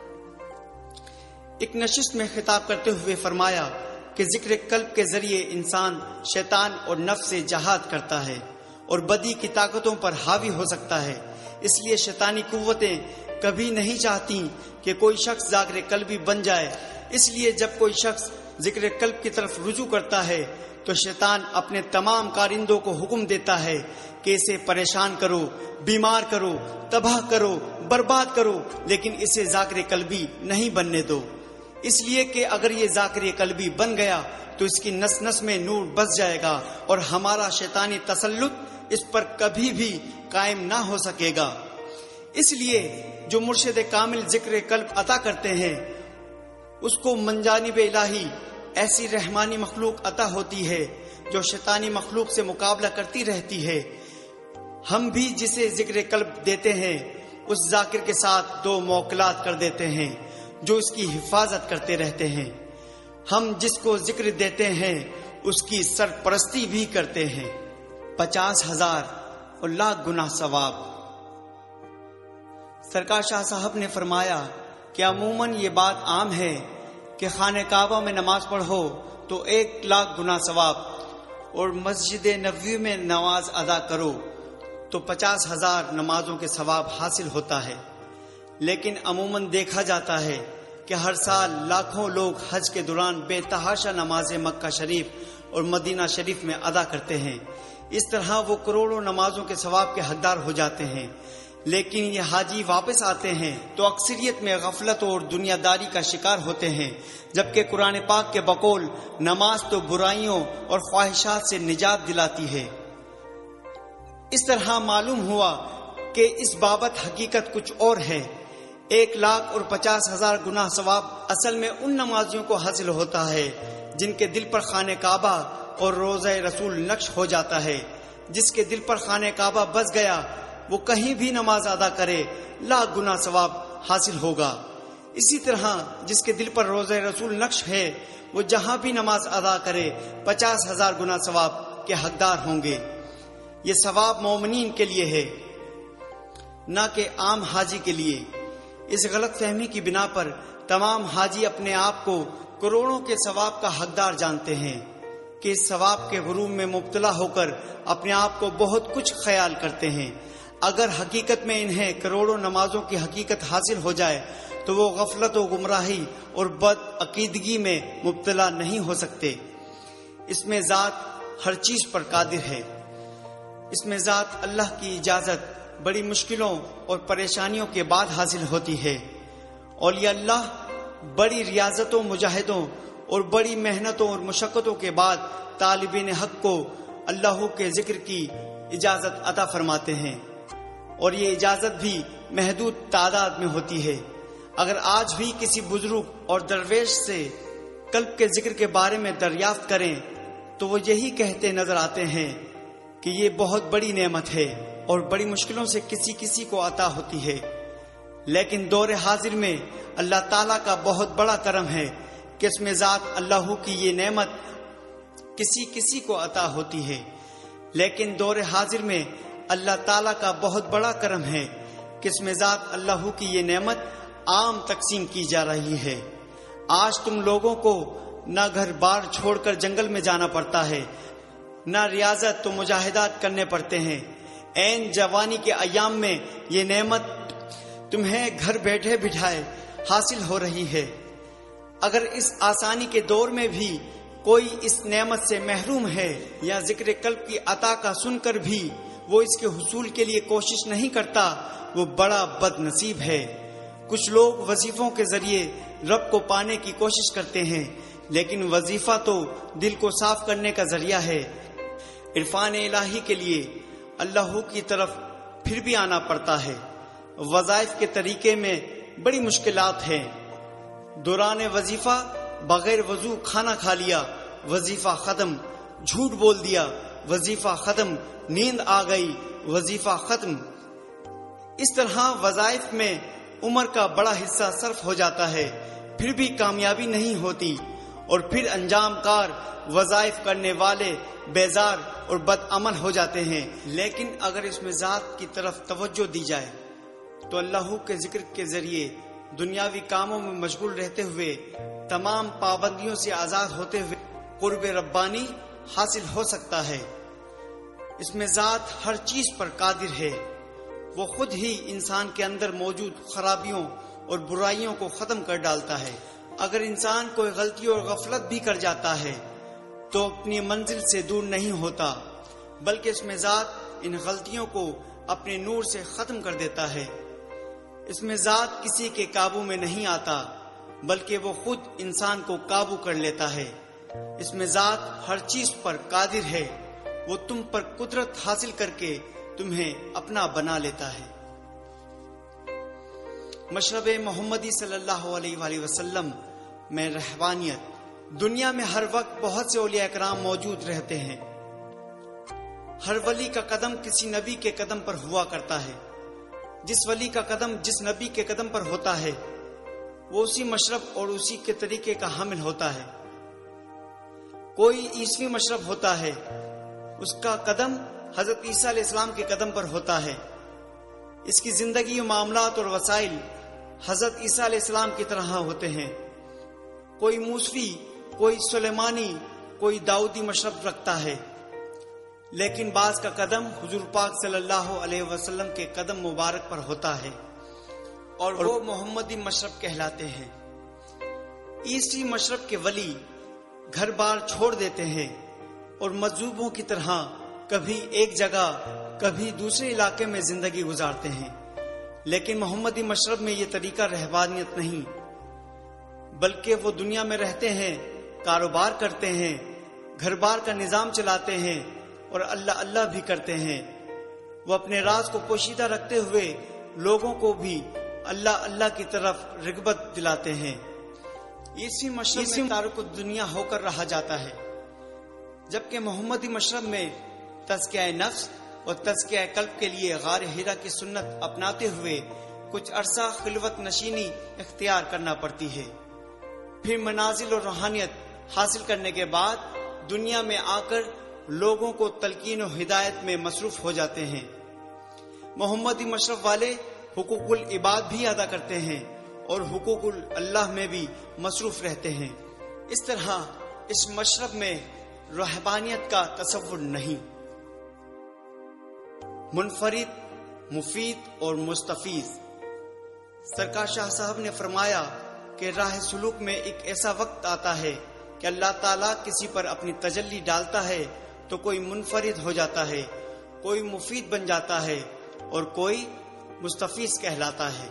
ایک نشست میں خطاب کرتے ہوئے فرمایا کہ ذکر قلب کے ذریعے انسان شیطان اور نفس سے جہاد کرتا ہے اور بدی کی طاقتوں پر حاوی ہو سکتا ہے۔ اس لیے شیطانی قوتیں کبھی نہیں چاہتی کہ کوئی شخص ذاکر قلبی بن جائے۔ اس لیے جب کوئی شخص ذکر قلب کی طرف رجوع کرتا ہے تو شیطان اپنے تمام کارندوں کو حکم دیتا ہے کہ اسے پریشان کرو، بیمار کرو، تباہ کرو، برباد کرو، لیکن اسے ذاکر قلبی نہیں بننے دو۔ اس لیے کہ اگر یہ ذاکر قلبی بن گیا تو اس کی نس نس میں نور بس جائے گا اور ہمارا شیطانی تسلط اس پر کبھی بھی قائم نہ ہو سکے گا۔ اس لیے جو مرشد کامل ذکر قلب عطا کرتے ہیں اس کو من جانب الہی ایسی رحمانی مخلوق عطا ہوتی ہے جو شیطانی مخلوق سے مقابلہ کرتی رہتی ہے۔ ہم بھی جسے ذکر قلب دیتے ہیں اس ذاکر کے ساتھ 2 موکلات کر دیتے ہیں جو اس کی حفاظت کرتے رہتے ہیں۔ ہم جس کو ذکر دیتے ہیں اس کی سرپرستی بھی کرتے ہیں۔ 50,000 اور لاکھ گنا ثواب۔ سرکار شاہ صاحب نے فرمایا کہ عموماً یہ بات عام ہے کہ خانہ کعبہ میں نماز پڑھو تو 1,00,000 گنا ثواب، اور مسجد نبوی میں نماز ادا کرو تو 50,000 نمازوں کے ثواب حاصل ہوتا ہے۔ لیکن عموماً دیکھا جاتا ہے کہ ہر سال لاکھوں لوگ حج کے دوران بے تحاشا نمازیں مکہ شریف اور مدینہ شریف میں ادا کرتے ہیں۔ اس طرح وہ کروڑوں نمازوں کے ثواب کے حقدار ہو جاتے ہیں، لیکن یہ حاجی واپس آتے ہیں تو اکثریت میں غفلت اور دنیا داری کا شکار ہوتے ہیں، جبکہ قرآن پاک کے بقول نماز تو برائیوں اور خواہشات سے نجات دلاتی ہے۔ اس طرح معلوم ہوا کہ اس بابت حقیقت کچھ اور ہے۔ 1,50,000 گنا ثواب اصل میں ان نمازیوں کو حاصل ہوتا ہے جن کے دل پر خانہ کعبہ اور روضہ رسول نقش ہو جاتا ہے۔ جس کے دل پر خانہ کعبہ بس گیا وہ کہیں بھی نماز ادا کرے لاکھ گنا ثواب حاصل ہوگا۔ اسی طرح جس کے دل پر روضہ رسول نقش ہے وہ جہاں بھی نماز ادا کرے 50,000 گنا ثواب کے حقدار ہوں گے۔ یہ ثواب مومنین کے لیے ہے، نہ کہ عام حاجی کے لیے۔ اس غلط فہمی کی بنا پر تمام حاجی اپنے آپ کو کروڑوں کے ثواب کا حقدار جانتے ہیں کہ اس ثواب کے غرور میں مبتلا ہو کر اپنے آپ کو بہت کچھ خیال کرتے ہیں۔ اگر حقیقت میں انہیں کروڑوں نمازوں کی حقیقت حاصل ہو جائے تو وہ غفلت و گمراہی اور بد عقیدگی میں مبتلا نہیں ہو سکتے۔ اس میں ذات ہر چیز پر قادر ہے۔ اس میں ذات اللہ کی اجازت بڑی مشکلوں اور پریشانیوں کے بعد حاصل ہوتی ہے۔ اولیاء اللہ بڑی ریاضتوں، مجاہدوں اور بڑی محنتوں اور مشقتوں کے بعد طالبین حق کو اللہ کے ذکر کی اجازت عطا فرماتے ہیں، اور یہ اجازت بھی محدود تعداد میں ہوتی ہے۔ اگر آج بھی کسی بزرگ اور درویش سے قلب کے ذکر کے بارے میں دریافت کریں تو وہ یہی کہتے نظر آتے ہیں کہ یہ بہت بڑی نعمت ہے اور بڑی مشکلوں سے کسی کسی کو عطا ہوتی ہے، لیکن دور حاضر میں اللہ تعالیٰ کا بہت بڑا کرم ہے کہ اس میں ذات اللہ کی یہ نعمت کسی کسی کو عطا ہوتی ہے۔ لیکن دور حاضر میں اللہ تعالیٰ کا بہت بڑا کرم ہے کہ اس میں ذات اللہ کی یہ نعمت عام تقسیم کی جا رہی ہے۔ آج تم لوگوں کو نہ گھر بار چھوڑ کر جنگل میں جانا پڑتا ہے، نہ ریاضت تو مجاہدات کرنے پڑتے ہیں۔ عین جوانی کے ایام میں یہ نعمت تمہیں گھر بیٹھے بٹھائے حاصل ہو رہی ہے۔ اگر اس آسانی کے دور میں بھی کوئی اس نعمت سے محروم ہے یا ذکر قلب کی عطا کا سن کر بھی وہ اس کے حصول کے لیے کوشش نہیں کرتا، وہ بڑا بد نصیب ہے۔ کچھ لوگ وظیفوں کے ذریعے رب کو پانے کی کوشش کرتے ہیں، لیکن وظیفہ تو دل کو صاف کرنے کا ذریعہ ہے۔ عرفان الہی کے لیے اللہ کی طرف پھر بھی آنا پڑتا ہے۔ وظائف کے طریقے میں بڑی مشکلات ہیں۔ دوران وظیفہ بغیر وضو کھانا کھا لیا، وظیفہ ختم، جھوٹ بول دیا، وظیفہ ختم، نیند آ گئی، وظیفہ ختم۔ اس طرح وظائف میں عمر کا بڑا حصہ صرف ہو جاتا ہے، پھر بھی کامیابی نہیں ہوتی، اور پھر انجام کار وظائف کرنے والے بیزار اور بد عمل ہو جاتے ہیں۔ لیکن اگر اس میں ذات کی طرف توجہ دی جائے تو اللہ کے ذکر کے ذریعے دنیاوی کاموں میں مشغول رہتے ہوئے، تمام پابندیوں سے آزاد ہوتے ہوئے قرب ربانی حاصل ہو سکتا ہے۔ اس میں ذات ہر چیز پر قادر ہے۔ وہ خود ہی انسان کے اندر موجود خرابیوں اور برائیوں کو ختم کر ڈالتا ہے۔ اگر انسان کوئی غلطی اور غفلت بھی کر جاتا ہے تو اپنی منزل سے دور نہیں ہوتا، بلکہ اس میں ذات ان غلطیوں کو اپنے نور سے ختم کر دیتا ہے۔ اس میں ذات کسی کے قابو میں نہیں آتا، بلکہ وہ خود انسان کو قابو کر لیتا ہے۔ اس میں ذات ہر چیز پر قادر ہے، وہ تم پر قدرت حاصل کر کے تمہیں اپنا بنا لیتا ہے۔ مشرب محمدی صلی اللہ علیہ وآلہ وسلم میں رحبانیت۔ دنیا میں ہر وقت بہت سے اولیاء کرام موجود رہتے ہیں۔ ہر ولی کا قدم کسی نبی کے قدم پر ہوا کرتا ہے۔ جس ولی کا قدم جس نبی کے قدم پر ہوتا ہے وہ اسی مشرب اور اسی کے طریقے کا حامل ہوتا ہے۔ کوئی عیسوی مشرب ہوتا ہے، اس کا قدم حضرت عیسیٰ علیہ السلام کے قدم پر ہوتا ہے۔ اس کی زندگی و معاملات اور وسائل حضرت عیسیٰ علیہ السلام کی طرح ہوتے ہیں۔ کوئی موسوی، کوئی سلیمانی، کوئی داؤدی مشرب رکھتا ہے، لیکن بعض کا قدم حضور پاک صلی اللہ علیہ وسلم کے قدم مبارک پر ہوتا ہے۔ اور وہ محمدی مشرب کہلاتے ہیں۔ عیسوی مشرب کے ولی گھر بار چھوڑ دیتے ہیں اور مجذوبوں کی طرح کبھی ایک جگہ کبھی دوسرے علاقے میں زندگی گزارتے ہیں، لیکن محمدی مشرب میں یہ طریقہ رہبانیت نہیں، بلکہ وہ دنیا میں رہتے ہیں، کاروبار کرتے ہیں، گھر بار کا نظام چلاتے ہیں اور اللہ اللہ بھی کرتے ہیں۔ وہ اپنے راز کو پوشیدہ رکھتے ہوئے لوگوں کو بھی اللہ اللہ کی طرف رغبت دلاتے ہیں۔ عیسوی مشرب میں تارک الدنیا ہو کر رہا جاتا ہے، جبکہ محمدی مشرب میں تزکیہ نفس اور تزکیہ قلب کے لیے غار حرا کی سنت اپناتے ہوئے کچھ عرصہ خلوت نشینی اختیار کرنا پڑتی ہے، پھر منازل اور روحانیت حاصل کرنے کے بعد دنیا میں آ کر لوگوں کو تلقین و ہدایت میں مصروف ہو جاتے ہیں۔ محمدی مشرب والے حقوق العباد بھی ادا کرتے ہیں اور حقوق اللہ میں بھی مصروف رہتے ہیں۔ اس طرح اس مشرب میں روحانیت کا تصور نہیں۔ منفرد، مفید اور مستفیض۔ سرکار شاہ صاحب نے فرمایا کہ راہ سلوک میں ایک ایسا وقت آتا ہے کہ اللہ تعالیٰ کسی پر اپنی تجلی ڈالتا ہے تو کوئی منفرد ہو جاتا ہے، کوئی مفید بن جاتا ہے اور کوئی مستفیض کہلاتا ہے۔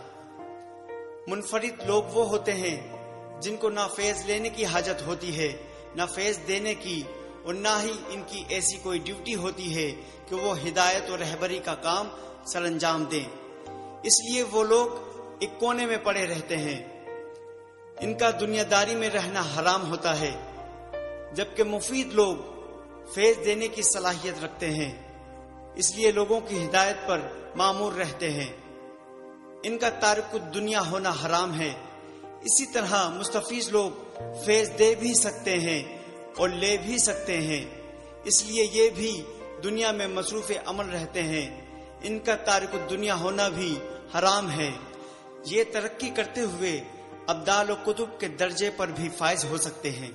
منفرد لوگ وہ ہوتے ہیں جن کو نہ فیض لینے کی حاجت ہوتی ہے، نہ فیض دینے کی، اور نہ ہی ان کی ایسی کوئی ڈیوٹی ہوتی ہے کہ وہ ہدایت اور رہبری کا کام سر انجام دیں، اس لیے وہ لوگ ایک کونے میں پڑے رہتے ہیں۔ ان کا دنیا داری میں رہنا حرام ہوتا ہے، جبکہ مفید لوگ فیض دینے کی صلاحیت رکھتے ہیں، اس لیے لوگوں کی ہدایت پر مامور رہتے ہیں۔ ان کا تارک الدنیا ہونا حرام ہے۔ اسی طرح مستفیض لوگ فیض دے بھی سکتے ہیں اور لے بھی سکتے ہیں، اس لیے یہ بھی دنیا میں مصروف عمل رہتے ہیں۔ ان کا تارک الدنیا ہونا بھی حرام ہے۔ یہ ترقی کرتے ہوئے ابدال و کتب کے درجے پر بھی فائز ہو سکتے ہیں۔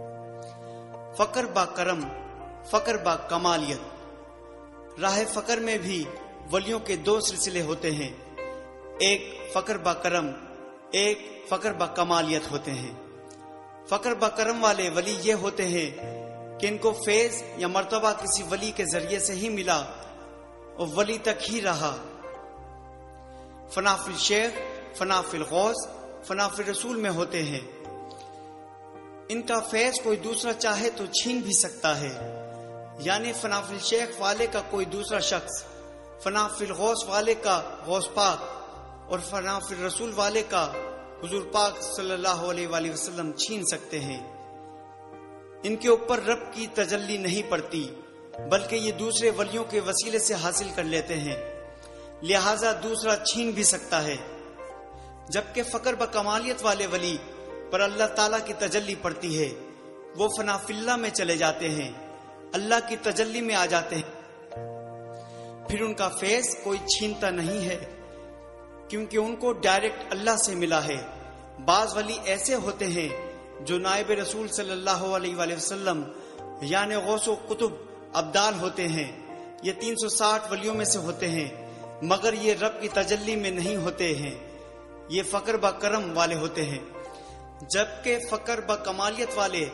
فقر با کرم، فقر با کمالیت۔ راہ فقر میں بھی ولیوں کے دو سلسلے ہوتے ہیں، ایک فقر با کرم، ایک فقر با کمالیت ہوتے ہیں۔ فقر با کرم والے ولی یہ ہوتے ہیں کہ ان کو فیض یا مرتبہ کسی ولی کے ذریعے سے ہی ملا اور ولی تک ہی رہا۔ فنا فی الشیخ، فنا فی الغوث، فنا فی الرسول میں ہوتے ہیں۔ ان کا فیض کوئی دوسرا چاہے تو چھین بھی سکتا ہے، یعنی فنا فی الشیخ والے کا کوئی دوسرا شخص فنا فی الغوث والے کا غوث پاک اور فنا فی الرسول والے کا حضور پاک صلی اللہ علیہ وآلہ وسلم چھین سکتے ہیں۔ ان کے اوپر رب کی تجلی نہیں پڑتی، بلکہ یہ دوسرے ولیوں کے وسیلے سے حاصل کر لیتے ہیں، لہذا دوسرا چھین بھی سکتا ہے۔ جبکہ فقر بکمالیت والے ولی پر اللہ تعالیٰ کی تجلی پڑتی ہے، وہ فنا فی اللہ میں چلے جاتے ہیں، اللہ کی تجلی میں آ جاتے ہیں، پھر ان کا فیض کوئی چھینتا نہیں ہے، کیونکہ ان کو ڈائریکٹ اللہ سے ملا ہے۔ بعض ولی ایسے ہوتے ہیں جو نائب رسول صلی اللہ علیہ وآلہ وسلم یعنی غوث و قطب ابدال ہوتے ہیں، یہ 360 ولیوں میں سے ہوتے ہیں، مگر یہ رب کی تجلی میں نہیں ہوتے ہیں، یہ فقر با کرم والے ہوتے ہیں۔ جبکہ فقر با کمالیت والے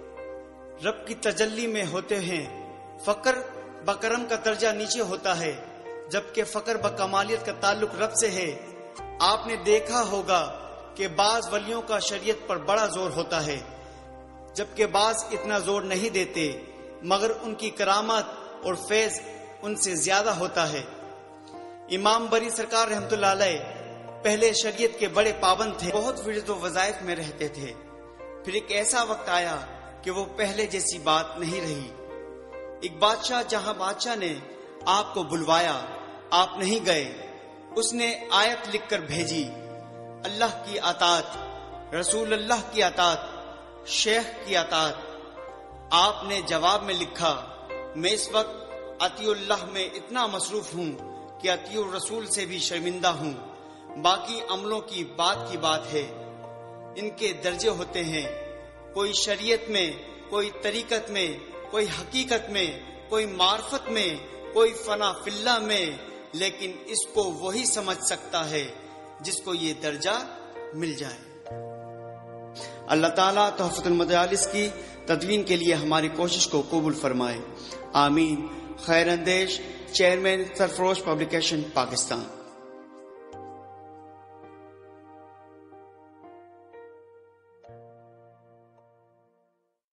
رب کی تجلی میں ہوتے ہیں۔ فقر با کرم کا درجہ نیچے ہوتا ہے، جبکہ فقر با کمالیت کا تعلق رب سے ہے۔ آپ نے دیکھا ہوگا کہ بعض ولیوں کا شریعت پر بڑا زور ہوتا ہے، جبکہ بعض اتنا زور نہیں دیتے، مگر ان کی کرامت اور فیض ان سے زیادہ ہوتا ہے۔ امام بری سرکار رحمۃ اللہ علیہ پہلے شریعت کے بڑے پابند تھے، بہت ورد و وظائف میں رہتے تھے، پھر ایک ایسا وقت آیا کہ وہ پہلے جیسی بات نہیں رہی۔ ایک بادشاہ جہاں بادشاہ نے آپ کو بلوایا، آپ نہیں گئے، اس نے آیت لکھ کر بھیجی، اللہ کی اطاعت، رسول اللہ کی اطاعت، شیخ کی اطاعت۔ آپ نے جواب میں لکھا، میں اس وقت اطیع اللہ میں اتنا مصروف ہوں کہ اطیع الرسول سے بھی شرمندہ ہوں، باقی عملوں کی بات ہے۔ ان کے درجے ہوتے ہیں، کوئی شریعت میں، کوئی طریقت میں، کوئی حقیقت میں، کوئی معرفت میں، کوئی فنا فی اللہ میں، لیکن اس کو وہی سمجھ سکتا ہے جس کو یہ درجہ مل جائے۔ اللہ تعالیٰ تحفۃ المدارس کی تدوین کے لیے ہماری کوشش کو قبول فرمائے، آمین۔ خیر اندیش، چیئرمین سرفروش پبلیکیشن، پاکستان۔